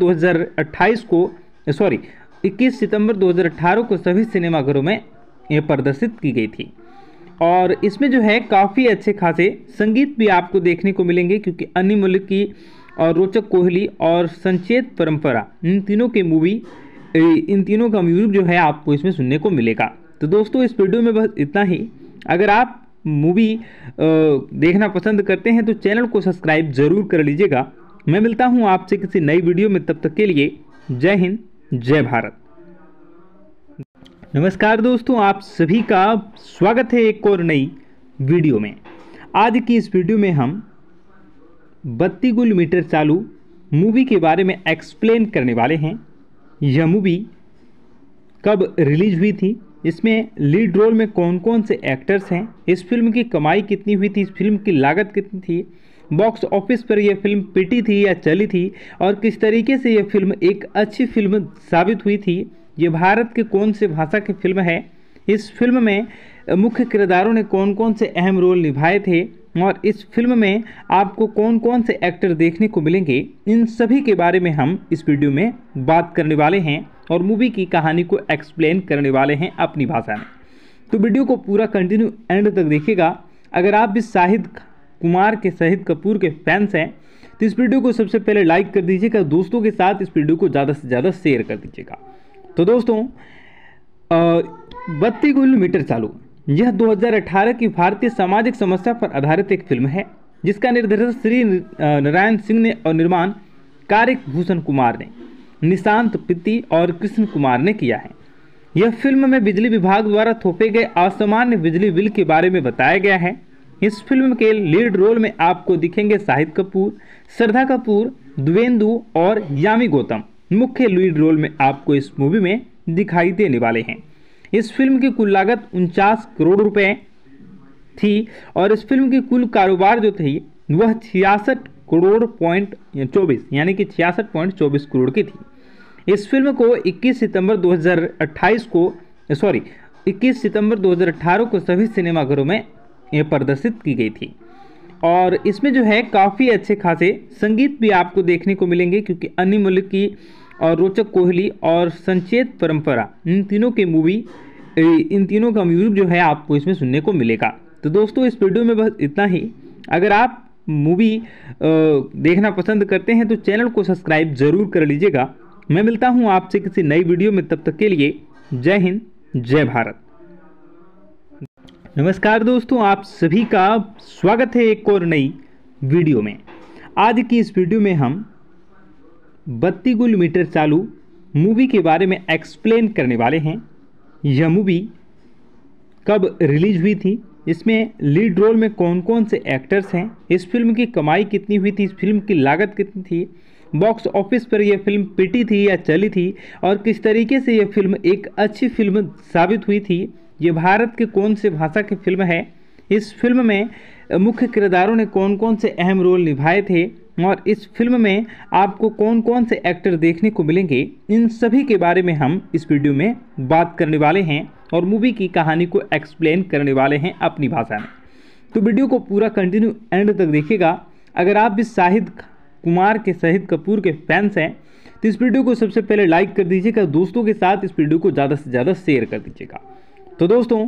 2018 को सभी सिनेमाघरों में प्रदर्शित की गई थी। और इसमें जो है काफ़ी अच्छे खासे संगीत भी आपको देखने को मिलेंगे, क्योंकि अन्य मलिक की और रोचक कोहली और संचेत परंपरा, इन तीनों का म्यूजिक जो है आपको इसमें सुनने को मिलेगा। तो दोस्तों इस वीडियो में बस इतना ही। अगर आप मूवी देखना पसंद करते हैं तो चैनल को सब्सक्राइब जरूर कर लीजिएगा। मैं मिलता हूं आपसे किसी नई वीडियो में, तब तक के लिए जय हिंद, जय भारत। नमस्कार दोस्तों, आप सभी का स्वागत है एक और नई वीडियो में। आज की इस वीडियो में हम 32 गुल मीटर चालू मूवी के बारे में एक्सप्लेन करने वाले हैं। यह मूवी कब रिलीज हुई थी, इसमें लीड रोल में कौन कौन से एक्टर्स हैं, इस फिल्म की कमाई कितनी हुई थी, इस फिल्म की लागत कितनी थी, बॉक्स ऑफिस पर यह फिल्म पिटी थी या चली थी और किस तरीके से यह फिल्म एक अच्छी फिल्म साबित हुई थी, ये भारत के कौन से भाषा की फिल्म है, इस फिल्म में मुख्य किरदारों ने कौन कौन से अहम रोल निभाए थे और इस फिल्म में आपको कौन कौन से एक्टर देखने को मिलेंगे, इन सभी के बारे में हम इस वीडियो में बात करने वाले हैं और मूवी की कहानी को एक्सप्लेन करने वाले हैं अपनी भाषा में। तो वीडियो को पूरा कंटिन्यू एंड तक देखिएगा। अगर आप भी शाहिद कपूर के फैंस हैं तो इस वीडियो को सबसे पहले लाइक कर दीजिएगा, दोस्तों के साथ इस वीडियो को ज़्यादा से ज़्यादा शेयर कर दीजिएगा। तो दोस्तों 32 गुल मीटर चालू यह 2018 की भारतीय सामाजिक समस्या पर आधारित एक फिल्म है जिसका निर्देशन श्री नारायण सिंह ने और निर्माण कारिक भूषण कुमार ने, निशांत पित्ती और कृष्ण कुमार ने किया है। यह फिल्म में बिजली विभाग द्वारा थोपे गए असामान्य बिजली बिल के बारे में बताया गया है। इस फिल्म के लीड रोल में आपको दिखेंगे शाहिद कपूर, श्रद्धा कपूर, द्वेंदु और यामी गौतम मुख्य लीड रोल में आपको इस मूवी में दिखाई देने वाले हैं। इस फिल्म की कुल लागत 49 करोड़ रुपए थी और इस फिल्म की कुल कारोबार जो थी वह 66 करोड़ पॉइंट 24 यानी कि 66.24 करोड़ की थी। इस फिल्म को 21 सितंबर 2018 को सभी सिनेमाघरों में प्रदर्शित की गई थी और इसमें जो है काफ़ी अच्छे खासे संगीत भी आपको देखने को मिलेंगे क्योंकि अन्य मलिक की और रोचक कोहली और संचेत परंपरा इन तीनों का म्यूजिक जो है आपको इसमें सुनने को मिलेगा। तो दोस्तों इस वीडियो में बस इतना ही। अगर आप मूवी देखना पसंद करते हैं तो चैनल को सब्सक्राइब जरूर कर लीजिएगा। मैं मिलता हूं आपसे किसी नई वीडियो में, तब तक के लिए जय हिंद जय भारत। नमस्कार दोस्तों, आप सभी का स्वागत है एक और नई वीडियो में। आज की इस वीडियो में हम 32 गुल मीटर चालू मूवी के बारे में एक्सप्लेन करने वाले हैं। यह मूवी कब रिलीज हुई थी, इसमें लीड रोल में कौन कौन से एक्टर्स हैं, इस फिल्म की कमाई कितनी हुई थी, इस फिल्म की लागत कितनी थी, बॉक्स ऑफिस पर यह फिल्म पिटी थी या चली थी और किस तरीके से यह फिल्म एक अच्छी फिल्म साबित हुई थी, ये भारत के कौन से भाषा की फिल्म है, इस फिल्म में मुख्य किरदारों ने कौन कौन से अहम रोल निभाए थे और इस फिल्म में आपको कौन कौन से एक्टर देखने को मिलेंगे, इन सभी के बारे में हम इस वीडियो में बात करने वाले हैं और मूवी की कहानी को एक्सप्लेन करने वाले हैं अपनी भाषा में। तो वीडियो को पूरा कंटिन्यू एंड तक देखिएगा। अगर आप भी शाहिद कपूर के फैंस हैं तो इस वीडियो को सबसे पहले लाइक कर दीजिएगा, दोस्तों के साथ इस वीडियो को ज़्यादा से ज़्यादा शेयर कर दीजिएगा। तो दोस्तों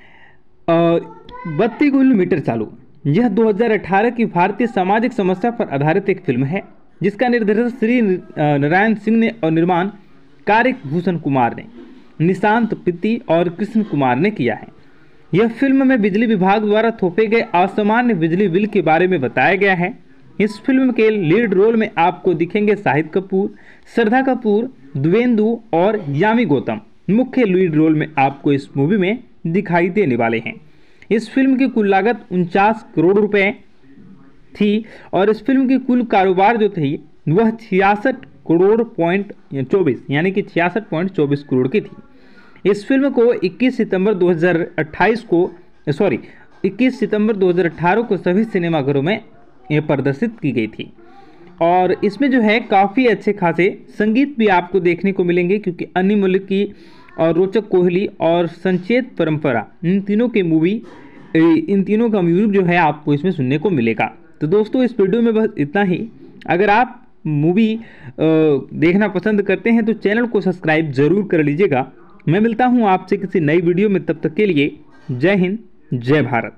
32 गुल मीटर चालू यह 2018 की भारतीय सामाजिक समस्या पर आधारित एक फिल्म है जिसका निर्देशन श्री नारायण सिंह ने और निर्माण कारिक भूषण कुमार ने, निशांत पित्ती और कृष्ण कुमार ने किया है। यह फिल्म में बिजली विभाग द्वारा थोपे गए असामान्य बिजली बिल के बारे में बताया गया है। इस फिल्म के लीड रोल में आपको दिखेंगे शाहिद कपूर, श्रद्धा कपूर, द्वेंदु और यामी गौतम मुख्य लीड रोल में आपको इस मूवी में दिखाई देने वाले हैं। इस फिल्म की कुल लागत 49 करोड़ रुपए थी और इस फिल्म की कुल कारोबार जो थी वह 66 करोड़ पॉइंट 24 यानी कि 66.24 करोड़ की थी। इस फिल्म को 21 सितंबर 2018 को सभी सिनेमाघरों में प्रदर्शित की गई थी और इसमें जो है काफ़ी अच्छे खासे संगीत भी आपको देखने को मिलेंगे क्योंकि अन्य मलिक की और रोचक कोहली और संचेत परंपरा इन तीनों का म्यूजिक जो है आपको इसमें सुनने को मिलेगा। तो दोस्तों इस वीडियो में बस इतना ही। अगर आप मूवी देखना पसंद करते हैं तो चैनल को सब्सक्राइब जरूर कर लीजिएगा। मैं मिलता हूं आपसे किसी नई वीडियो में, तब तक के लिए जय हिंद जय भारत।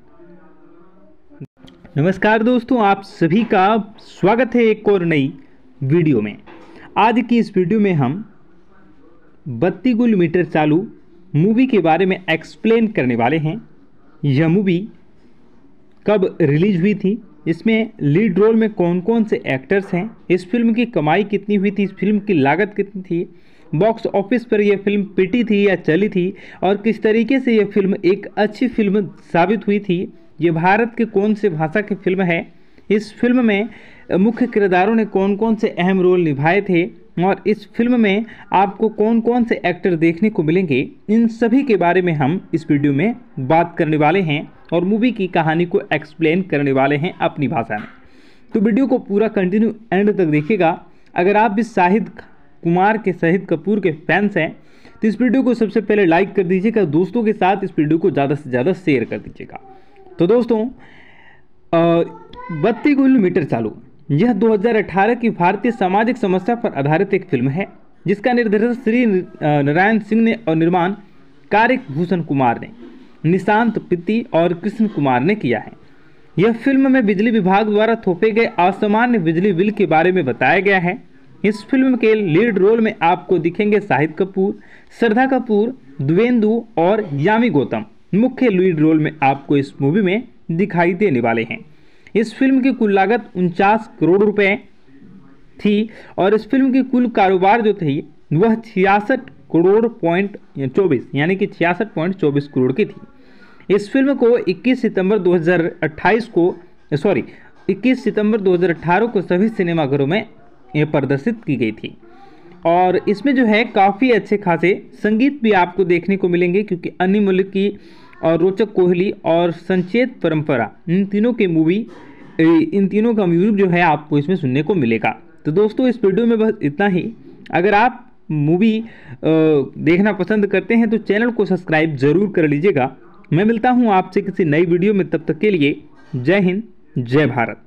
नमस्कार दोस्तों, आप सभी का स्वागत है एक और नई वीडियो में। आज की इस वीडियो में हम 32 गुल मीटर चालू मूवी के बारे में एक्सप्लेन करने वाले हैं। यह मूवी कब रिलीज हुई थी, इसमें लीड रोल में कौन कौन से एक्टर्स हैं, इस फिल्म की कमाई कितनी हुई थी, इस फिल्म की लागत कितनी थी, बॉक्स ऑफिस पर यह फिल्म पिटी थी या चली थी और किस तरीके से यह फिल्म एक अच्छी फिल्म साबित हुई थी, ये भारत के कौन से भाषा की फिल्म है, इस फिल्म में मुख्य किरदारों ने कौन कौन से अहम रोल निभाए थे और इस फिल्म में आपको कौन कौन से एक्टर देखने को मिलेंगे, इन सभी के बारे में हम इस वीडियो में बात करने वाले हैं और मूवी की कहानी को एक्सप्लेन करने वाले हैं अपनी भाषा में। तो वीडियो को पूरा कंटिन्यू एंड तक देखिएगा। अगर आप भी शाहिद कपूर के फैंस हैं तो इस वीडियो को सबसे पहले लाइक कर दीजिएगा, दोस्तों के साथ इस वीडियो को ज़्यादा से ज़्यादा शेयर कर दीजिएगा। तो दोस्तों, बत्ती गुल मीटर चालू यह 2018 की भारतीय सामाजिक समस्या पर आधारित एक फिल्म है जिसका निर्देशन श्री नारायण सिंह ने और निर्माण कार्य भूषण कुमार ने, निशांत पित्ती और कृष्ण कुमार ने किया है। यह फिल्म में बिजली विभाग द्वारा थोपे गए असामान्य बिजली बिल के बारे में बताया गया है। इस फिल्म के लीड रोल में आपको दिखेंगे शाहिद कपूर, श्रद्धा कपूर, द्वेंदु और यामी गौतम मुख्य लीड रोल में आपको इस मूवी में दिखाई देने वाले हैं। इस फिल्म की कुल लागत 49 करोड़ रुपए थी और इस फिल्म की कुल कारोबार जो थी वह 66 करोड़ पॉइंट 24 यानी कि 66.24 करोड़ की थी। इस फिल्म को 21 सितंबर 2018 को सभी सिनेमाघरों में प्रदर्शित की गई थी और इसमें जो है काफ़ी अच्छे खासे संगीत भी आपको देखने को मिलेंगे क्योंकि अन्य मलिक की और रोचक कोहली और संचेत परंपरा इन तीनों का म्यूजिक जो है आपको इसमें सुनने को मिलेगा। तो दोस्तों, इस वीडियो में बस इतना ही। अगर आप मूवी देखना पसंद करते हैं तो चैनल को सब्सक्राइब जरूर कर लीजिएगा। मैं मिलता हूं आपसे किसी नई वीडियो में, तब तक के लिए जय हिंद, जय भारत।